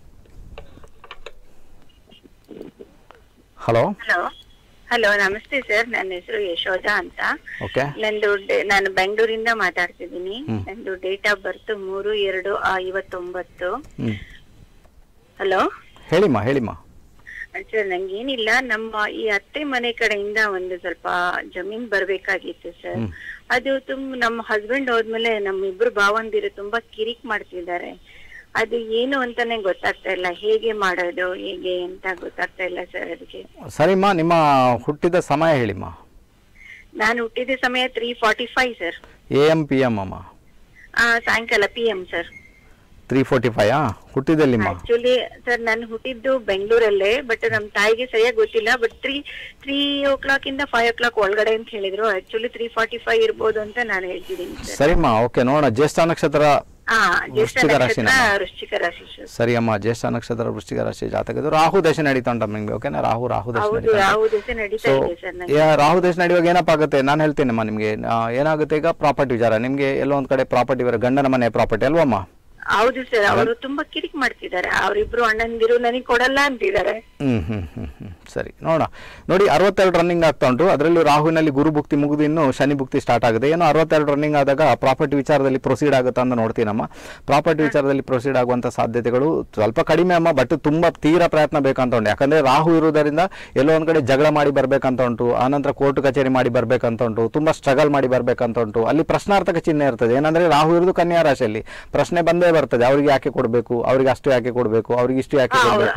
ಹಲೋ ಹಲೋ, ನಮಸ್ತೆ ಸರ್. ನನ್ನ ಹೆಸರು ಯಶೋಧ ಅಂತ. ಓಕೆ. ನಾನು ಬೆಂಗಳೂರಿಂದ ಮಾತಾಡ್ತಿದ್ದೀನಿ. ನಂದು ಡೇಟ್ ಆಫ್ ಬರ್ತ್ 3/2/59. ಹಲೋ, ಹೇಳಿಮ್ಮ. ಸರ್ ನಂಗೇನಿಲ್ಲ, ನಮ್ಮ ಈ ಅತ್ತೆ ಮನೆ ಕಡೆಯಿಂದ ಒಂದು ಸ್ವಲ್ಪ ಜಮೀನ್ ಬರ್ಬೇಕಾಗಿತ್ತು ಸರ್. ಅದು ನಮ್ಮ ಹಸ್ಬೆಂಡ್ ಹೋದ್ಮೇಲೆ ನಮ್ಮಿಬ್ರು ಭಾವಂದಿರು ತುಂಬಾ ಕಿರಿಕ್ ಮಾಡ್ತಿದ್ದಾರೆ. ಅದು ಏನು ಅಂತಾನೆ ಗೊತ್ತಾಗ್ತಾ ಇಲ್ಲ, ಹೇಗೆ ಮಾಡೋದು ಹೇಗೆ ಅಂತ ಗೊತ್ತಾಗ್ತಾ ಇಲ್ಲ ಸರ್. ಅದಕ್ಕೆ ಸರಿಮ್ಮ, ನಿಮ್ಮ ಹುಟ್ಟಿದ ಸಮಯ ಹೇಳಿಮ್ಮ. ನಾನು ಹುಟ್ಟಿದ ಸಮಯ 3:45 ಸರ್. AM PM ಅಮ್ಮ? ಸಾಯಂಕಾಲ PM ಸರ್. 3:45 ಹುಟ್ಟಿದಲ್ಲಿಮ್ಮ? ಆಕ್ಚುಲಿ ಸರ್ ನಾನು ಹುಟ್ಟಿದ್ದು ಬೆಂಗಳೂರಲ್ಲೇ, ಬಟ್ ನಮ್ ತಾಯಿಗೆ ಸರಿಯಾಗಿ ಗೊತ್ತಿಲ್ಲ. ಬಟ್ 3 o'clock ಇಂದ 5 o'clock ಒಳಗಡೆ ಅಂತ ಹೇಳಿದ್ರು. ಆಕ್ಚುಲಿ 3:45 ಇರ್ಬೋದು ಅಂತ ನಾನು ಹೇಳ್ತಿದ್ದೀನಿ. ಸರಿಮ್ಮ, ಓಕೆ. ನೋಡೋಣ, ಜ್ಯೇಷ್ಠ ನಕ್ಷತ್ರ ಜ್ಯೇಷ್ಠ ವೃಶ್ಚಿಕ ನಕ್ಷತ್ರ ರಾಶಿನಾ? ವೃಶ್ಚಿಕ ರಾಶಿ ಸರ್. ಸರಿ ಅಮ್ಮ, ಜ್ಯೇಷ್ಠ ನಕ್ಷತ್ರ ವೃಶ್ಚಿಕ ರಾಶಿ ಜಾತಕದ್ದು ರಾಹು ದಶೆ ನಡೀತಾ ಉಂಟಮ್ಮ ನಿಮ್ಗೆ, ಓಕೆನಾ? ರಾಹು ದಶೆ ಹೌದು, ನಡೀತಾ ರಾಹು ದಶೆ ನಡೀತಾ ಸೊ ಇದೆ ಸರ್ ನಂಗೆ. ರಾಹು ದೇಶ ನಡೆಯುವಾಗ ಏನಪ್ಪ ಆಗುತ್ತೆ ನಾನು ಹೇಳ್ತೇನಮ್ಮ ನಿಮಗೆ. ಏನಾಗುತ್ತೆ ಈಗ ಪ್ರಾಪರ್ಟಿ ವಿಚಾರ, ನಿಮಗೆ ಎಲ್ಲೋ ಒಂದ್ ಕಡೆ ಪ್ರಾಪರ್ಟಿ ಗಂಡನ ಮನೆ ಪ್ರಾಪರ್ಟಿ ಅಲ್ವಮ್ಮ? ಹೌದು ಸರ್, ಅವರು ತುಂಬಾ ಕಿರಿಕ್ ಮಾಡ್ತಿದ್ದಾರೆ. ಅವರಿಬ್ರು ಅಣ್ಣಂದಿರು ನನಗೆ ಕೊಡಲ್ಲ ಅಂತಿದ್ದಾರೆ. ಸರಿ ನೋಡೋಣ. ನೋಡಿ 62 ರನ್ನಿಂಗ್ ಆಗ್ತಾ ಉಂಟು. ಅದರಲ್ಲಿ ರಾಹುವಿನಲ್ಲಿ ಗುರು ಭುಕ್ತಿ ಮುಗಿದು ಇನ್ನು ಶನಿ ಭುಕ್ತಿ ಸ್ಟಾರ್ಟ್ ಆಗುತ್ತೆ. ಏನೋ 62 ರನ್ನಿಂಗ್ ಆದಾಗ ಪ್ರಾಪರ್ಟಿ ವಿಚಾರದಲ್ಲಿ ಪ್ರೊಸೀಡ್ ಆಗುತ್ತಾ ಅಂತ ನೋಡ್ತೀನಮ್ಮ. ಪ್ರಾಪರ್ಟಿ ವಿಚಾರದಲ್ಲಿ ಪ್ರೊಸೀಡ್ ಆಗುವಂಥ ಸಾಧ್ಯತೆಗಳು ಸ್ವಲ್ಪ ಕಡಿಮೆ ಅಮ್ಮ, ಬಟ್ ತುಂಬ ತೀರಾ ಪ್ರಯತ್ನ ಬೇಕಂತ ಉಂಟು. ಯಾಕಂದರೆ ರಾಹು ಇರುವುದರಿಂದ ಎಲ್ಲೋ ಒಂದು ಕಡೆ ಜಗಳ ಮಾಡಿ ಬರಬೇಕಂತ ಉಂಟು, ಆನಂತರ ಕೋರ್ಟ್ ಕಚೇರಿ ಮಾಡಿ ಬರಬೇಕಂತ ಉಂಟು, ತುಂಬ ಸ್ಟ್ರಗಲ್ ಮಾಡಿ ಬರಬೇಕಂತ ಉಂಟು. ಅಲ್ಲಿ ಪ್ರಶ್ನಾರ್ಥಕ ಚಿಹ್ನೆ ಇರ್ತದೆ. ಏನಂದರೆ ರಾಹು ಇರುವುದು ಕನ್ಯಾ ರಾಶಿಯಲ್ಲಿ, ಪ್ರಶ್ನೆ ಬಂದೇ ಬರ್ತದೆ. ಅವ್ರಿಗೆ ಯಾಕೆ ಕೊಡಬೇಕು, ಅವ್ರಿಗೆ ಅಷ್ಟು ಯಾಕೆ ಕೊಡಬೇಕು, ಅವ್ರಿಗೆ ಇಷ್ಟು ಯಾಕೆ ಕೊಡಬೇಕು,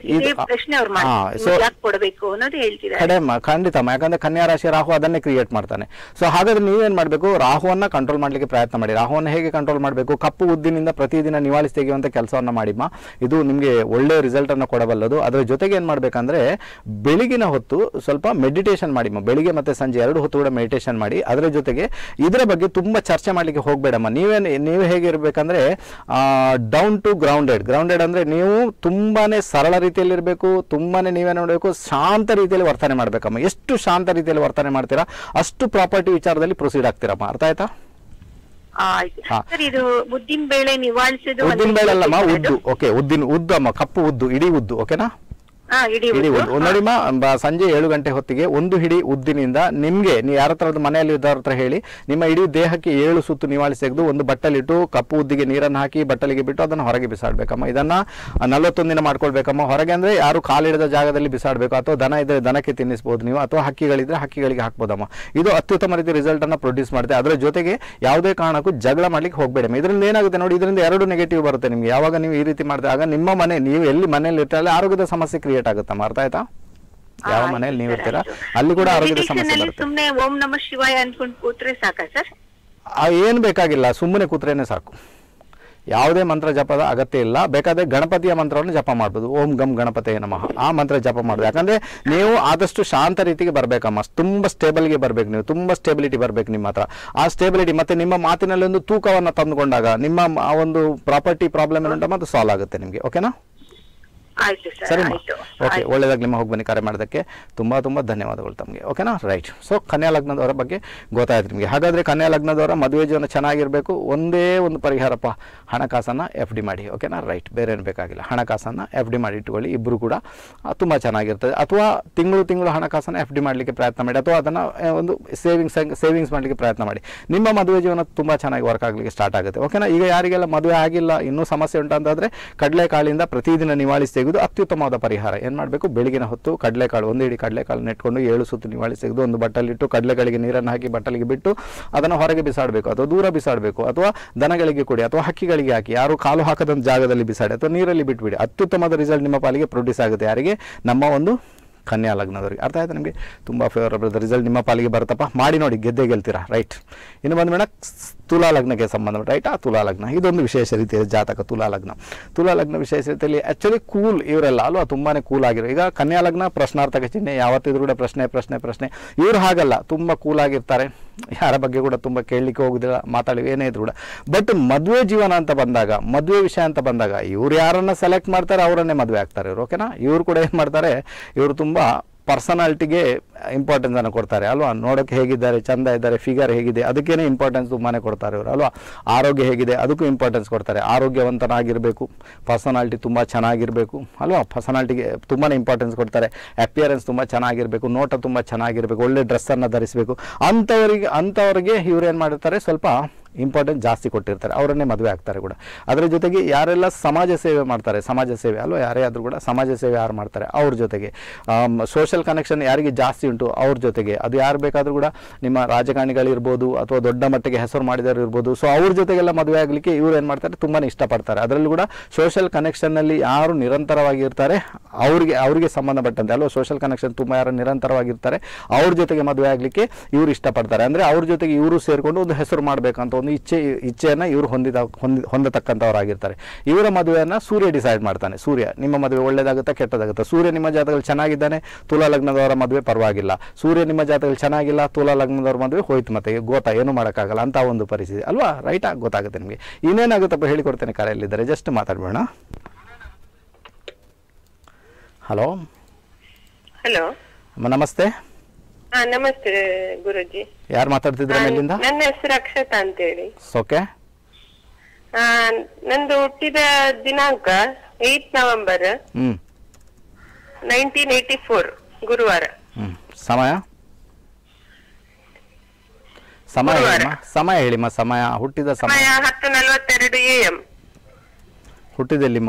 ಖಂಡಿತಮ್ಮ. ಯಾಕಂದ್ರೆ ಕನ್ಯಾ ರಾಶಿಯ ರಾಹು ಅದನ್ನೇ ಕ್ರಿಯೇಟ್ ಮಾಡ್ತಾನೆ. ಸೊ ಹಾಗಾದ್ರೆ ನೀವೇನ್ ಮಾಡಬೇಕು, ರಾಹುವನ್ನ ಕಂಟ್ರೋಲ್ ಮಾಡ್ಲಿಕ್ಕೆ ಪ್ರಯತ್ನ ಮಾಡಿ. ರಾಹುವನ್ನ ಹೇಗೆ ಕಂಟ್ರೋಲ್ ಮಾಡಬೇಕು? ಕಪ್ಪು ಉದ್ದಿನಿಂದ ಪ್ರತಿದಿನ ನಿವಾಳಿಸಿ ತೆಗೆಯುವಂತ ಕೆಲಸವನ್ನ ಮಾಡಿಮ್ಮ. ಇದು ನಿಮಗೆ ಒಳ್ಳೆ ರಿಸಲ್ಟ್ ಅನ್ನು ಕೊಡಬಲ್ಲದು. ಅದರ ಜೊತೆಗೆ ಏನ್ ಮಾಡ್ಬೇಕಂದ್ರೆ ಬೆಳಗಿನ ಹೊತ್ತು ಸ್ವಲ್ಪ ಮೆಡಿಟೇಷನ್ ಮಾಡಿಮ್ಮ. ಬೆಳಿಗ್ಗೆ ಮತ್ತೆ ಸಂಜೆ 2 ಹೊತ್ತು ಕೂಡ ಮೆಡಿಟೇಷನ್ ಮಾಡಿ. ಅದರ ಜೊತೆಗೆ ಇದರ ಬಗ್ಗೆ ತುಂಬಾ ಚರ್ಚೆ ಮಾಡ್ಲಿಕ್ಕೆ ಹೋಗ್ಬೇಡಮ್ಮ. ನೀವು ಹೇಗಿರ್ಬೇಕಂದ್ರೆ ಡೌನ್ ಟು ಗ್ರೌಂಡೆಡ್ ಅಂದ್ರೆ ನೀವು ತುಂಬಾನೇ ಸರಳ ರೀತಿಯಲ್ಲಿ ಇರಬೇಕು. ತುಂಬಾನೇ ನೀವೇ ನೋಡಬೇಕು, ಶಾಂತ ರೀತಿಯಲ್ಲಿ ವರ್ತನೆ ಮಾಡ್ಬೇಕಮ್ಮ. ಎಷ್ಟು ಶಾಂತ ರೀತಿಯಲ್ಲಿ ವರ್ತನೆ ಮಾಡ್ತೀರಾ ಅಷ್ಟು ಪ್ರಾಪರ್ಟಿ ವಿಚಾರದಲ್ಲಿ ಪ್ರೊಸೀಡ್ ಆಗ್ತೀರಮ್ಮ. ಅರ್ಥ ಆಯ್ತಾ? ಉದ್ದಿನ ಬೇಳೆ ನಿವಾಳಿಸೋದು. ಉದ್ದಿನ ಬೇಳೆ ಅಲ್ಲಮ್ಮ, ಉದ್ದು. ಓಕೆ, ಉದ್ದು ಅಮ್ಮ, ಕಪ್ಪು ಉದ್ದು, ಇಡೀ ಉದ್ದು. ಓಕೆನಾ? ಇಡೀ ಉದ್ದು ನೋಡಿಮ್ಮ. ಸಂಜೆ 7 ಗಂಟೆ ಹೊತ್ತಿಗೆ 1 ಹಿಡಿ ಉದ್ದಿನಿಂದ ನಿಮ್ಗೆ ನೀವು ಯಾರ ಹತ್ರ ಮನೆಯಲ್ಲಿ ಇದ್ದವ್ರ ಹತ್ರ ಹೇಳಿ, ನಿಮ್ಮ ಇಡೀ ದೇಹಕ್ಕೆ 7 ಸುತ್ತು ನಿವಾಳಿಸಿ ತೆಗೆದು ಒಂದು ಬಟ್ಟಲಿಟ್ಟು ಕಪ್ಪು ಉದ್ದಿಗೆ ನೀರನ್ನು ಹಾಕಿ ಬಟ್ಟಲಿಗೆ ಬಿಟ್ಟು ಅದನ್ನು ಹೊರಗೆ ಬಿಸಾಡ್ಬೇಕಮ್ಮ. ಇದನ್ನ 41 ದಿನ ಮಾಡ್ಕೊಳ್ಬೇಕಮ್ಮ. ಹೊರಗೆ ಅಂದ್ರೆ ಯಾರು ಕಾಲಿಡದ ಜಾಗದಲ್ಲಿ ಬಿಸಾಡಬೇಕು. ಅಥವಾ ದನ ಇದ್ರೆ ದನಕ್ಕೆ ತಿನ್ನಿಸಬಹುದು ನೀವು, ಅಥವಾ ಹಕ್ಕಿಗಳಿದ್ರೆ ಹಕ್ಕಿಗಳಿಗೆ ಹಾಕ್ಬೋದಮ್ಮ. ಇದು ಅತ್ಯುತ್ತಮ ರೀತಿ ರಿಸಲ್ಟ್ ಅನ್ನ ಪ್ರೊಡ್ಯೂಸ್ ಮಾಡುತ್ತೆ. ಅದರ ಜೊತೆಗೆ ಯಾವುದೇ ಕಾರಣಕ್ಕೂ ಜಗಳ ಮಾಡ್ಲಿಕ್ಕೆ ಹೋಗ್ಬೇಡಿ. ಇದರಿಂದ ಏನಾಗುತ್ತೆ ನೋಡಿ, ಇದರಿಂದ 2 ನೆಗೆಟಿವ್ ಬರುತ್ತೆ ನಿಮ್ಗೆ. ಯಾವಾಗ ನೀವು ಈ ರೀತಿ ಮಾಡಿದಾಗ ನಿಮ್ಮ ಮನೆ, ನೀವು ಎಲ್ಲಿ ಮನೆಯಲ್ಲಿ ಇರ್ತಾರೆ ಆರೋಗ್ಯದ ಸಮಸ್ಯೆ ಕ್ರಿಯೇಟ್ ಆಗುತ್ತಮ್ಮ. ಅರ್ಥ ಆಯ್ತಾ? ಯಾವ ಮನೆಯಲ್ಲಿ ನೀವು ಇರ್ತೀರಾ ಅಲ್ಲಿ ಕೂಡ ಆರೋಗ್ಯದ ಸಮಸ್ಯೆ ಬರುತ್ತೆ. ಸುಮ್ಮನೆ ಓಂ ನಮಃ ಶಿವಾಯ ಅನ್ಕೊಂಡು ಕೂತ್ರೆ ಸಾಕಾ ಸರ್? ಏನು ಬೇಕಾಗಿಲ್ಲ, ಸುಮ್ಮನೆ ಕೂತ್ರೇನೆ ಸಾಕು. ಯಾವುದೇ ಮಂತ್ರ ಜಪದ ಅಗತ್ಯ ಇಲ್ಲ. ಬೇಕಾದ್ರೆ ಗಣಪತಿಯ ಮಂತ್ರವನ್ನು ಜಪ ಮಾಡ್ಬೋದು. ಓಂ ಗಂ ಗಣಪತಿಯೇ ನಮಃ, ಆ ಮಂತ್ರ ಜಪ ಮಾಡೋದು. ಯಾಕಂದ್ರೆ ನೀವು ಆದಷ್ಟು ಶಾಂತ ರೀತಿಗೆ ಬರ್ಬೇಕಮ್ಮ. ತುಂಬಾ ಸ್ಟೇಬಲ್ಗೆ ಬರ್ಬೇಕು, ನೀವು ತುಂಬಾ ಸ್ಟೇಬಿಲಿಟಿ ಬರ್ಬೇಕು ನಿಮ್ಮ ಹತ್ರ. ಆ ಸ್ಟೇಬಿಲಿಟಿ ಮತ್ತೆ ನಿಮ್ಮ ಮಾತಿನಲ್ಲಿ ಒಂದು ತೂಕವನ್ನು ತಂದುಕೊಂಡಾಗ ನಿಮ್ಮ ಆ ಒಂದು ಪ್ರಾಪರ್ಟಿ ಪ್ರಾಬ್ಲಮ್ ಏನುಂಟಮ್ಮ ಅದು ಸಾಲ್ವ್ ಆಗುತ್ತೆ ನಿಮಗೆ. ಓಕೆನಾ? ಸರಿ, ಓಕೆ, ಒಳ್ಳೆದಾಗ್ಲಿ. ನಿಮ್ಮ ಹೋಗಿ ಬನ್ನಿ. ಕರೆ ಮಾಡೋದಕ್ಕೆ ತುಂಬಾ ಧನ್ಯವಾದಗಳು ತಮಗೆ. ಓಕೆನಾ? ರೈಟ್. ಸೊ ಕನ್ಯಾ ಲಗ್ನದವರ ಬಗ್ಗೆ ಗೊತ್ತಾಯ್ತು ನಿಮಗೆ. ಹಾಗಾದ್ರೆ ಕನ್ಯಾ ಲಗ್ನದವರ ಮದುವೆ ಜೀವನ ಚೆನ್ನಾಗಿರ್ಬೇಕು. ಒಂದೇ ಒಂದು ಪರಿಹಾರಪ್ಪ, ಹಣಕಾಸನ್ನ FD ಮಾಡಿ. ಓಕೆನಾ? ರೈಟ್. ಬೇರೆ ಏನು ಬೇಕಾಗಿಲ್ಲ, ಹಣಕಾಸನ್ನ FD ಮಾಡಿ ಇಟ್ಕೊಳ್ಳಿ. ಇಬ್ಬರು ಕೂಡ ತುಂಬಾ ಚೆನ್ನಾಗಿರ್ತದೆ. ಅಥವಾ ತಿಂಗಳು ಹಣಕಾಸನ್ನ FD ಮಾಡಲಿಕ್ಕೆ ಪ್ರಯತ್ನ ಮಾಡಿ, ಅಥವಾ ಅದನ್ನ ಒಂದು ಸೇವಿಂಗ್ಸ್ ಮಾಡಲಿಕ್ಕೆ ಪ್ರಯತ್ನ ಮಾಡಿ. ನಿಮ್ಮ ಮದುವೆ ಜೀವನ ತುಂಬಾ ಚೆನ್ನಾಗಿ ವರ್ಕ್ ಆಗಲಿಕ್ಕೆ ಸ್ಟಾರ್ಟ್ ಆಗುತ್ತೆ. ಓಕೆನಾ? ಈಗ ಯಾರಿಗೆಲ್ಲ ಮದುವೆ ಆಗಿಲ್ಲ, ಇನ್ನೂ ಸಮಸ್ಯೆ ಉಂಟಂತಾದ್ರೆ ಕಡಲೆಕಾಳಿಂದ ಪ್ರತಿದಿನ ನಿವಾಳಿಸಿ ತೆಗೆದು ಅತ್ಯುತ್ತಮವಾದ ಪರಿಹಾರ. ಏನು ಮಾಡಬೇಕು, ಬೆಳಗಿನ ಹೊತ್ತು ಕಡಲೆಕಾಳು, 1 ಹಿಡಿ ಕಡಲೆಕಾಳು ನೆಟ್ಕೊಂಡು 7 ಸುತ್ತು ನಿವಾಳಿಸಿ ತೆಗೆದು ಒಂದು ಬಟ್ಟಲಿಟ್ಟು ಕಡಲೆಗಳಿಗೆ ನೀರನ್ನು ಹಾಕಿ ಬಟ್ಟಲಿಗೆ ಬಿಟ್ಟು ಅದನ್ನು ಹೊರಗೆ ಬಿಸಾಡಬೇಕು, ಅಥವಾ ದೂರ ಬಿಸಾಡಬೇಕು, ಅಥವಾ ದನಗಳಿಗೆ ಕೊಡಿ, ಅಥವಾ ಹಕ್ಕಿಗಳಿಗೆ ಹಾಕಿ, ಯಾರು ಕಾಲು ಹಾಕದಂತ ಜಾಗದಲ್ಲಿ ಬಿಸಾಡಿ, ಅಥವಾ ನೀರಲ್ಲಿ ಬಿಟ್ಬಿಡಿ. ಅತ್ಯುತ್ತಮವಾದ ರಿಸಲ್ಟ್ ನಿಮ್ಮ ಪಾಲಿಗೆ ಪ್ರೊಡ್ಯೂಸ್ ಆಗುತ್ತೆ. ಯಾರಿಗೆ? ನಮ್ಮ ಒಂದು ಕನ್ಯಾ ಲಗ್ನದವರಿಗೆ. ಅರ್ಥ ಆಯ್ತು ನಿಮಗೆ? ತುಂಬ ಫೇವರಬಲ್ ರಿಸಲ್ಟ್ ನಿಮ್ಮ ಪಾಲಿಗೆ ಬರುತ್ತಪ್ಪ. ಮಾಡಿ ನೋಡಿ, ಗೆದ್ದೇ ಗೆಲ್ತೀರಾ. ರೈಟ್. ಇನ್ನು ಬಂದ್ಬೇಡ ತುಲಾ ಲಗ್ನಕ್ಕೆ ಸಂಬಂಧ. ರೈಟ್. ಆ ತುಲಾ ಲಗ್ನ ಇದೊಂದು ವಿಶೇಷ ರೀತಿಯ ಜಾತಕ. ತುಲಾ ಲಗ್ನ ವಿಶೇಷ ರೀತಿಯಲ್ಲಿ ಆ್ಯಕ್ಚುಲಿ ಕೂಲ್ ಇವರೆಲ್ಲ ಅಲ್ವಾ, ತುಂಬಾನೇ ಕೂಲ್ ಆಗಿರೋ. ಈಗ ಕನ್ಯಾ ಲಗ್ನ ಪ್ರಶ್ನಾರ್ಥಕ ಚಿಹ್ನೆ, ಯಾವತ್ತಿದ್ರು ಕೂಡ ಪ್ರಶ್ನೆ. ಇವ್ರು ಹಾಗಲ್ಲ, ತುಂಬ ಕೂಲ್ ಆಗಿರ್ತಾರೆ. ಯಾರ ಬಗ್ಗೆ ಕೂಡ ತುಂಬ ಕೇಳಲಿಕ್ಕೆ ಹೋಗುದಿಲ್ಲ, ಮಾತಾಡಿ ಏನೇ ಇದ್ರು ಕೂಡ. ಬಟ್ ಮದುವೆ ಜೀವನ ಅಂತ ಬಂದಾಗ, ಮದುವೆ ವಿಷಯ ಅಂತ ಬಂದಾಗ ಇವ್ರು ಯಾರನ್ನ ಸೆಲೆಕ್ಟ್ ಮಾಡ್ತಾರೆ ಅವರನ್ನೇ ಮದುವೆ ಆಗ್ತಾರೆ ಇವರು. ಓಕೆನಾ? ಇವ್ರು ಕೂಡ ಏನು ಮಾಡ್ತಾರೆ, ಇವರು ತುಂಬ ಪರ್ಸನಾಲಿಟಿಗೆ ಇಂಪಾರ್ಟೆನ್ಸ್ ಅನ್ನು ಕೊಡ್ತಾರೆ ಅಲ್ವಾ. ನೋಡೋಕೆ ಹೇಗಿದ್ದಾರೆ, ಚಂದ ಇದ್ದಾರೆ, ಫಿಗರ್ ಹೇಗಿದೆ ಅದಕ್ಕೇನೆ ಇಂಪಾರ್ಟೆನ್ಸ್ ತುಂಬಾನೇ ಕೊಡ್ತಾರೆ ಇವರು ಅಲ್ವಾ. ಆರೋಗ್ಯ ಹೇಗಿದೆ ಅದಕ್ಕೂ ಇಂಪಾರ್ಟೆನ್ಸ್ ಕೊಡ್ತಾರೆ. ಆರೋಗ್ಯವಂತನಾಗಿರಬೇಕು, ಪರ್ಸನಾಲಿಟಿ ತುಂಬ ಚೆನ್ನಾಗಿರಬೇಕು ಅಲ್ವಾ. ಪರ್ಸನಾಲಿಟಿಗೆ ತುಂಬಾ ಇಂಪಾರ್ಟೆನ್ಸ್ ಕೊಡ್ತಾರೆ. ಅಪಿಯರೆನ್ಸ್ ತುಂಬ ಚೆನ್ನಾಗಿರಬೇಕು, ನೋಟ ತುಂಬ ಚೆನ್ನಾಗಿರಬೇಕು, ಒಳ್ಳೆ ಡ್ರೆಸ್ಸನ್ನು ಧರಿಸಬೇಕು. ಅಂಥವ್ರಿಗೆ ಇವ್ರು ಏನು ಮಾಡಿರ್ತಾರೆ, ಸ್ವಲ್ಪ ಇಂಪಾರ್ಟೆನ್ಸ್ ಜಾಸ್ತಿ ಕೊಟ್ಟಿರ್ತಾರೆ, ಅವರನ್ನೇ ಮದುವೆ ಆಗ್ತಾರೆ ಕೂಡ. ಅದರ ಜೊತೆಗೆ ಯಾರೆಲ್ಲ ಸಮಾಜ ಸೇವೆ ಮಾಡ್ತಾರೆ, ಸಮಾಜ ಸೇವೆ ಅಲ್ವಾ, ಯಾರೇ ಆದರೂ ಕೂಡ ಸಮಾಜ ಸೇವೆ ಯಾರು ಮಾಡ್ತಾರೆ ಅವ್ರ ಜೊತೆಗೆ, ಸೋಷಿಯಲ್ ಕನೆಕ್ಷನ್ ಯಾರಿಗೆ ಜಾಸ್ತಿ ಉಂಟು ಅವ್ರ ಜೊತೆಗೆ, ಅದು ಯಾರು ಬೇಕಾದರೂ ಕೂಡ ನಿಮ್ಮ ರಾಜಕಾರಣಿಗಳಿರ್ಬೋದು ಅಥವಾ ದೊಡ್ಡ ಮಟ್ಟಿಗೆ ಹೆಸರು ಮಾಡಿದವರು ಇರ್ಬೋದು. ಸೊ ಅವ್ರ ಜೊತೆಗೆಲ್ಲ ಮದುವೆ ಆಗಲಿಕ್ಕೆ ಇವ್ರು ಏನು ಮಾಡ್ತಾರೆ, ತುಂಬಾ ಇಷ್ಟಪಡ್ತಾರೆ. ಅದರಲ್ಲೂ ಕೂಡ ಸೋಷಿಯಲ್ ಕನೆಕ್ಷನ್ನಲ್ಲಿ ಯಾರು ನಿರಂತರವಾಗಿ ಇರ್ತಾರೆ ಅವ್ರಿಗೆ ಸಂಬಂಧಪಟ್ಟಂತೆ ಅಲ್ವಾ, ಸೋಷಿಯಲ್ ಕನೆಕ್ಷನ್ ತುಂಬ ಯಾರು ನಿರಂತರವಾಗಿರ್ತಾರೆ ಅವ್ರ ಜೊತೆಗೆ ಮದುವೆ ಆಗಲಿಕ್ಕೆ ಇವರು ಇಷ್ಟಪಡ್ತಾರೆ. ಅಂದರೆ ಅವ್ರ ಜೊತೆಗೆ ಇವರು ಸೇರಿಕೊಂಡು ಒಂದು ಹೆಸರು ಮಾಡಬೇಕಂತ, ಒಂದು ಇಚ್ಛೆಯನ್ನು ಇವರು ಹೊಂದತಕ್ಕಂಥವರಾಗಿರ್ತಾರೆ. ಇವರ ಮದುವೆಯನ್ನು ಸೂರ್ಯ ಡಿಸೈಡ್ ಮಾಡ್ತಾನೆ. ಸೂರ್ಯ ನಿಮ್ಮ ಮದುವೆ ಒಳ್ಳೇದಾಗುತ್ತಾ ಕೆಟ್ಟದಾಗುತ್ತಾ. ಸೂರ್ಯ ನಿಮ್ಮ ಜಾತಕದಲ್ಲಿ ಚೆನ್ನಾಗಿದ್ದಾನೆ, ತುಲಾ ಲಗ್ನದವರ ಮದುವೆ ಪರವಾಗಿಲ್ಲ. ಸೂರ್ಯ ನಿಮ್ಮ ಜಾತಕದಲ್ಲಿ ಚೆನ್ನಾಗಿಲ್ಲ, ತುಲಾ ಲಗ್ನದವರ ಮದುವೆ ಹೋಯ್ತು, ಮತ್ತೆ ಗೊತ್ತಾ ಏನು ಮಾಡೋಕ್ಕಾಗಲ್ಲ ಅಂತ ಒಂದು ಪರಿಸ್ಥಿತಿ ಅಲ್ವಾ? ರೈಟಾ? ಗೊತ್ತಾಗುತ್ತೆ ನಿಮಗೆ. ಇನ್ನೇನಾಗುತ್ತಪ್ಪ ಹೇಳಿಕೊಡ್ತೇನೆ, ಕರೆಯಲ್ಲಿದ್ದಾರೆ, ಜಸ್ಟ್ ಮಾತಾಡಬೇಡ. ಹಲೋ ಹಲೋ ನಮಸ್ತೆ. ನಮಸ್ತೆ ಗುರುಜಿ. ಯಾರು ಮಾತಾಡ್ತಿದ್ರ ಮೇಲಿಂದ? ನನ್ನ ಹೆಸರು ಅಕ್ಷತಾ ಅಂತೇಳಿ. ಓಕೆ. ನಂದು ಹುಟ್ಟಿದ ದಿನಾಂಕ 8 ನವೆಂಬರ್ 1984 ಗುರುವಾರ. ಸಮಯ ಸಮಯ ಹೇಳಿಮ್ಮ. ಸಮಯ ಹುಟ್ಟಿದ ಸಮಯ 10:42 AM. ಹುಟ್ಟಿದೆಲ್ಲಿಮ್ಮ?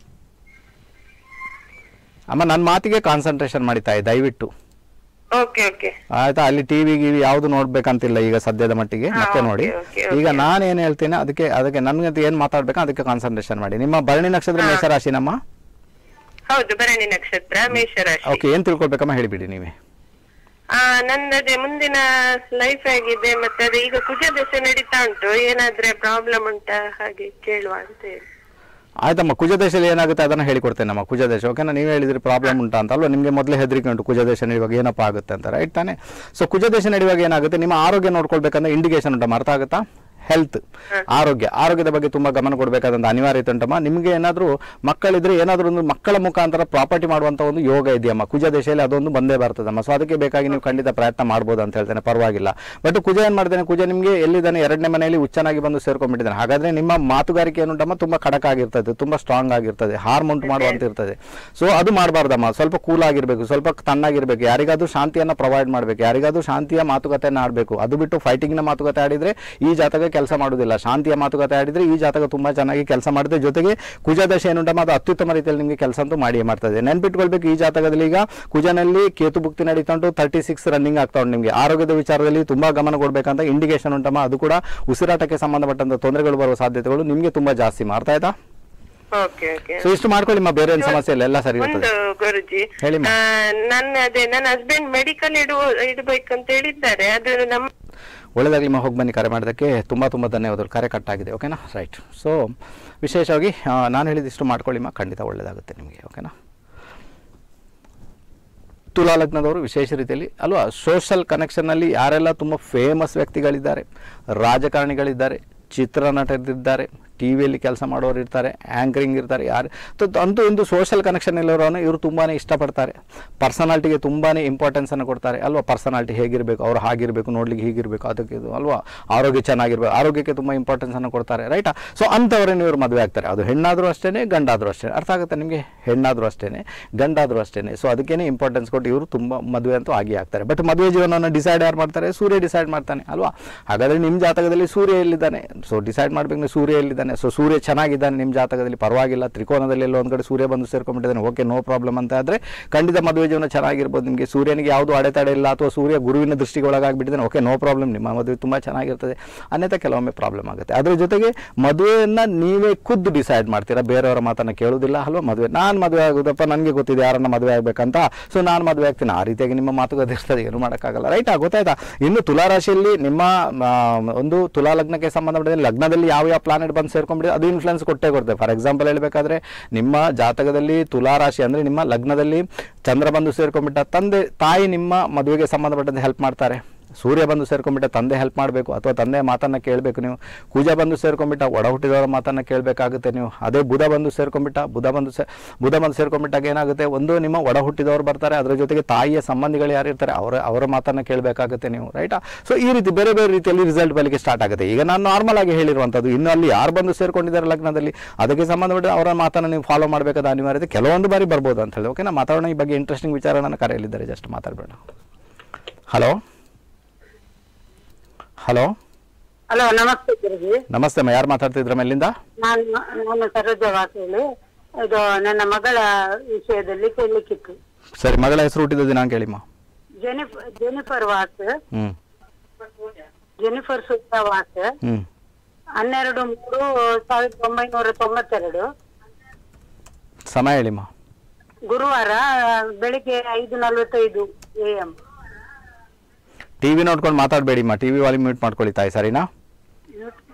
ಅಮ್ಮ ನನ್ನ ಮಾತಿಗೆ ಕಾನ್ಸಂಟ್ರೇಷನ್ ಮಾಡಿ ತಾಯಿ ದಯವಿಟ್ಟು. ಓಕೆ ಓಕೆ ಆಯ್ತಾ? ಅಲ್ಲಿ ಟಿವಿ ಗಿವಿ ಯಾವ್ದು ನೋಡ್ಬೇಕಂತಿಲ್ಲ ಈಗ ಸದ್ಯದ ಮಟ್ಟಿಗೆ. ಮತ್ತೆ ನೋಡಿ, ಈಗ ನಾನು ಏನ್ ಹೇಳ್ತೀನಿ ಅದಕ್ಕೆ ನನ್ಗಂತ ಏನ್ ಮಾತಾಡ್ಬೇಕು ಅದಕ್ಕೆ ಕಾನ್ಸಂಟ್ರೇಷನ್ ಮಾಡಿ. ನಿಮ್ಮ ಭರಣಿ ನಕ್ಷತ್ರ ಮೇಷರಾಶಿನಮ್ಮ? ಹೌದು, ಭರಣಿ ನಕ್ಷತ್ರ ಮೇಷರಾಶಿ. ಓಕೆ, ಏನ್ ತಿಳ್ಕೊಳ್ಬೇಕಮ್ಮ ಹೇಳಿಬಿಡಿ ನೀವೇ. ನಂದದೇ ಮುಂದಿನ ಲೈಫ್ ಆಗಿದೆ, ಮತ್ತೆ ಅದು ಈಗ ಕುಜ ದಶೆ ನಡೀತಾ ಉಂಟು, ಏನಾದ್ರೆ ಪ್ರಾಬ್ಲಮ್ ಉಂಟಾ ಹಾಗೆ ಕೇಳುವ ಅಂತ ಹೇಳಿ. ಆಯ್ತಮ್ಮ, ಕುಜದೇಶದಲ್ಲಿ ಏನಾಗುತ್ತೆ ಅದನ್ನು ಹೇಳಿಕೊಡ್ತೇನೆ ನಮ್ಮ. ಕುಜದೇಶ ಓಕೆನಾ? ನೀವು ಹೇಳಿದ್ರಿ ಪ್ರಾಬ್ಲಮ್ ಉಂಟಾ ಅಂತ ಅಲ್ವಾ? ನಿಮಗೆ ಮೊದಲೇ ಹೆದರಿಕೆ ಉಂಟು ಕುಜದೇಶ ನಡೆಯುವಾಗ ಏನಪ್ಪ ಆಗುತ್ತೆ ಅಂತ, ರೈಟ್ ತಾನೆ? ಸೊ ಕುಜದೇಶ ನಡೆಯುವಾಗ ಏನಾಗುತ್ತೆ, ನಿಮ್ಮ ಆರೋಗ್ಯ ನೋಡ್ಕೊಳ್ಬೇಕಂದ್ರೆ ಇಂಡಿಕೇಶನ್ ಉಂಟಮ್ಮ, ಅರ್ಥ ಆಗುತ್ತಾ? ಹೆಲ್ತ್, ಆರೋಗ್ಯದ ಬಗ್ಗೆ ತುಂಬಾ ಗಮನ ಕೊಡಬೇಕಾದಂತ ಅನಿವಾರ್ಯತೆ ಉಂಟಮ್ಮ. ನಿಮಗೆ ಏನಾದರೂ ಮಕ್ಕಳಿದ್ರೆ ಏನಾದರೂ ಒಂದು ಮಕ್ಕಳ ಮುಖಾಂತರ ಪ್ರಾಪರ್ಟಿ ಮಾಡುವಂತ ಒಂದು ಯೋಗ ಇದೆಯಮ್ಮ ಕುಜ ದೇಶದಲ್ಲಿ, ಅದೊಂದು ಬಂದೇ ಬರ್ತದಮ್ಮ. ಸೊ ಅದಕ್ಕೆ ಬೇಕಾಗಿ ನೀವು ಖಂಡಿತ ಪ್ರಯತ್ನ ಮಾಡ್ಬೋದು ಅಂತ ಹೇಳ್ತೇನೆ, ಪರವಾಗಿಲ್ಲ. ಬಟ್ ಕುಜ ಏನ್ ಮಾಡ್ತೇನೆ, ಕುಜ ನಿಮಗೆ ಎಲ್ಲಿದ್ದಾನೆ, 2ನೇ ಮನೆಯಲ್ಲಿ ಉಚ್ಚನಾಗಿ ಬಂದು ಸೇರ್ಕೊಂಡ್ಬಿಟ್ಟಿದ್ದಾನೆ. ಹಾಗಾದ್ರೆ ನಿಮ್ಮ ಮಾತುಗಾರಿಕೆ ಏನುಂಟಮ್ಮ ತುಂಬಾ ಖಡಕ್ ಆಗಿರ್ತದೆ, ತುಂಬಾ ಸ್ಟ್ರಾಂಗ್ ಆಗಿರ್ತದೆ, ಹಾರ್ಮ್ ಉಂಟು ಮಾಡುವಂತ ಇರ್ತದೆ. ಸೊ ಅದು ಮಾಡಬಾರ್ದಮ್ಮ, ಸ್ವಲ್ಪ ಕೂಲ್ ಆಗಿರ್ಬೇಕು, ಸ್ವಲ್ಪ ತಣ್ಣಾಗಿರ್ಬೇಕು, ಯಾರಿಗಾದ್ರೂ ಶಾಂತಿಯನ್ನ ಪ್ರೊವೈಡ್ ಮಾಡ್ಬೇಕು, ಯಾರಿಗಾದ್ರೂ ಶಾಂತಿಯ ಮಾತುಕತೆಯನ್ನ ಆಡಬೇಕು. ಅದು ಬಿಟ್ಟು ಫೈಟಿಂಗ್ ನ ಮಾತುಕತೆ ಆಡಿದ್ರೆ ಈ ಜಾತಕ ಕೆಲಸ ಮಾಡುವುದಿಲ್ಲ. ಶಾಂತಿಯ ಮಾತುಕತೆ ಆಡಿದ್ರೆ ಈ ಜಾತಕ ತುಂಬಾ ಚೆನ್ನಾಗಿ ಕೆಲಸ ಮಾಡುತ್ತೆ. ಜೊತೆಗೆ ಕುಜ ದಶೆ ಏನುಂಟಮ್ಮ ಅದು ಅತ್ಯುತ್ತಮ ರೀತಿಯಲ್ಲಿ ನಿಮಗೆ ಕೆಲಸ ಅಂತೂ ಮಾಡಿಯೇ ಮಾಡ್ತದೆ. ನೆನ್ಪಿಟ್ಕೊಳ್ಬೇಕು, ಈ ಜಾತಕದಲ್ಲಿ ಈಗ ಕುಜನಲ್ಲಿ ಕೇತು ಭುಕ್ತಿ ನಡೀತಾ ಉಂಟು, 36 ರನ್ನಿಂಗ್ ಆಗ್ತಾ ಉಂಟು. ನಿಮಗೆ ಆರೋಗ್ಯದ ವಿಚಾರದಲ್ಲಿ ತುಂಬಾ ಗಮನ ಕೊಡಬೇಕಂತ ಇಂಡಿಕೇಶನ್ ಉಂಟಮ್ಮ. ಅದು ಕೂಡ ಉಸಿರಾಟಕ್ಕೆ ಸಂಬಂಧಪಟ್ಟಂತ ತೊಂದರೆಗಳು ಬರುವ ಸಾಧ್ಯತೆಗಳು ನಿಮಗೆ ತುಂಬಾ ಜಾಸ್ತಿ. ಮಾಡ್ತಾ ಆಯ್ತಾ? ಸೊ ಇಷ್ಟು ಮಾಡ್ಕೊಳ್ಳಿ, ಬೇರೆ ಏನು ಸಮಸ್ಯೆ ಇಲ್ಲ, ಎಲ್ಲ ಸರಿ ಇರ್ತದೆ. ಗುರುಜಿ ಹೇಳಿ. ನನ್ನ ಹಸ್ಬೆಂಡ್ ಮೆಡಿಕಲ್ ಇಡಬೇಕಂತ ಹೇಳಿದ್ದಾರೆ, ಅದು ನಮ್ಮ ಒಳ್ಳೆದಾಗಲಿ. ಹೋಗಿ ಬನ್ನಿ. ಕರೆ ಮಾಡೋದಕ್ಕೆ ತುಂಬ ಧನ್ಯವಾದಗಳು. ಕರೆ ಕಟ್ಟಾಗಿದೆ, ಓಕೆನಾ? ರೈಟ್. ಸೊ ವಿಶೇಷವಾಗಿ ನಾನು ಹೇಳಿದಿಷ್ಟು ಮಾಡ್ಕೊಳ್ಳಿಮ್ಮ, ಖಂಡಿತ ಒಳ್ಳೆಯದಾಗುತ್ತೆ ನಿಮಗೆ, ಓಕೆನಾ? ತುಲಾ ಲಗ್ನದವರು ವಿಶೇಷ ರೀತಿಯಲ್ಲಿ ಅಲ್ವಾ, ಸೋಷಲ್ ಕನೆಕ್ಷನ್ನಲ್ಲಿ ಯಾರೆಲ್ಲ ತುಂಬ ಫೇಮಸ್ ವ್ಯಕ್ತಿಗಳಿದ್ದಾರೆ, ರಾಜಕಾರಣಿಗಳಿದ್ದಾರೆ, ಚಿತ್ರನಟರಿದ್ದಾರೆ, ಟಿ ವಿಯಲ್ಲಿ ಕೆಲಸ ಮಾಡೋರು ಇರ್ತಾರೆ, ಆ್ಯಂಕರಿಂಗ್ ಇರ್ತಾರೆ, ಯಾರು ಅಂತೂ ಒಂದು ಸೋಷಲ್ ಕನೆಕ್ಷನ್ ಇಲ್ಲವರನ್ನು ಇವರು ತುಂಬಾ ಇಷ್ಟಪಡ್ತಾರೆ. ಪರ್ಸನಾಲಿಟಿಗೆ ತುಂಬಾ ಇಂಪಾರ್ಟೆನ್ಸನ್ನು ಕೊಡ್ತಾರೆ ಅಲ್ವಾ. ಪರ್ಸನಾಲಿಟಿ ಹೇಗಿರಬೇಕು, ಅವ್ರು ಹಾಗಿರಬೇಕು, ನೋಡ್ಲಿಕ್ಕೆ ಹೀಗಿರಬೇಕು, ಅದಕ್ಕೆ ಇದು ಅಲ್ವಾ. ಆರೋಗ್ಯ ಚೆನ್ನಾಗಿರ್ಬೇಕು, ಆರೋಗ್ಯಕ್ಕೆ ತುಂಬ ಇಂಪಾರ್ಟೆನ್ಸನ್ನು ಕೊಡ್ತಾರೆ, ರೈಟಾ? ಸೊ ಅಂಥವ್ರನ್ನ ಇವರು ಮದುವೆ ಆಗ್ತಾರೆ. ಅದು ಹೆಣ್ಣಾದರೂ ಅಷ್ಟೇ, ಗಂಡಾದರೂ ಅಷ್ಟೇ. ಅರ್ಥ ಆಗುತ್ತೆ ನಿಮಗೆ? ಹೆಣ್ಣಾದರೂ ಅಷ್ಟೇ, ಗಂಡಾದರೂ ಅಷ್ಟೇ. ಸೊ ಅದಕ್ಕೇನೆ ಇಂಪಾರ್ಟೆನ್ಸ್ ಕೊಟ್ಟು ಇವರು ತುಂಬ ಮದುವೆ ಅಂತೂ ಆಗಿ ಆಗ್ತಾರೆ. ಬಟ್ ಮದುವೆ ಜೀವನವನ್ನು ಡಿಸೈಡ್ ಯಾರು ಮಾಡ್ತಾರೆ? ಸೂರ್ಯ ಡಿಸೈಡ್ ಮಾಡ್ತಾನೆ ಅಲ್ವಾ. ಹಾಗಾದರೆ ನಿಮ್ಮ ಜಾತಕದಲ್ಲಿ ಸೂರ್ಯ ಎಲ್ಲಿದ್ದಾನೆ? ಸೊ ಡಿಸೈಡ್ ಮಾಡಬೇಕು, ಸೂರ್ಯ ಎಲ್ಲಿದ್ದಾನೆ. ಸೊ ಸೂರ್ಯ ಚೆನ್ನಾಗಿದ್ದಾನೆ ನಿಮ್ಮ ಜಾತಕದಲ್ಲಿ, ಪರವಾಗಿಲ್ಲ. ತ್ರಿಕೋನದಲ್ಲಿ ಎಲ್ಲೋ ಒಂದು ಕಡೆ ಸೂರ್ಯ ಬಂದು ಸೇರ್ಕೊಂಡ್ಬಿಟ್ಟಿದ್ದಾನೆ, ಓಕೆ, ನೋ ಪ್ರಾಬ್ಲಮ್ ಅಂತ ಆದರೆ ಖಂಡಿತ ಮದುವೆ ಜೀವನ ಚೆನ್ನಾಗಿರ್ಬೋದು ನಿಮಗೆ. ಸೂರ್ಯನಿಗೆ ಯಾವುದು ಅಡೆತಡೆ ಇಲ್ಲ, ಅಥವಾ ಸೂರ್ಯ ಗುರುವಿನ ದೃಷ್ಟಿಗೆ ಒಳಗಾಗಿಬಿಟ್ಟಿದ್ದಾನೆ, ಓಕೆ, ನೋ ಪ್ರಾಬ್ಲಮ್, ನಿಮ್ಮ ಮದುವೆ ತುಂಬ ಚೆನ್ನಾಗಿರ್ತದೆ. ಅನ್ಯಥ ಕೆಲವೊಮ್ಮೆ ಪ್ರಾಬ್ಲಮ್ ಆಗುತ್ತೆ. ಅದ್ರ ಜೊತೆಗೆ ಮದುವೆಯನ್ನು ನೀವೇ ಖುದ್ದು ಡಿಸೈಡ್ ಮಾಡ್ತೀರಾ, ಬೇರೆಯವರ ಮಾತನ್ನು ಕೇಳೋದಿಲ್ಲ ಅಲ್ವಾ. ಮದುವೆ ನಾನು ಮದುವೆ ಆಗೋದಪ್ಪ, ನನಗೆ ಗೊತ್ತಿದೆ ಯಾರನ್ನ ಮದುವೆ ಆಗಬೇಕಂತ, ಸೊ ನಾನು ಮದುವೆ ಆಗ್ತೀನಿ, ಆ ರೀತಿಯಾಗಿ ನಿಮ್ಮ ಮಾತುಕತೆ ಇರ್ತದೆ, ಏನು ಮಾಡೋಕ್ಕಾಗಲ್ಲ, ರೈಟ್? ಗೊತ್ತಾಯ್ತಾ? ಇನ್ನು ತುಲಾ ರಾಶಿಯಲ್ಲಿ ನಿಮ್ಮ ಒಂದು ತುಲಾ ಲಗ್ನಕ್ಕೆ ಸಂಬಂಧಪಟ್ಟ ಲಗ್ನದಲ್ಲಿ ಯಾವ ಪ್ಲಾನೆಟ್ ಬಂದು ಸೇರ್ಕೊಂಡ್ಬಿಟ್ಟು ಅದು ಇನ್ಫ್ಲುಯೆನ್ಸ್ ಕೊಟ್ಟೆ ಕೊಡ್ತೇವೆ. ಫಾರ್ ಎಕ್ಸಾಂಪಲ್ ಹೇಳಬೇಕಾದ್ರೆ, ನಿಮ್ಮ ಜಾತಕದಲ್ಲಿ ತುಲಾ ರಾಶಿ ಅಂದರೆ ನಿಮ್ಮ ಲಗ್ನದಲ್ಲಿ ಚಂದ್ರ ಬಂದು ಸೇರ್ಕೊಂಡ್ಬಿಟ್ಟ, ತಾಯಿ ನಿಮ್ಮ ಮದುವೆಗೆ ಸಂಬಂಧಪಟ್ಟಂತೆ ಹೆಲ್ಪ್ ಮಾಡ್ತಾರೆ. ಸೂರ್ಯ ಬಂದು ಸೇರ್ಕೊಂಡ್ಬಿಟ್ಟ, ತಂದೆ ಹೆಲ್ಪ್ ಮಾಡಬೇಕು, ಅಥವಾ ತಂದೆಯ ಮಾತನ್ನು ಕೇಳಬೇಕು ನೀವು. ಕುಜ ಬಂದು ಸೇರ್ಕೊಂಡ್ಬಿಟ್ಟ, ಒಡ ಹುಟ್ಟಿದವರ ಮಾತನ್ನು ಕೇಳಬೇಕಾಗುತ್ತೆ ನೀವು. ಅದೇ ಬುಧ ಬಂದು ಸೇರ್ಕೊಂಡ್ಬಿಟ್ಟ, ಬುಧ ಬಂದು ಸೇರ್ಕೊಂಡ್ಬಿಟ್ಟಾಗ ಏನಾಗುತ್ತೆ, ಒಂದು ನಿಮ್ಮ ಒಡ ಹುಟ್ಟಿದವರು ಬರ್ತಾರೆ, ಅದರ ಜೊತೆಗೆ ತಾಯಿಯ ಸಂಬಂಧಿಗಳು ಯಾರು ಇರ್ತಾರೆ ಅವರ ಮಾತನ್ನು ಕೇಳಬೇಕಾಗುತ್ತೆ ನೀವು, ರೈಟಾ? ಸೊ ಈ ರೀತಿ ಬೇರೆ ಬೇರೆ ರೀತಿಯಲ್ಲಿ ರಿಸಲ್ಟ್ ಬರಲಿಕ್ಕೆ ಸ್ಟಾರ್ಟ್ ಆಗುತ್ತೆ. ಈಗ ನಾನು ನಾರ್ಮಲ್ ಆಗಿ ಹೇಳಿರುವಂಥದ್ದು, ಇನ್ನು ಅಲ್ಲಿ ಯಾರು ಬಂದು ಸೇರ್ಕೊಂಡಿದ್ದಾರೆ ಲಗ್ನದಲ್ಲಿ ಅದಕ್ಕೆ ಸಂಬಂಧಪಟ್ಟ ಅವರ ಮಾತನ್ನು ನೀವು ಫಾಲೋ ಮಾಡಬೇಕಾದ ಅನಿವಾರ್ಯತೆ ಕೆಲವೊಂದು ಬಾರಿ ಬರ್ಬೋದು ಅಂತ ಹೇಳಿ, ಓಕೆನಾ? ಮಾತಾಡೋಣ ಈ ಬಗ್ಗೆ. ಇಂಟ್ರೆಸ್ಟಿಂಗ್ ವಿಚಾರ ನನ್ನ ಕರೆಯಲ್ಲಿದ್ದಾರೆ, ಜಸ್ಟ್ ಮಾತಾಡಬೇಡ. ಹಲೋ ಹಲೋ ಹಲೋ, ನಮಸ್ತೆ ಗುರುಜಿ. ನಮಸ್ತೆ ಅಮ್ಮ, ಯಾರು ಮಾತಾಡ್ತಿದ್ರ ಮೇಲಿಂದ? ನಾನು ಸರೋಜವಾ ಹೇಳಿ, ಇದು ನನ್ನ ಮಗಳ ವಿಷಯದಲ್ಲಿ ಕೇಳಲಿಕ್ಕಿತ್ತು. ಸರಿ, ಮಗಳ ಹೆಸರು ಹುಟ್ಟಿದ ದಿನಾಂಕ ಹೇಳಿಮ್ಮ. ಜೆನಿಫರ್ ವಾಸ್, ಜೆನಿಫರ್ ಸುತ್ತಾ ವಾಸ್, 12/3/1992. ಸಮಯ ಹೇಳಿಮ್ಮ. ಗುರುವಾರ ಬೆಳಿಗ್ಗೆ 5:45 AM. ಟಿವಿ ನೋಡ್ಕೊಂಡು ಮಾತಾಡಬೇಡಿಮ್ಮ, ಟಿವಿ ವಾಲ್ಯೂಮ್ ಮ್ಯೂಟ್ ಮಾಡ್ಕೊಳ್ಳಿ ತಾಯಿ, ಸರಿನಾ?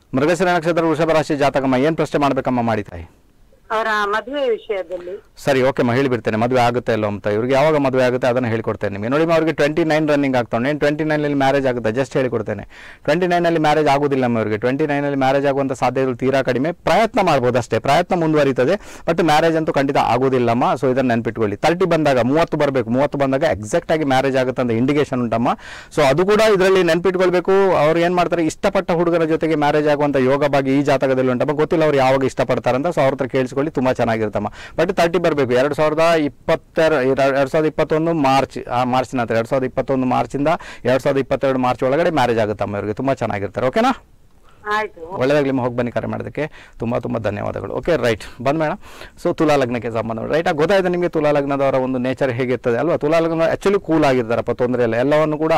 ಮೃಗಶಿರ ನಕ್ಷತ್ರ ವೃಷಭ ರಾಶಿ ಜಾತಕಮ್ಮ, ಏನು ಪ್ರಶ್ನೆ ಮಾಡ್ಬೇಕಮ್ಮ ಮಾಡಿ ತಾಯಿ? ಅವರ ಮದುವೆ ವಿಷಯದಲ್ಲಿ. ಸರಿ, ಓಕೆ ಅಮ್ಮ, ಹೇಳಿಬಿಡ್ತೇನೆ. ಮದುವೆ ಆಗುತ್ತೆ ಇಲ್ಲೋ ಅಂತ. ಇವ್ರಿಗೆ ಯಾವಾಗ ಮದುವೆ ಆಗುತ್ತೆ ಅದನ್ನು ಹೇಳಿಕೊಡ್ತೇನೆ ನಿಮಗೆ. ನೋಡಿ ಅವ್ರಿಗೆ 29 ರನ್ನಿಂಗ್ ಆಗ್ತಾವೆ. ಏನು 29ನಲ್ಲಿ ಮ್ಯಾರೇಜ್ ಆಗುತ್ತೆ? ಜಸ್ಟ್ ಹೇಳಿಕೊಡ್ತೇನೆ. 29ನಲ್ಲಿ ಮ್ಯಾರೇಜ್ ಆಗೋದಿಲ್ಲ ಅಮ್ಮ ಇವರಿಗೆ. 29ನಲ್ಲಿ ಮ್ಯಾರೇಜ್ ಆಗುವಂಥ ಸಾಧ್ಯತೆಗಳು ತೀರಾ ಕಡಿಮೆ. ಪ್ರಯತ್ನ ಮಾಡ್ಬೋದು ಅಷ್ಟೇ, ಪ್ರಯತ್ನ ಮುಂದುವರಿತದೆ, ಬಟ್ ಮ್ಯಾರೇಜ್ ಅಂತೂ ಖಂಡಿತ ಆಗೋದಿಲ್ಲಮ್ಮ. ಸೊ ಇದನ್ನು ನೆನ್ಪಿಟ್ಕೊಳ್ಳಿ. 30 ಬಂದಾಗ, 30 ಬರಬೇಕು. 30 ಬಂದಾಗ ಎಕ್ಸಾಕ್ಟ್ ಆಗಿ ಮ್ಯಾರೇಜ್ ಆಗುತ್ತೆ ಅಂತ ಇಂಡಿಕೇಶನ್ ಉಂಟಮ್ಮ. ಸೊ ಅದು ಕೂಡ ಇದರಲ್ಲಿ ನೆನ್ಪಿಟ್ಕೊಳ್ಬೇಕು. ಅವ್ರು ಏನು ಮಾಡ್ತಾರೆ, ಇಷ್ಟಪಟ್ಟ ಹುಡುಗರ ಜೊತೆಗೆ ಮ್ಯಾರೇಜ್ ಆಗುವಂಥ ಯೋಗ ಭಾಗಿ ಈ ಜಾತಕದಲ್ಲಿ ಉಂಟಮ್ಮ. ಗೊತ್ತಿಲ್ಲ ಅವ್ರು ಯಾವಾಗ ಇಷ್ಟಪಡ್ತಾರಂತ. ಸೊ ಅವ್ರ ಹತ್ರ ಕೇಳಿಸ್ಕೊಳ್ಳಿ, ತುಂಬಾ ಚೆನ್ನಾಗಿರ್ತಮ್ಮ. ಬಟ್ 30 ಬರಬೇಕು. 2021 ಮಾರ್ಚ್ ನಂತರ 2021 ಮಾರ್ಚಿಂದ 2022 ಮಾರ್ಚ್ ಒಳಗಡೆ ಮ್ಯಾರೇಜ್ ಆಗುತ್ತಮ್ಮ ಇವರಿಗೆ. ತುಂಬಾ ಚೆನ್ನಾಗಿರ್ತಾರೆ. ಓಕೆನಾ? ಆಯ್ತು, ಒಳ್ಳೆದಾಗಲಿ. ಹೋಗಿ ಬನ್ನಿ, ಕರೆ ಮಾಡೋದಕ್ಕೆ ತುಂಬ ಧನ್ಯವಾದಗಳು. Okay, right. ಬಂದ ಮೇಡಮ್. ಸೊ ತುಲಾ ಲಗ್ನಕ್ಕೆ ಸಂಬಂಧ ರೈಟ್ ಗೊತ್ತಾಯ್ತು ನಿಮಗೆ ತುಲಾ ಲಗ್ನದವರ ಒಂದು ನೇಚರ್ ಹೇಗಿರ್ತದೆ ಅಲ್ವಾ? ತುಲಾ ಲಗ್ನ ಆ್ಯಕ್ಚುಲಿ ಕೂಲ್ ಆಗಿರ್ತಾರಪ್ಪ, ತೊಂದರೆ ಇಲ್ಲ. ಎಲ್ಲವನ್ನು ಕೂಡ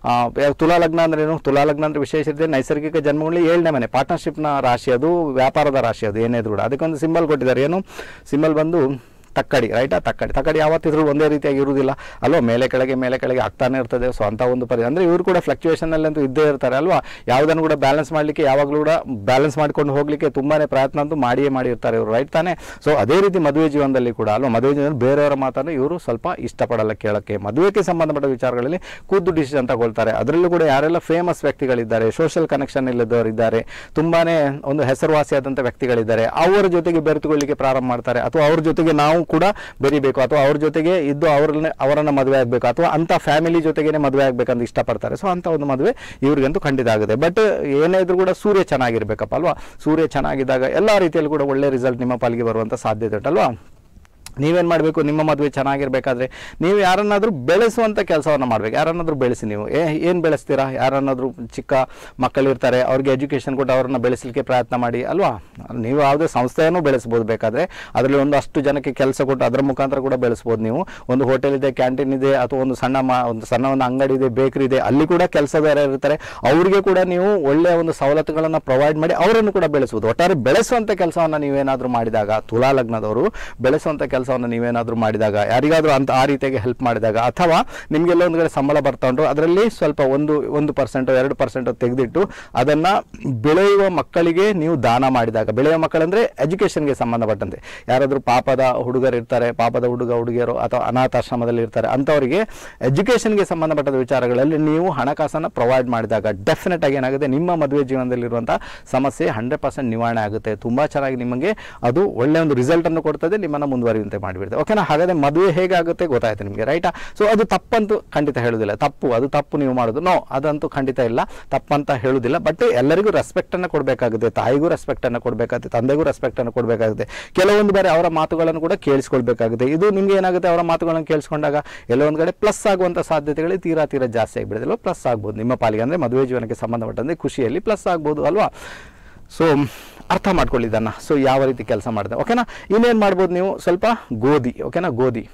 ತುಲಾ ಲಗ್ನ ಅಂದ್ರೆ ಏನು? ತುಲಾ ಲಗ್ನ ಅಂದ್ರೆ ವಿಶೇಷ ಇದೆ. ನೈಸರ್ಗಿಕ ಜನ್ಮಗಳಲ್ಲಿ 7ನೇ ಮನೆ, ಪಾರ್ಟ್ನರ್ಶಿಪ್ನ ರಾಶಿ, ಅದು ವ್ಯಾಪಾರದ ರಾಶಿ, ಅದು ಏನೇ ಕೂಡ. ಅದಕ್ಕೊಂದು ಸಿಂಬಲ್ ಕೊಟ್ಟಿದ್ದಾರೆ. ಏನು ಸಿಂಬಲ್? ಬಂದು ತಕ್ಕಡಿ, ರೈಟಾ? ತಕ್ಕಡಿ ಯಾವತ್ತಿದ್ರು ಒಂದೇ ರೀತಿಯಾಗಿ ಇರುವುದಿಲ್ಲ ಅಲ್ವಾ? ಮೇಲೆ ಕೆಳಗೆ ಆಗ್ತಾನೆ ಇರ್ತದೆ. ಸೊ ಅಂತ ಒಂದು ಅಂದರೆ ಇವರು ಕೂಡ ಫ್ಲಕ್ಚುಯೇಷನಲ್ಲಿ ಅಂತೂ ಇದ್ದೇ ಇರ್ತಾರೆ ಅಲ್ವಾ? ಯಾವುದನ್ನು ಕೂಡ ಬ್ಯಾಲೆನ್ಸ್ ಮಾಡಲಿಕ್ಕೆ, ಯಾವಾಗಲೂ ಕೂಡ ಬ್ಯಾಲೆನ್ಸ್ ಮಾಡ್ಕೊಂಡು ಹೋಗಲಿಕ್ಕೆ ತುಂಬಾ ಪ್ರಯತ್ನ ಅಂತೂ ಮಾಡಿರ್ತಾರೆ ಇವರು, ರೈಟ್ ತಾನೆ? ಸೊ ಅದೇ ರೀತಿ ಮದುವೆ ಜೀವನದಲ್ಲಿ ಕೂಡ ಅಲ್ವಾ? ಮದುವೆ ಜೀವನದಲ್ಲಿ ಬೇರೆಯವರ ಮಾತನ್ನು ಇವರು ಸ್ವಲ್ಪ ಇಷ್ಟಪಡಲ್ಲ ಕೇಳೋಕ್ಕೆ. ಮದುವೆಗೆ ಸಂಬಂಧಪಟ್ಟ ವಿಚಾರಗಳಲ್ಲಿ ಖುದ್ದು ಡಿಸಿಷನ್ ತಗೊಳ್ತಾರೆ. ಅದರಲ್ಲೂ ಕೂಡ ಯಾರೆಲ್ಲ ಫೇಮಸ್ ವ್ಯಕ್ತಿಗಳಿದ್ದಾರೆ, ಸೋಷಿಯಲ್ ಕನೆಕ್ಷನ್ ಇಲ್ಲದವರಿದ್ದಾರೆ, ತುಂಬಾ ಒಂದು ಹೆಸರುವಾಸಿಯಾದಂಥ ವ್ಯಕ್ತಿಗಳಿದ್ದಾರೆ, ಅವರ ಜೊತೆಗೆ ಬೆರೆತುಕೊಳ್ಳಿಕ್ಕೆ ಪ್ರಾರಂಭ ಮಾಡ್ತಾರೆ. ಅಥವಾ ಅವ್ರ ಜೊತೆಗೆ ನಾವು ಕೂಡ ಬೆರಿಬೇಕು, ಅಥವಾ ಅವ್ರ ಜೊತೆಗೆ ಇದ್ದು ಅವರನ್ನ ಮದುವೆ ಆಗಬೇಕು, ಅಥವಾ ಅಂತ ಫ್ಯಾಮಿಲಿ ಜೊತೆಗೇನೆ ಮದುವೆ ಆಗ್ಬೇಕಂತ ಇಷ್ಟಪಡ್ತಾರೆ. ಸೊ ಅಂತ ಒಂದು ಮದುವೆ ಇವ್ರಿಗಂತೂ ಖಂಡಿತ ಆಗುತ್ತೆ. ಬಟ್ ಏನೇ ಇದ್ರೂ ಕೂಡ ಸೂರ್ಯ ಚೆನ್ನಾಗಿರ್ಬೇಕಪ್ಪ ಅಲ್ವಾ? ಸೂರ್ಯ ಚೆನ್ನಾಗಿದ್ದಾಗ ಎಲ್ಲ ರೀತಿಯಲ್ಲಿ ಕೂಡ ಒಳ್ಳೆ ರಿಸಲ್ಟ್ ನಿಮ್ಮ ಪಾಲಿಗೆ ಬರುವಂಥ ಸಾಧ್ಯತೆ ಉಂಟಲ್ವಾ? ನೀವೇನು ಮಾಡಬೇಕು, ನಿಮ್ಮ ಮದುವೆ ಚೆನ್ನಾಗಿರಬೇಕಾದ್ರೆ ನೀವು ಯಾರನ್ನಾದರೂ ಬೆಳೆಸುವಂಥ ಕೆಲಸವನ್ನು ಮಾಡಬೇಕು. ಯಾರನ್ನಾದರೂ ಬೆಳೆಸಿ. ನೀವು ಏನು ಬೆಳೆಸ್ತೀರಾ? ಯಾರನ್ನಾದರೂ ಚಿಕ್ಕ ಮಕ್ಕಳಿರ್ತಾರೆ, ಅವ್ರಿಗೆ ಎಜುಕೇಷನ್ ಕೊಟ್ಟು ಅವ್ರನ್ನ ಬೆಳೆಸಲಿಕ್ಕೆ ಪ್ರಯತ್ನ ಮಾಡಿ ಅಲ್ವಾ? ನೀವು ಯಾವುದೇ ಸಂಸ್ಥೆಯನ್ನು ಬೆಳೆಸ್ಬೋದು ಬೇಕಾದರೆ. ಅದರಲ್ಲಿ ಒಂದಷ್ಟು ಜನಕ್ಕೆ ಕೆಲಸ ಕೊಟ್ಟು ಅದರ ಮುಖಾಂತರ ಕೂಡ ಬೆಳೆಸ್ಬೋದು. ನೀವು ಒಂದು ಹೋಟೆಲ್ ಇದೆ, ಕ್ಯಾಂಟೀನ್ ಇದೆ, ಅಥವಾ ಒಂದು ಸಣ್ಣ ಒಂದು ಅಂಗಡಿ ಇದೆ, ಬೇಕರಿ ಇದೆ, ಅಲ್ಲಿ ಕೂಡ ಕೆಲಸಗಾರ ಇರ್ತಾರೆ. ಅವರಿಗೆ ಕೂಡ ನೀವು ಒಳ್ಳೆಯ ಒಂದು ಸವಲತ್ತುಗಳನ್ನು ಪ್ರೊವೈಡ್ ಮಾಡಿ ಅವರನ್ನು ಕೂಡ ಬೆಳೆಸ್ಬೋದು. ಒಟ್ಟಾರೆ ಬೆಳೆಸುವಂಥ ಕೆಲಸವನ್ನು ನೀವೇನಾದರೂ ಮಾಡಿದಾಗ, ತುಲಾ ಲಗ್ನದವರು ಬೆಳೆಸುವಂಥ ಕೆಲಸವನ್ನು ನೀವೇನಾದರೂ ಮಾಡಿದಾಗ, ಯಾರಿಗಾದರೂ ಆ ರೀತಿಯಾಗಿ ಹೆಲ್ಪ್ ಮಾಡಿದಾಗ, ಅಥವಾ ನಿಮಗೆಲ್ಲ ಒಂದು ಕಡೆ ಸಂಬಳ ಬರ್ತಾ ಉಂಟು, ಅದರಲ್ಲಿ ಸ್ವಲ್ಪ 1% 2% ತೆಗೆದಿಟ್ಟು ಅದನ್ನು ಬೆಳೆಯುವ ಮಕ್ಕಳಿಗೆ ನೀವು ದಾನ ಮಾಡಿದಾಗ, ಬೆಳೆಯುವ ಮಕ್ಕಳಂದರೆ ಎಜುಕೇಷನ್ಗೆ ಸಂಬಂಧಪಟ್ಟಂತೆ ಯಾರಾದರೂ ಪಾಪದ ಹುಡುಗರು ಇರ್ತಾರೆ, ಪಾಪದ ಹುಡುಗಿಯರು ಅಥವಾ ಅನಾಥಾಶ್ರಮದಲ್ಲಿ ಇರ್ತಾರೆ, ಅಂಥವರಿಗೆ ಎಜುಕೇಷನ್ಗೆ ಸಂಬಂಧಪಟ್ಟ ವಿಚಾರಗಳಲ್ಲಿ ನೀವು ಹಣಕಾಸನ್ನು ಪ್ರೊವೈಡ್ ಮಾಡಿದಾಗ ಡೆಫಿನೆಟ್ ಆಗಿ ಏನಾಗುತ್ತೆ, ನಿಮ್ಮ ಮದುವೆ ಜೀವನದಲ್ಲಿರುವಂಥ ಸಮಸ್ಯೆ 100% ನಿವಾರಣೆ ಆಗುತ್ತೆ. ತುಂಬ ಚೆನ್ನಾಗಿ ನಿಮಗೆ ಅದು ಒಳ್ಳೆಯ ಒಂದು ರಿಸಲ್ಟನ್ನು ಕೊಡ್ತದೆ, ನಿಮ್ಮನ್ನು ಮುಂದುವರಿಯುವಂತೆ ಮಾಡಿಬಿಡ್ತೇವೆ. ಓಕೆನಾ? ಹಾಗಾದರೆ ಮದುವೆ ಹೇಗಾಗುತ್ತೆ ಗೊತ್ತಾಯ್ತು ನಿಮಗೆ, ರೈಟಾ? ಸೊ ಅದು ತಪ್ಪಂತೂ ಖಂಡಿತ ಹೇಳುವುದಿಲ್ಲ. ಅದು ತಪ್ಪು ನೀವು ಮಾಡೋದು, ನೋ, ಅದಂತೂ ಖಂಡಿತ ಇಲ್ಲ, ತಪ್ಪಂತ ಹೇಳುವುದಿಲ್ಲ. ಬಟ್ ಎಲ್ಲರಿಗೂ ರೆಸ್ಪೆಕ್ಟನ್ನು ಕೊಡಬೇಕಾಗುತ್ತೆ. ತಾಯಿಗೂ ರೆಸ್ಪೆಕ್ಟನ್ನು ಕೊಡಬೇಕಾಗುತ್ತೆ, ತಂದೆಗೂ ರೆಸ್ಪೆಕ್ಟನ್ನು ಕೊಡಬೇಕಾಗುತ್ತೆ. ಕೆಲವೊಂದು ಬಾರಿ ಅವರ ಮಾತುಗಳನ್ನು ಕೂಡ ಕೇಳಿಸ್ಕೊಳ್ಬೇಕಾಗುತ್ತೆ. ಇದು ನಿಮಗೆ ಏನಾಗುತ್ತೆ, ಅವರ ಮಾತುಗಳನ್ನು ಕೇಳಿಸ್ಕೊಂಡಾಗ ಎಲ್ಲೋ ಒಂದು ಕಡೆ ಪ್ಲಸ್ ಆಗುವಂಥ ಸಾಧ್ಯತೆಗಳು ತೀರಾ ಜಾಸ್ತಿ ಆಗಿಬಿಡುತ್ತೆ. ಪ್ಲಸ್ ಆಗ್ಬೋದು ನಿಮ್ಮ ಪಾಲಿಗೆ, ಅಂದರೆ ಮದುವೆ ಜೀವನಕ್ಕೆ ಸಂಬಂಧಪಟ್ಟಂತೆ ಖುಷಿಯಲ್ಲಿ ಪ್ಲಸ್ ಆಗ್ಬೋದು ಅಲ್ವಾ? ಸೊ ಅರ್ಥ ಮಾಡ್ಕೊಳ್ಳಿ ಇದನ್ನು. ಸೊ ಯಾವ ರೀತಿ ಕೆಲಸ ಮಾಡಿದೆ, ಓಕೆನಾ? ಇನ್ನೇನು ಮಾಡ್ಬೋದು ನೀವು, ಸ್ವಲ್ಪ ಗೋಧಿ, ಓಕೆನಾ?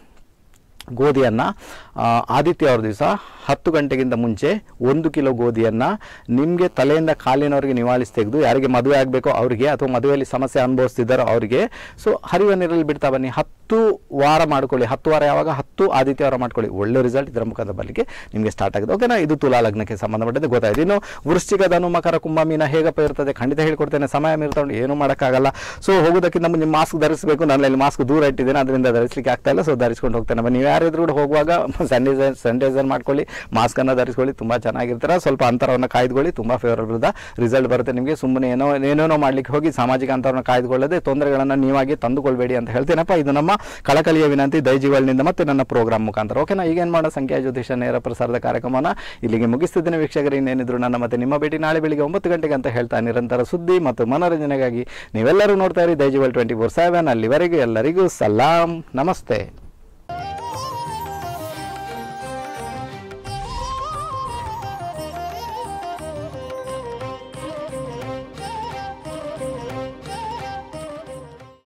ಗೋಧಿಯನ್ನು ಆದಿತ್ಯವಾರ ದಿವಸ 10 ಗಂಟೆಗಿಂತ ಮುಂಚೆ 1 ಕಿಲೋ ಗೋಧಿಯನ್ನು ನಿಮಗೆ ತಲೆಯಿಂದ ಕಾಲಿನವರಿಗೆ ನಿವಾಳಿಸಿ ತೆಗೆದು, ಯಾರಿಗೆ ಮದುವೆ ಆಗಬೇಕೋ ಅವರಿಗೆ, ಅಥವಾ ಮದುವೆಯಲ್ಲಿ ಸಮಸ್ಯೆ ಅನುಭವಿಸ್ತಿದ್ದಾರೋ ಅವರಿಗೆ, ಸೊ ಹರಿಯುವ ನೀರಲ್ಲಿ ಬಿಡ್ತಾ ಬನ್ನಿ. 10 ವಾರ ಮಾಡ್ಕೊಳ್ಳಿ. 10 ವಾರ ಯಾವಾಗ? 10 ಆದಿತ್ಯವಾರ ಮಾಡ್ಕೊಳ್ಳಿ. ಒಳ್ಳೆ ರಿಸಲ್ಟ್ ಇದರ ಮುಖಾಂತರ ಬರಲಿಕ್ಕೆ ನಿಮಗೆ ಸ್ಟಾರ್ಟ್ ಆಗಿದೆ. ಓಕೆನಾ? ಇದು ತುಲಾ ಲಗ್ನಕ್ಕೆ ಸಂಬಂಧಪಟ್ಟಂತೆ ಗೊತ್ತಾಯಿತು. ಇನ್ನು ವೃಶ್ಚಿಕ, ಧನು, ಮಕರ, ಕುಂಭ, ಮೀನ ಹೇಗಪ್ಪ ಇರ್ತದೆ ಖಂಡಿತ ಹೇಳ್ಕೊಡ್ತೇನೆ. ಸಮಯ ಮೀರ್ಕೊಂಡು ಏನೂ ಮಾಡೋಕ್ಕಾಗಲ್ಲ. ಸೊ ಹೋಗೋದಕ್ಕಿಂತ ಮುಂಚೆ ನಿಮ್ಮ ಮಾಸ್ಕ್ ಧರಿಸಬೇಕು. ನಾನು ಇಲ್ಲಿ ಮಾಸ್ಕ್ ದೂರ ಇಟ್ಟಿದ್ದೇನೆ, ಅದರಿಂದ ಧರಿಸಲಿಕ್ಕೆ ಆಗ್ತಾ ಇಲ್ಲ. ಸೊ ಧರಿಸ್ಕೊಂಡು ಹೋಗ್ತೇನೆ. ನೀವು ಯಾರಿದ್ರು ಕೂಡ ಹೋಗುವಾಗ ಸ್ಯಾನಿಟೈಸರ್ ಮಾಡ್ಕೊಳ್ಳಿ, ಮಾಸ್ಕನ್ನು ಧರಿಸ್ಕೊಳ್ಳಿ, ತುಂಬ ಚೆನ್ನಾಗಿರ್ತಾರೆ. ಸ್ವಲ್ಪ ಅಂತರವನ್ನು ಕಾಯ್ದುಕೊಳ್ಳಿ, ತುಂಬ ಫೇವರಬಲ್ ರಿಸಲ್ಟ್ ಬರುತ್ತೆ ನಿಮಗೆ. ಸುಮ್ಮನೆ ಏನೇನೋ ಮಾಡಲಿಕ್ಕೆ ಹೋಗಿ ಸಾಮಾಜಿಕ ಅಂತರವನ್ನು ಕಾಯ್ದುಕೊಳ್ಳದೆ ತೊಂದರೆಗಳನ್ನು ನೀವಾಗಿ ತಂದುಕೊಳ್ಬೇಡಿ ಅಂತ ಹೇಳ್ತೇನಪ್ಪ. ಇದು ನಮ್ಮ ಕಳಕಳಿಯ ವಿನಂತಿ ದೈಜಿವಳ್ನಿಂದ ಮತ್ತು ನನ್ನ ಪ್ರೋಗ್ರಾಮ್ ಮುಖಾಂತರ. ಓಕೆನಾ? ಈಗೇನು ಮಾಡೋ ಸಂಖ್ಯಾ ಜ್ಯೋತಿಷ ನೇರ ಪ್ರಸಾರದ ಕಾರ್ಯಕ್ರಮನ ಇಲ್ಲಿಗೆ ಮುಗಿಸ್ತಿದ್ದೇನೆ ವೀಕ್ಷಕರು. ಇನ್ನೇನಿದ್ರು ನನ್ನ ಮತ್ತೆ ನಿಮ್ಮ ಭೇಟಿ ನಾಳೆ ಬೆಳಿಗ್ಗೆ 9 ಗಂಟೆಗೆ ಅಂತ ಹೇಳ್ತಾ ನಿರಂತರ ಸುದ್ದಿ ಮತ್ತು ಮನೋರಂಜನೆಗಾಗಿ ನೀವೆಲ್ಲರೂ ನೋಡ್ತಾ ಇರಿ ದೈಜಿವಲ್ 24/7. ಅಲ್ಲಿವರೆಗೂ ಎಲ್ಲರಿಗೂ ಸಲಾಂ, ನಮಸ್ತೆ.